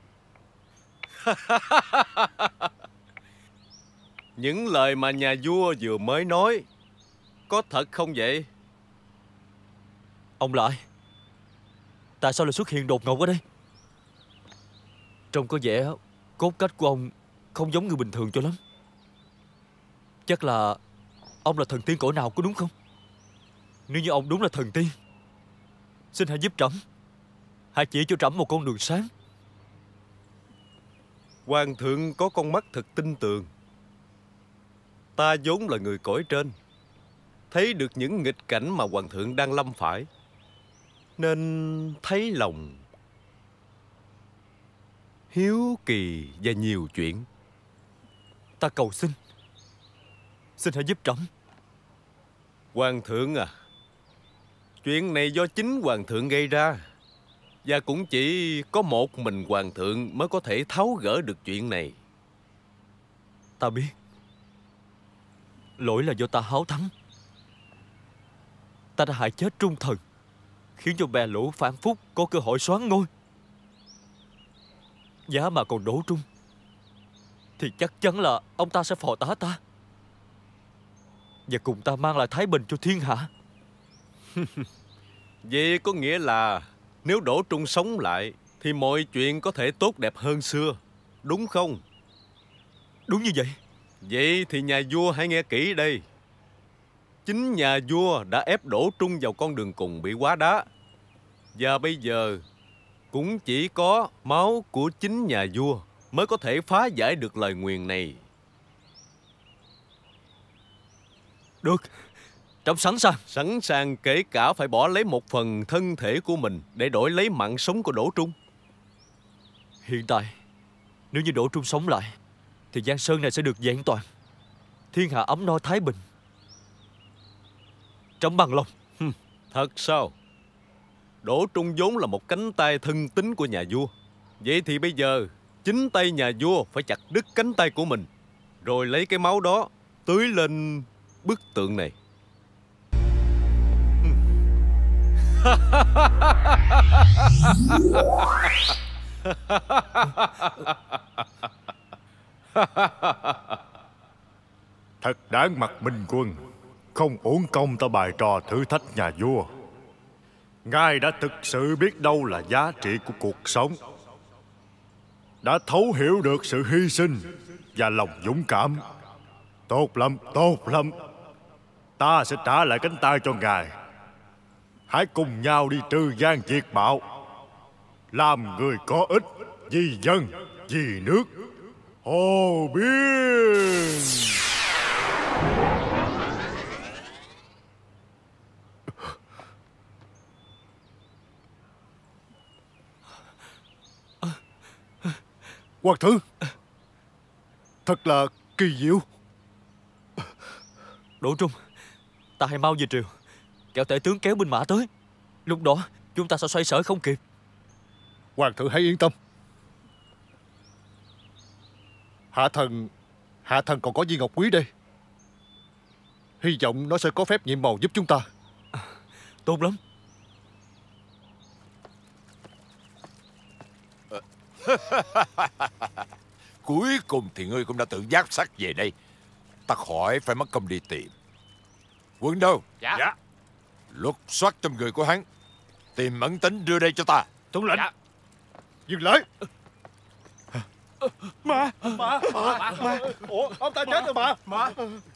Những lời mà nhà vua vừa mới nói có thật không vậy? Ông là ai? Tại sao lại xuất hiện đột ngột ở đây? Trông có vẻ cốt cách của ông không giống người bình thường cho lắm. Chắc là ông là thần tiên cõi nào có đúng không? Nếu như ông đúng là thần tiên, xin hãy giúp trẫm, hãy chỉ cho trẫm một con đường sáng. Hoàng thượng có con mắt thật tinh tường. Ta vốn là người cõi trên, thấy được những nghịch cảnh mà hoàng thượng đang lâm phải, nên thấy lòng hiếu kỳ và nhiều chuyện. Ta cầu xin, xin hãy giúp trẫm. Hoàng thượng à, chuyện này do chính hoàng thượng gây ra, và cũng chỉ có một mình hoàng thượng mới có thể tháo gỡ được chuyện này. Ta biết, lỗi là do ta háo thắng. Ta đã hại chết trung thần, khiến cho bè lũ phản phúc có cơ hội soán ngôi. Giá mà còn Đỗ Trung, thì chắc chắn là ông ta sẽ phò tá ta, và cùng ta mang lại thái bình cho thiên hạ. Vậy có nghĩa là nếu Đỗ Trung sống lại thì mọi chuyện có thể tốt đẹp hơn xưa, đúng không? Đúng như vậy. Vậy thì nhà vua hãy nghe kỹ đây. Chính nhà vua đã ép Đỗ Trung vào con đường cùng bị hóa đá, và bây giờ cũng chỉ có máu của chính nhà vua mới có thể phá giải được lời nguyền này. Được, trẫm sẵn sàng. Sẵn sàng kể cả phải bỏ lấy một phần thân thể của mình để đổi lấy mạng sống của Đỗ Trung. Hiện tại, nếu như Đỗ Trung sống lại, thì Giang Sơn này sẽ được vẹn toàn, thiên hạ ấm no thái bình. Trẫm bằng lòng. Thật sao? Đỗ Trung vốn là một cánh tay thân tín của nhà vua. Vậy thì bây giờ chính tay nhà vua phải chặt đứt cánh tay của mình, rồi lấy cái máu đó tưới lên bức tượng này. Thật đáng mặt Minh Quân, không uổng công ta bài trò thử thách nhà vua. Ngài đã thực sự biết đâu là giá trị của cuộc sống, đã thấu hiểu được sự hy sinh và lòng dũng cảm. Tốt lắm, tốt lắm. Ta sẽ trả lại cánh tay cho ngài. Hãy cùng nhau đi trừ gian diệt bạo, làm người có ích, vì dân, vì nước. Hồ Biên. Hoàng thượng, thật là kỳ diệu. Đỗ Trung, ta hãy mau về triều, kẻo tể tướng kéo binh mã tới. Lúc đó chúng ta sẽ xoay sở không kịp. Hoàng thượng hãy yên tâm. Hạ thần Hạ thần còn có viên ngọc quý đây. Hy vọng nó sẽ có phép nhiệm màu giúp chúng ta. À, tốt lắm. Cuối cùng thì ngươi cũng đã tự giác sắc về đây. Ta khỏi phải mất công đi tìm. Quân đâu? Dạ. Dạ. Lục soát trong người của hắn, tìm ẩn tính đưa đây cho ta. Tuân lệnh. Dạ. Dừng lại. Mà Mà Mà Mà Ủa ông ta chết rồi mà Mà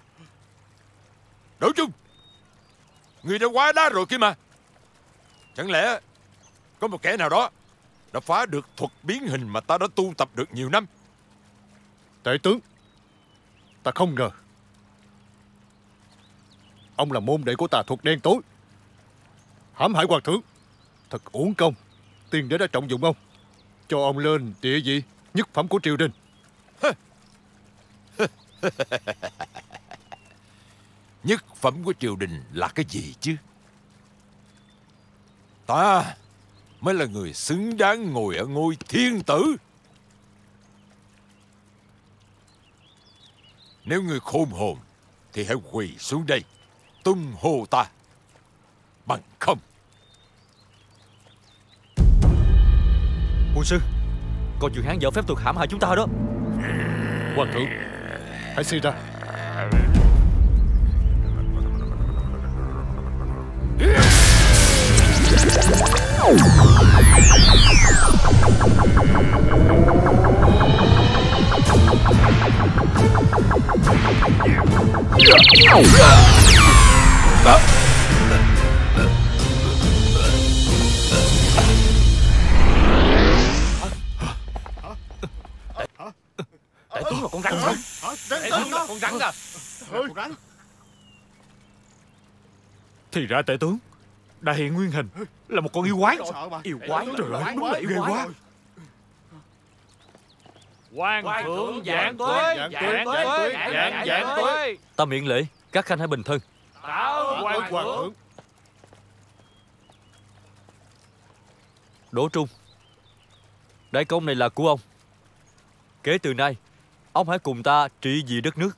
Đỗ Trung, người đã quá đá rồi kia mà. Chẳng lẽ có một kẻ nào đó đã phá được thuật biến hình mà ta đã tu tập được nhiều năm? Tể tướng, ta không ngờ ông là môn đệ của tà thuật đen tối, hãm hại hoàng thượng. Thật uổng công, tiên đế đã trọng dụng ông, cho ông lên địa vị nhất phẩm của triều đình. Nhất phẩm của triều đình là cái gì chứ? Ta mới là người xứng đáng ngồi ở ngôi thiên tử. Nếu ngươi khôn hồn thì hãy quỳ xuống đây tung hô ta. Bằng không. Quân sư, còn chuyện hắn dở phép thuật hãm hại chúng ta đó. Hoàng thượng, hãy suy ra. Tể tướng là con rắn sao? Tể tướng là con rắn à? Con rắn. Thì ra tể tướng đại hiện nguyên hình là một con yêu quái. Yêu quái? Trời ơi, đúng là yêu ghê quái quá. Hoàng thượng vạn tuế, vạn tuế, vạn vạn tuế. Ta miễn lễ, các khanh hãy bình thân. Tảo hoàng thượng. Đỗ Trung, đại công này là của ông. Kể từ nay, ông hãy cùng ta trị vì đất nước.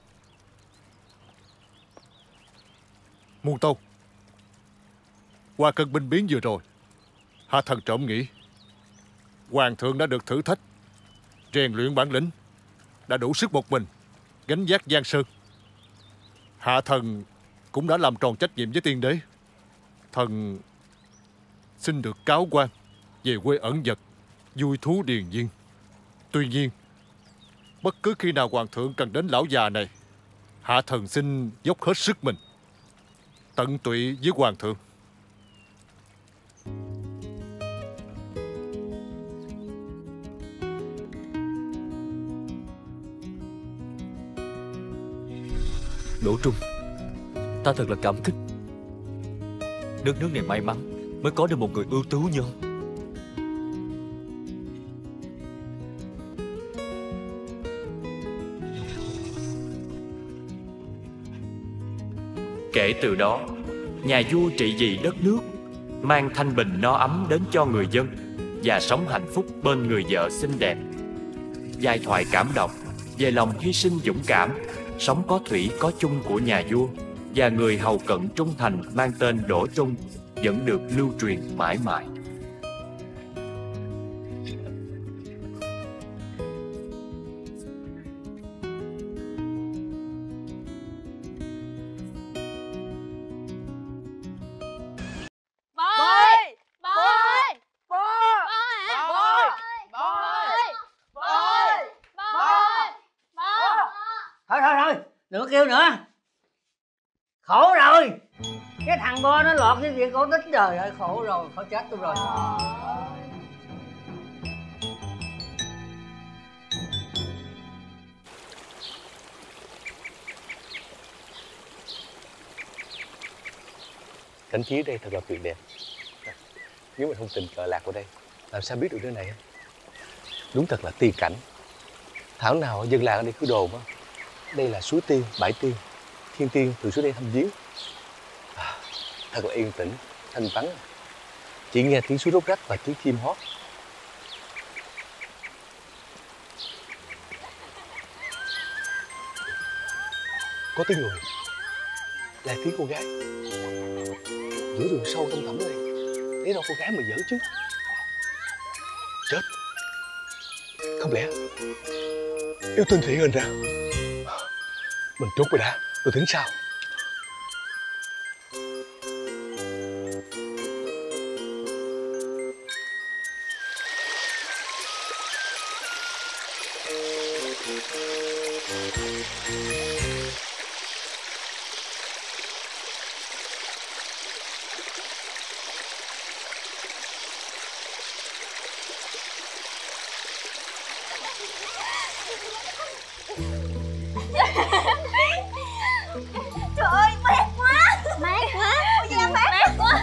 Muôn Tâu, qua cơn binh biến vừa rồi, Hạ Thần trộm nghĩ Hoàng thượng đã được thử thách, rèn luyện bản lĩnh, đã đủ sức một mình gánh vác giang sơn. Hạ Thần cũng đã làm tròn trách nhiệm với tiên đế. Thần xin được cáo quan về quê ẩn dật, vui thú điền viên. Tuy nhiên, bất cứ khi nào Hoàng thượng cần đến lão già này, Hạ Thần xin dốc hết sức mình, tận tụy với Hoàng thượng. Đỗ Trung, ta thật là cảm kích. Đất nước này may mắn mới có được một người ưu tú như ông. Kể từ đó, nhà vua trị vì đất nước, mang thanh bình no ấm đến cho người dân và sống hạnh phúc bên người vợ xinh đẹp. Giai thoại cảm động về lòng hy sinh dũng cảm, sống có thủy có chung của nhà vua và người hầu cận trung thành mang tên Đỗ Trung vẫn được lưu truyền mãi mãi. Thôi thôi thôi, đừng có kêu nữa. Khổ rồi. Cái thằng Bo nó lọt cái chuyện cổ tích, trời ơi khổ rồi, khổ chết tôi rồi. Cảnh trí đây thật là tuyệt đẹp. Nếu mình không tình cờ lạc vào đây, làm sao biết được nơi này? Đúng thật là tiên cảnh. Thảo nào dân làng ở đây cứ đồn á, đây là suối tiên, bãi tiên, thiên tiên từ xuống đây thăm viếng. À, thật là yên tĩnh, thanh vắng. Chỉ nghe tiếng suối róc rách và tiếng chim hót. Có tiếng người, là tiếng cô gái. Giữa đường sâu thăm thẳm đây, lấy đâu cô gái mà giỡn chứ? Chết! Không lẽ yêu tinh thị hình ra? Mình trốn rồi đã, rồi tính sao? Trời ơi, mát quá. Mát quá. Ôi da, mát, mát quá.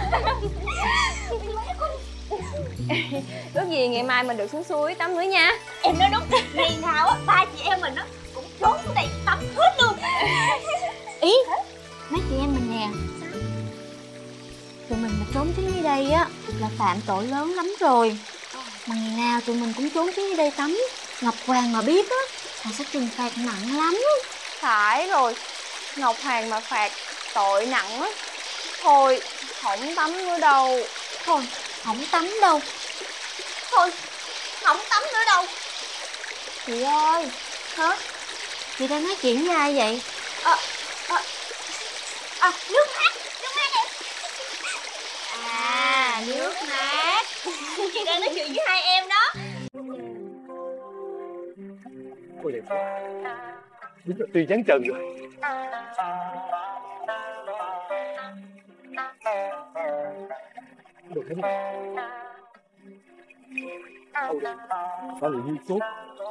Ước gì ngày mai mình được xuống suối tắm nữa nha. Em nói đúng. Ngày nào á, ba chị em mình á cũng trốn xuống đây tắm hết luôn. Ý, mấy chị em mình nè, tụi mình mà trốn xuống dưới đây á là phạm tội lớn lắm rồi. Mà ngày nào tụi mình cũng trốn xuống dưới đây tắm, Ngọc Hoàng mà biết á là sẽ trừng phạt nặng lắm. Phải rồi, Ngọc Hoàng mà phạt tội nặng á, thôi không tắm nữa đâu. Thôi không tắm đâu. Thôi không tắm nữa đâu. Chị ơi. Hả? Chị đang nói chuyện với ai vậy? À, à, à nước mát. Nước mát em. À, nước mát. Chị đang nói chuyện với hai em đó. Cô đẹp quá. Đúng là Tuy dáng trần rồi. Đồ thế này. Âu đây, sao lại như sốt?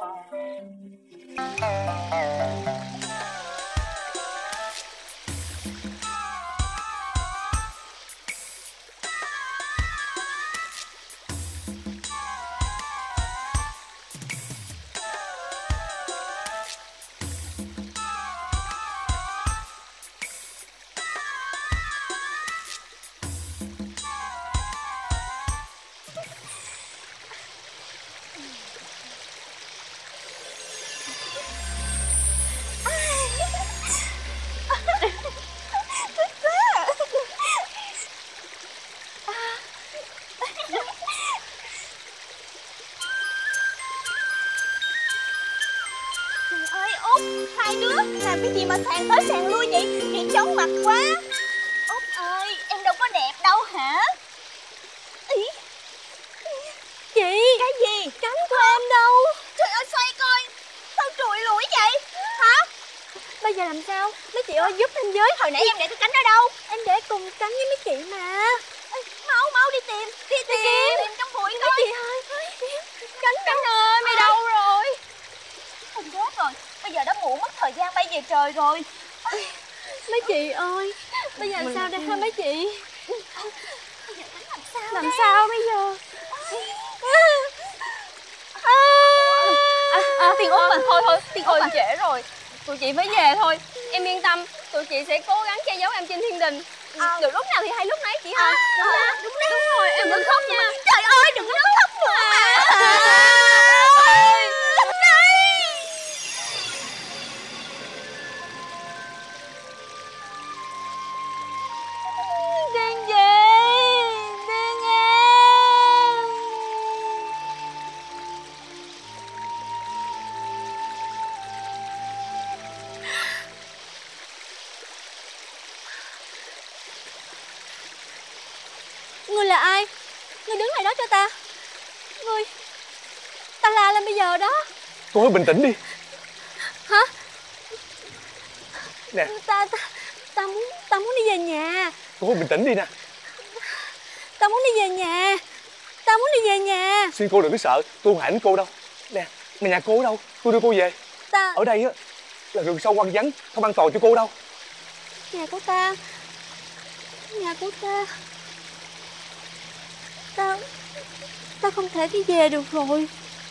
Hai đứa làm cái gì mà sàn tới sàn lui vậy? Chị chóng mặt quá. Út ơi, em đâu có đẹp đâu hả? Ý. Chị. Cái gì? Cánh của em đâu? Trời ơi, xoay coi. Sao trụi lủi vậy? Hả? Bây giờ làm sao? Mấy chị ơi giúp em với. Hồi nãy em để cái cánh ở đâu? Em để cùng cánh với mấy chị mà. Ê, mau mau đi tìm. Đi tìm. Tìm, tìm trong bụi coi. Mấy chị ơi. Cánh cánh ơi, mày đâu rồi? Không chết rồi. Bây giờ đã muộn, mất thời gian bay về trời rồi. Mấy chị ơi, bây giờ làm sao đây hả mấy chị? Bây giờ tính làm sao Làm đây? sao bây giờ? À, à, à, Tiên Út mà thôi thôi Tiên Út mà trễ rồi, tụi chị phải về thôi. Em yên tâm, tụi chị sẽ cố gắng che giấu em trên thiên đình. À, được lúc nào thì hay lúc nấy chị ha. À, đúng, à, đúng, đúng, đúng rồi, em đừng khóc nha. Trời ơi, đừng có khóc nữa mà. Tiên về, Tiên em. Ngươi là ai? Ngươi đứng lại đó cho ta. Ngươi, ta la lên bây giờ đó. Cô hãy bình tĩnh đi. Hả? Nè. Ta, ta, ta muốn, ta muốn đi về nhà. Cô hãy bình tĩnh đi nè. Ta muốn đi về nhà. Ta muốn đi về nhà. Xin cô đừng có sợ, tôi không hại đến cô đâu. Nè, mà nhà cô ở đâu? Tôi đưa cô về. Ta... Ở đây á là rừng sâu hoang vắng, không an toàn cho cô đâu. Nhà của ta. Nhà của ta. Ta... Ta không thể đi về được rồi.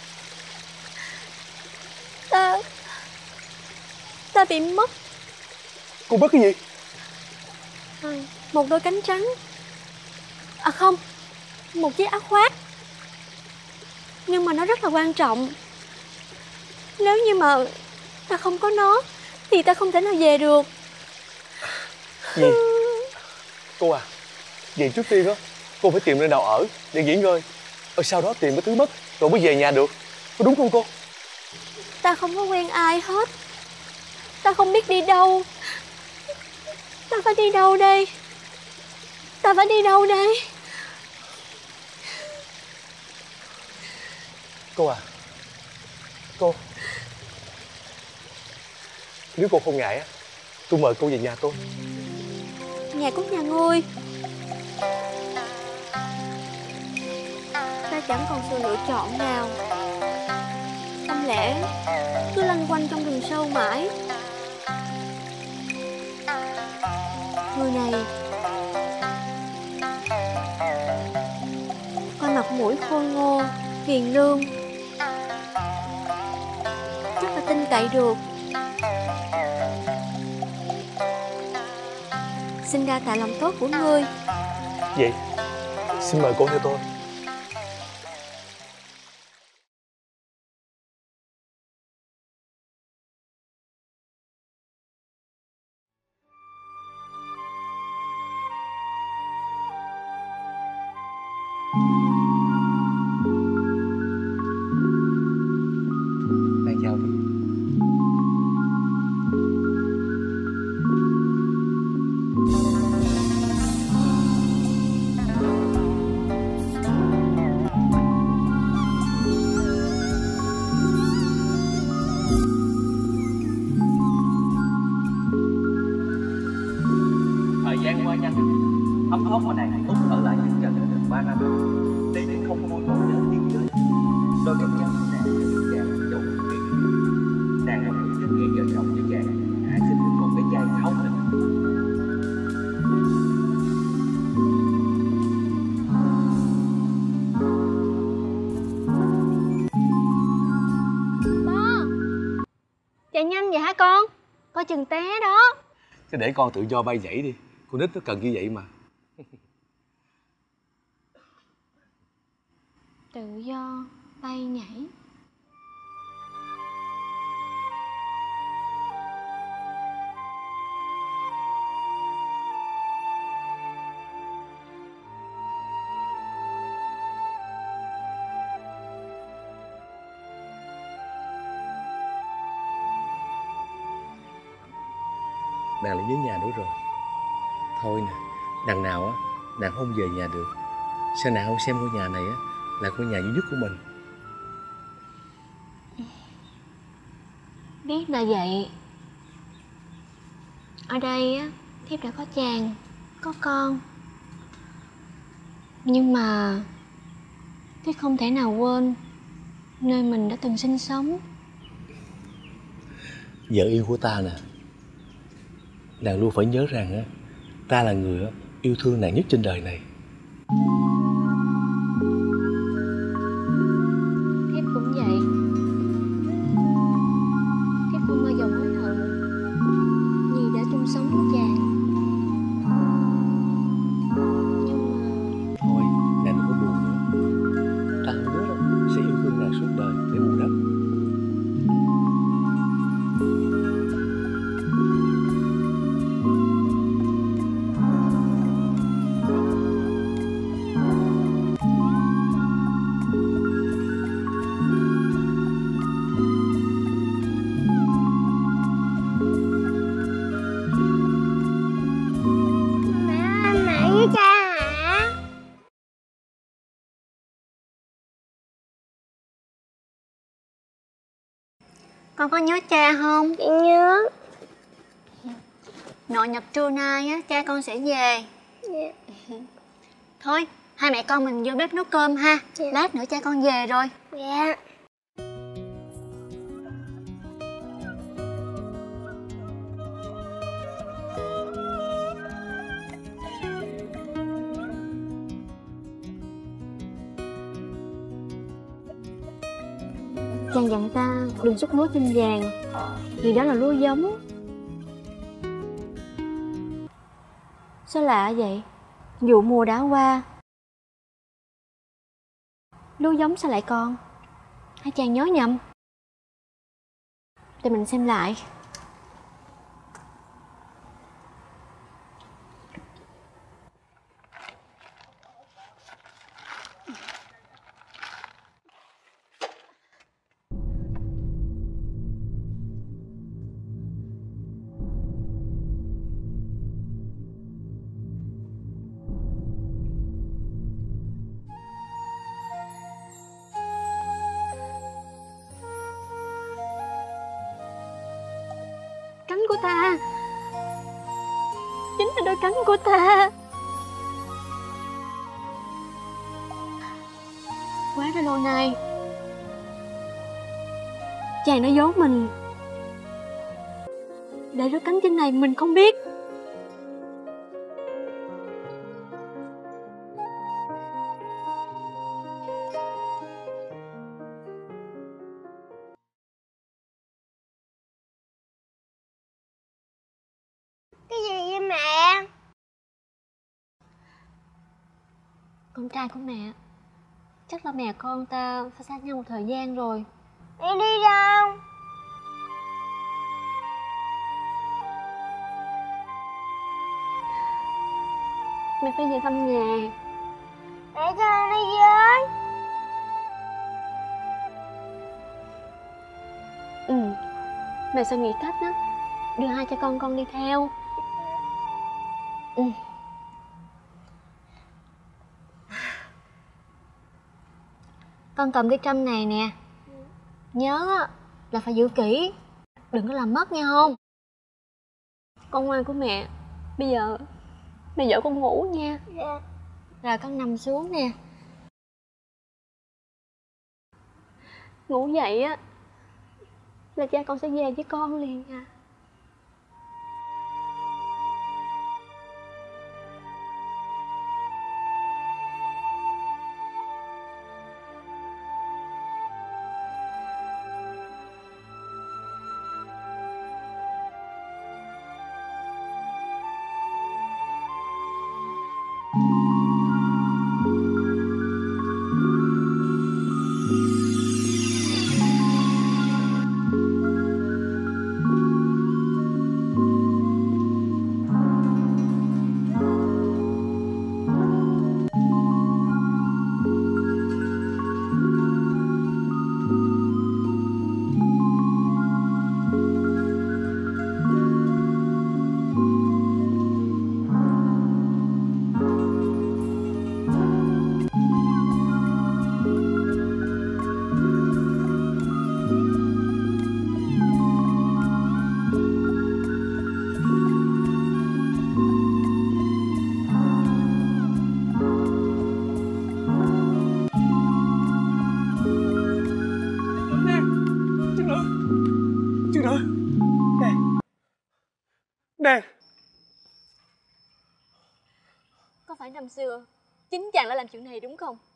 Ta... Ta bị mất. Cô mất cái gì? À, một đôi cánh trắng. À không, một chiếc áo khoác. Nhưng mà nó rất là quan trọng. Nếu như mà ta không có nó thì ta không thể nào về được. Gì? Cô à, vậy trước tiên á cô phải tìm nơi nào ở để nghỉ ngơi, rồi sau đó tìm cái thứ mất rồi mới về nhà được, có đúng không cô? Ta không có quen ai hết. Ta không biết đi đâu. Ta phải đi đâu đây? Ta phải đi đâu đây? Cô à, cô, nếu cô không ngại á, tôi mời cô về nhà tôi. Nhà của nhà ngươi. Ta chẳng còn sự lựa chọn nào. Không lẽ cứ lanh quanh trong rừng sâu mãi? Người này coi mặt mũi khôi ngô, hiền lương, rất là tin cậy được. Xin đa tạ lòng tốt của ngươi. Vậy xin mời cô theo tôi. gian qua nhanh, ấm ốc mà nàng hạnh phúc ở lại chân trần được ba năm. Đây cũng không có môi mỏi nữa tiếng giới. Đôi cặp chân của nàng được chàng chỗ người. Nàng là nữ rất nghĩa vợ chồng với chàng, hạ sinh được con bé trai không hình. Chạy nhanh vậy hả con? Coi chừng té đó. Cứ để con tự do bay nhảy đi, con nít nó cần như vậy mà. Tự do bay nhảy. Nàng lại nhớ nhà nữa rồi. Thôi nè, đằng nào á nàng không về nhà được. Sao nàng không xem ngôi nhà này á là ngôi nhà duy nhất của mình? Biết là vậy. Ở đây á, thiếp đã có chàng, có con. Nhưng mà thiếp không thể nào quên nơi mình đã từng sinh sống. Vợ yêu của ta nè, nàng luôn phải nhớ rằng á, ta là người yêu thương nàng nhất trên đời này. Thiếp cũng vậy. Thiếp không bao giờ hối hận vì đã chung sống với chàng. Thôi, nàng đừng có buồn nữa. Ta hứa đó, sẽ yêu thương nàng suốt đời để bù đắp. Con có nhớ cha không? Chị nhớ. Nội nhật trưa nay á, cha con sẽ về. Dạ. Thôi, hai mẹ con mình vô bếp nấu cơm ha. Dạ. Lát nữa cha con về rồi. Dạ. Chàng dặn ta đừng xúc lúa trên vàng, vì đó là lúa giống. Sao lạ vậy? Vụ mùa đã qua, lúa giống sao lại còn? Hay chàng nhớ nhầm? Để mình xem lại. Cánh của ta, chính là đôi cánh của ta. Quá ra lâu nay chàng đã giấu mình, để đôi cánh trên này mình không biết. Cái gì vậy mẹ? Con trai của mẹ. Chắc là mẹ con ta phải xa nhau một thời gian rồi. Mẹ đi đâu? Mẹ phải về thăm nhà. Mẹ cho con đi với. Ừ, mẹ sẽ nghĩ cách đó đưa hai cha con con đi theo. Ừ. Con cầm cái trâm này nè. Nhớ là phải giữ kỹ, đừng có làm mất nha không? Con ngoan của mẹ. Bây giờ Mẹ dỗ con ngủ nha. Dạ. Rồi con nằm xuống nè. Ngủ dậy á là cha con sẽ về với con liền à. Nè, Có phải năm xưa chính chàng đã làm chuyện này đúng không?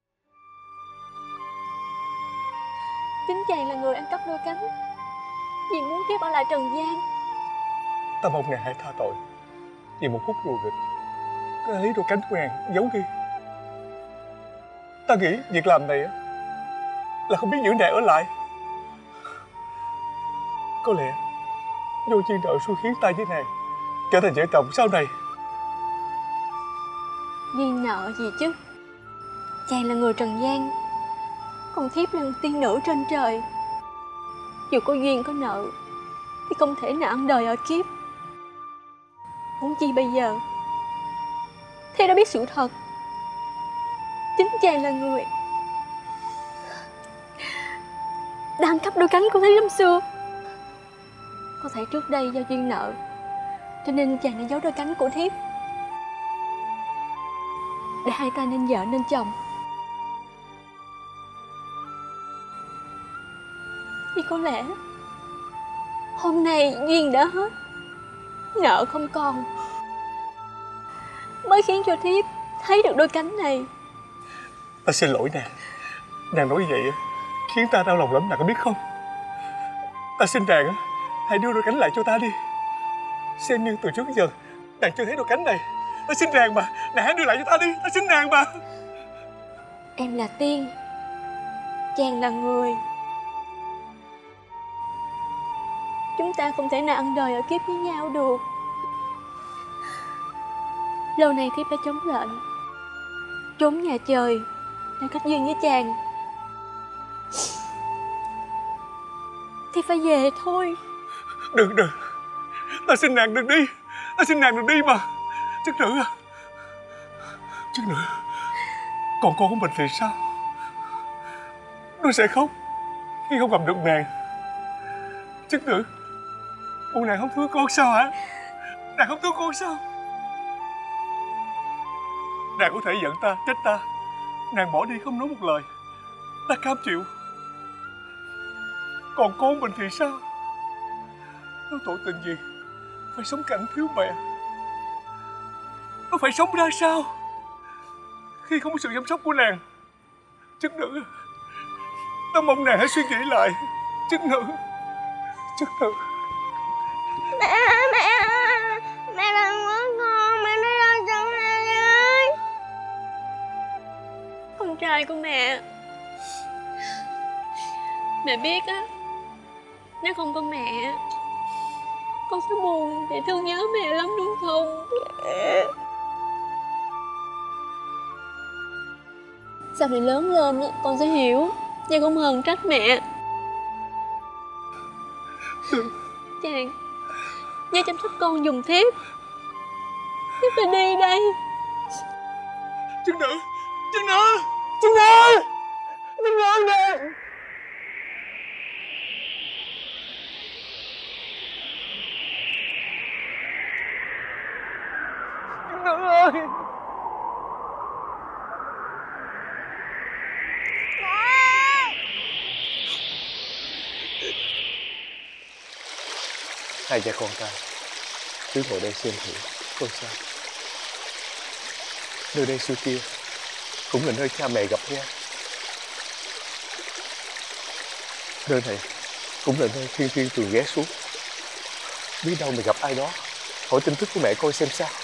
Chính chàng là người ăn cắp đôi cánh vì muốn tiếp ở lại trần gian. ta mong ngài hãy tha tội. Vì một phút đùa nghịch, ta lấy đôi cánh của ngài giấu đi. Ta nghĩ việc làm này là không biết giữ nàng ở lại. Có lẽ vô duyên nợ xui khiến ta với nàng trở thành vợ chồng sau này. Duyên nợ gì chứ? Chàng là người trần gian, còn thiếp là tiên nữ trên trời. Dù có duyên có nợ thì không thể nào ăn đời ở kiếp. Huống chi bây giờ thiếp đã biết sự thật, chính chàng là người đang cắp đôi cánh của thiếp năm xưa. Có thể trước đây do duyên nợ cho nên chàng đã giấu đôi cánh của thiếp để hai ta nên vợ nên chồng. Thì có lẽ hôm nay duyên đã hết, nợ không còn, mới khiến cho thiếp thấy được đôi cánh này. Ta xin lỗi nàng. Nàng nói vậy khiến ta đau lòng lắm, nàng có biết không? Ta xin nàng hãy đưa đôi cánh lại cho ta đi. Xem như từ trước giờ nàng chưa thấy đôi cánh này. Ta xin nàng mà, nàng hãy đưa lại cho ta đi. Ta xin nàng mà. Em là tiên, chàng là người. Chúng ta không thể nào ăn đời ở kiếp với nhau được. Lâu nay thiếp đã chống lệnh, trốn nhà trời để kết duyên với chàng. Thiếp phải về thôi. Đừng, đừng. Ta xin nàng đừng đi. Ta xin nàng đừng đi mà. Chức nữ à. Chức nữ, còn con của mình thì sao? Nó sẽ khóc khi không gặp được nàng. Chức nữ, ủa nàng không thương con sao hả? Nàng không thương con sao? Nàng có thể giận ta, trách ta. Nàng bỏ đi không nói một lời, ta cam chịu. Còn con mình thì sao? Nó tội tình gì phải sống cảnh thiếu mẹ? Nó phải sống ra sao khi không có sự chăm sóc của nàng? Chức nữ, ta mong nàng hãy suy nghĩ lại. Chức nữ, chức nữ. Mẹ, mẹ, mẹ đừng có con, mẹ đi ra chân này ơi. Con trai của mẹ, mẹ biết á, nếu không có mẹ con sẽ buồn để thương nhớ mẹ lắm đúng không? Sau này lớn lên con sẽ hiểu và không hờn trách mẹ. Chàng nhớ chăm sóc con giùm thiếp. Thiếp phải đi đây. Chức nữ, chức nữ, chức nữ, chức nữ nè. Trinh Nữ ơi. Hai cha con ta cứ ngồi đây xem thử không sao. Nơi đây xưa kia cũng là nơi cha mẹ gặp nhau. Nơi này cũng là nơi Thiên Thiên thường ghé xuống. Biết đâu mày gặp ai đó, hỏi tin tức của mẹ coi xem sao.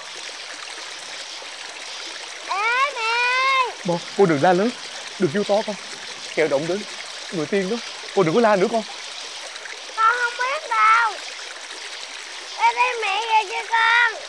Ê mẹ! Bon, cô đừng la lớn, đừng kêu to con. Kẻo động đến người tiên đó. Cô đừng có la nữa con. Con không biết đâu. Ê đây mẹ về cho con.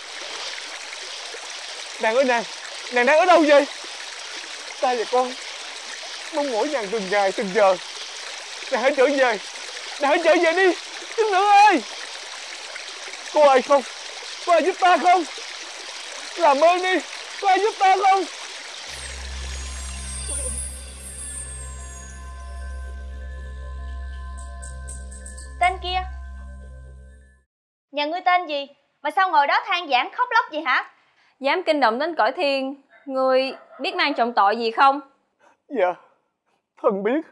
Nàng ơi nàng, nàng đang ở đâu vậy? Ta và con mong mỏi nàng từng ngày từng giờ. Nàng hãy trở về, nàng hãy trở về đi, Trinh Nữ ơi. Có ai không? Có ai giúp ta không? Làm ơn đi, có ai giúp ta không? Tên kia, nhà ngươi tên gì mà sao ngồi đó than vãn khóc lóc vậy hả? Dám kinh động đến cõi thiên, ngươi biết mang trọng tội gì không? Dạ, thần biết.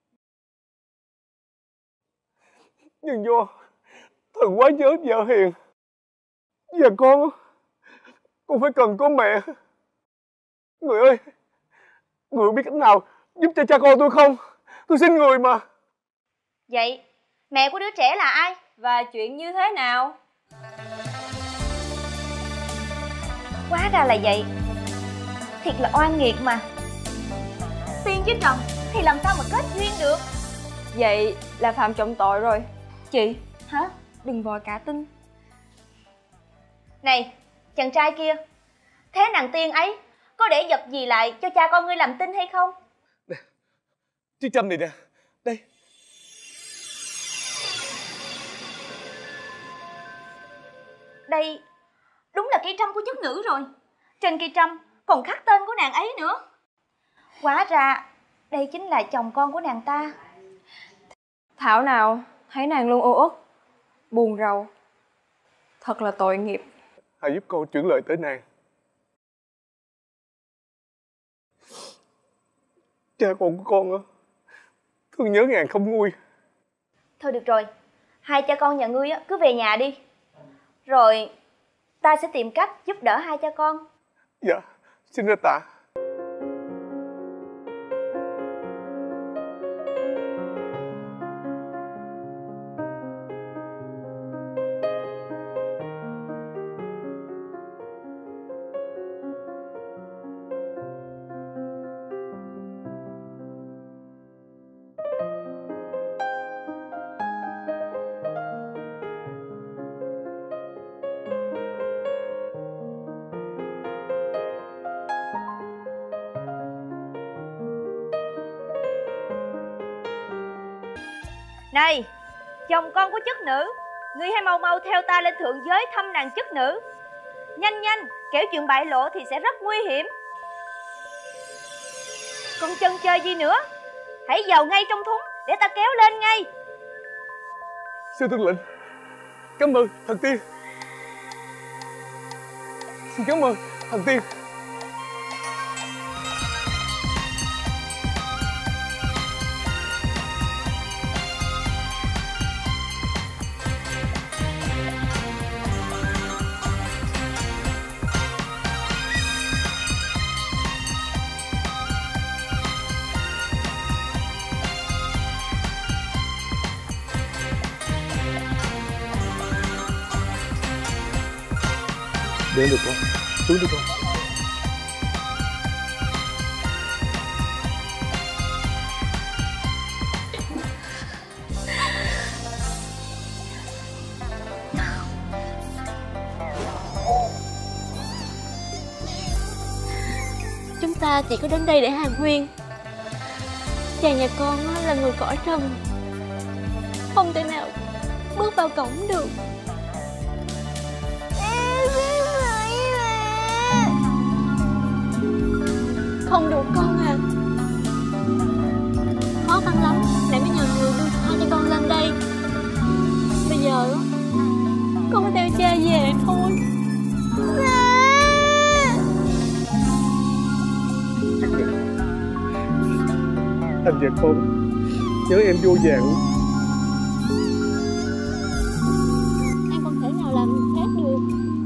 Nhưng do thần quá nhớ vợ hiền, và con con phải cần có mẹ. Người ơi, người biết cách nào giúp cho cha con tôi không? Tôi xin người mà. Vậy mẹ của đứa trẻ là ai? Và chuyện như thế nào? Hóa ra là vậy. Thiệt là oan nghiệt mà. Tiên với Trần thì làm sao mà kết duyên được? Vậy là phạm trọng tội rồi. Chị, hả? Đừng vội cả tin. Này, chàng trai kia, thế nàng Tiên ấy có để vật gì lại cho cha con ngươi làm tin hay không? Chiếc châm này nè, đây. Đây đúng là cây trâm của chất nữ rồi. Trên cây trâm còn khắc tên của nàng ấy nữa. Hóa ra đây chính là chồng con của nàng ta. Thảo nào thấy nàng luôn ô uất, buồn rầu. Thật là tội nghiệp. Hãy giúp con chuyển lời tới nàng. Cha con của con thương nhớ ngàn không nguôi. Thôi được rồi, hai cha con nhà ngươi cứ về nhà đi. Rồi ta sẽ tìm cách giúp đỡ hai cha con. Dạ, xin ra tạ. Này, chồng con của chức nữ, ngươi hãy mau mau theo ta lên thượng giới thăm nàng chức nữ. Nhanh nhanh, kẻo chuyện bại lộ thì sẽ rất nguy hiểm. Còn chần chờ gì nữa? Hãy vào ngay trong thúng để ta kéo lên ngay. Sư Tướng lệnh, cảm ơn thần tiên. Xin cảm ơn thần tiên. Đến được con, xuống đi con. Chúng ta chỉ có đến đây để hàn huyên. Chàng nhà con là người cõi trần, không thể nào bước vào cổng được. Không được con à. Khó khăn lắm mẹ mới nhờ người đưa hai cha con lên đây. Bây giờ con phải theo cha về thôi. và con. Nhớ em vô vàn. Em không thể nào làm khác được.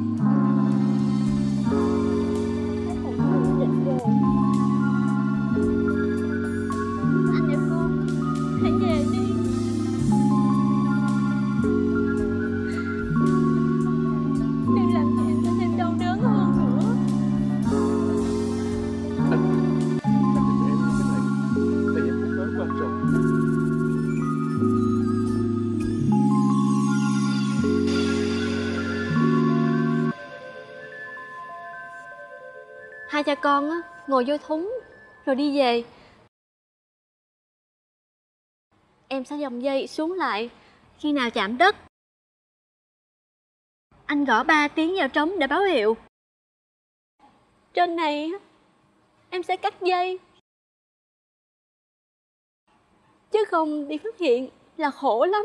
Anh và con hãy về đi. Đừng làm cho em trở nên đau đớn hơn nữa. Hai cha con á, ngồi vô thúng rồi đi về. Em sẽ dòng dây xuống lại, khi nào chạm đất anh gõ ba tiếng vào trống để báo hiệu. Trên này á, em sẽ cắt dây, chứ không đi phát hiện là khổ lắm.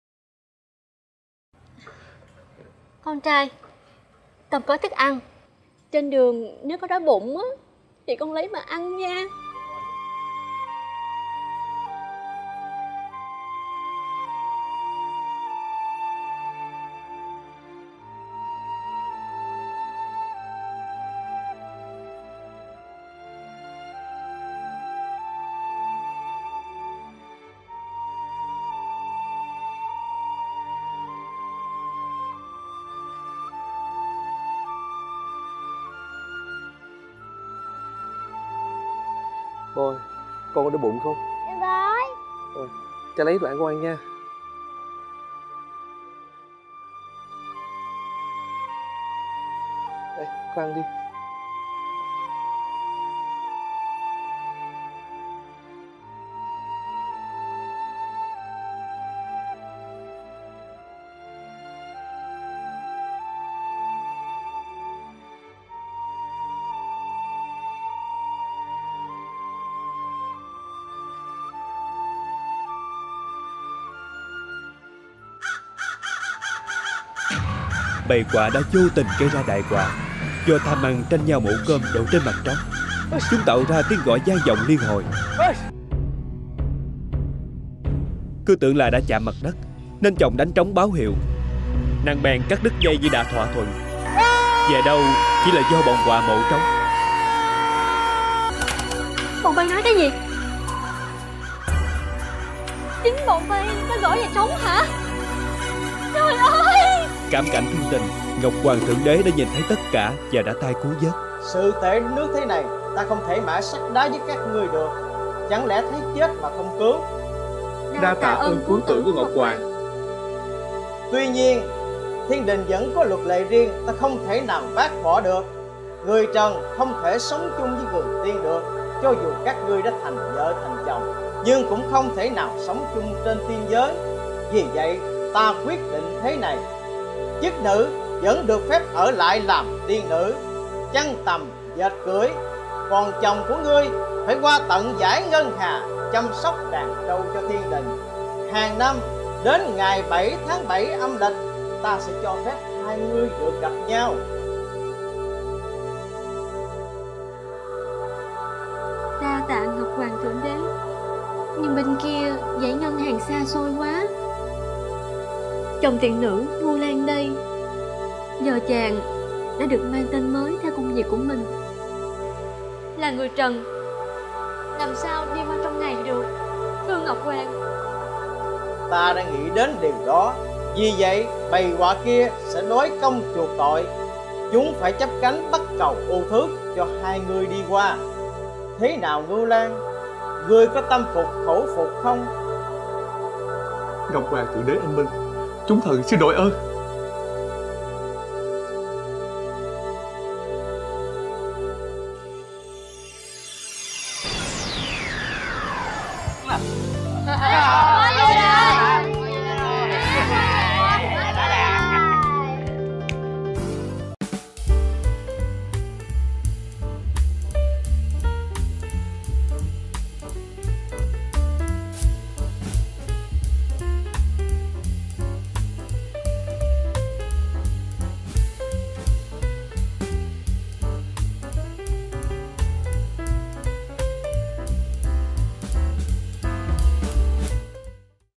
Con trai, cầm có thức ăn. Trên đường nếu có đói bụng á thì con lấy mà ăn nha. Bôi, con có đói bụng không? Em đói. Rồi, cha lấy đồ ăn con ăn nha. Đây, con ăn đi. Bầy quạ đã vô tình gây ra đại họa. Do tham ăn tranh nhau mổ cơm đậu trên mặt trống, chúng tạo ra tiếng gọi vang vọng liên hồi. Cứ tưởng là đã chạm mặt đất nên chồng đánh trống báo hiệu. Nàng bèn cắt đứt dây như đã thỏa thuận. Về đâu chỉ là do bọn quạ mổ trống. Bọn bay nói cái gì? Chính bọn bay nó gọi về trống hả? Trời ơi! Cảm cảnh thiên tình, Ngọc Hoàng Thượng Đế đã nhìn thấy tất cả và đã tay cứu vớt. Sự tệ nước thế này, ta không thể mãi sắt đá với các ngươi được. Chẳng lẽ thấy chết mà không cứu? Đa tạ ơn cứu tử của Ngọc Hoàng. Tuy nhiên, thiên đình vẫn có luật lệ riêng, ta không thể nào bác bỏ được. Người trần không thể sống chung với người tiên được. Cho dù các ngươi đã thành vợ thành chồng, nhưng cũng không thể nào sống chung trên tiên giới. Vì vậy, ta quyết định thế này: chức nữ vẫn được phép ở lại làm tiên nữ, chăn tằm dệt cưỡi, còn chồng của ngươi phải qua tận dải ngân hà chăm sóc đàn trâu cho thiên đình. Hàng năm đến ngày bảy tháng bảy âm lịch, ta sẽ cho phép hai ngươi được gặp nhau. Đa tạ Ngọc Hoàng Thượng Đế, nhưng bên kia dãy ngân hàng xa xôi quá. Chồng tiền nữ Ngưu Lan đây, giờ chàng đã được mang tên mới theo công việc của mình. Là người trần, làm sao đi qua trong ngày được, thưa Ngọc Hoàng? Ta đã nghĩ đến điều đó. Vì vậy bầy quạ kia sẽ đối công chuộc tội. Chúng phải chấp cánh bắt cầu ô thước cho hai người đi qua. Thế nào Ngưu Lan, ngươi có tâm phục khẩu phục không? Ngọc Hoàng Thượng Đế anh minh, chúng thần xin đội ơn. Ha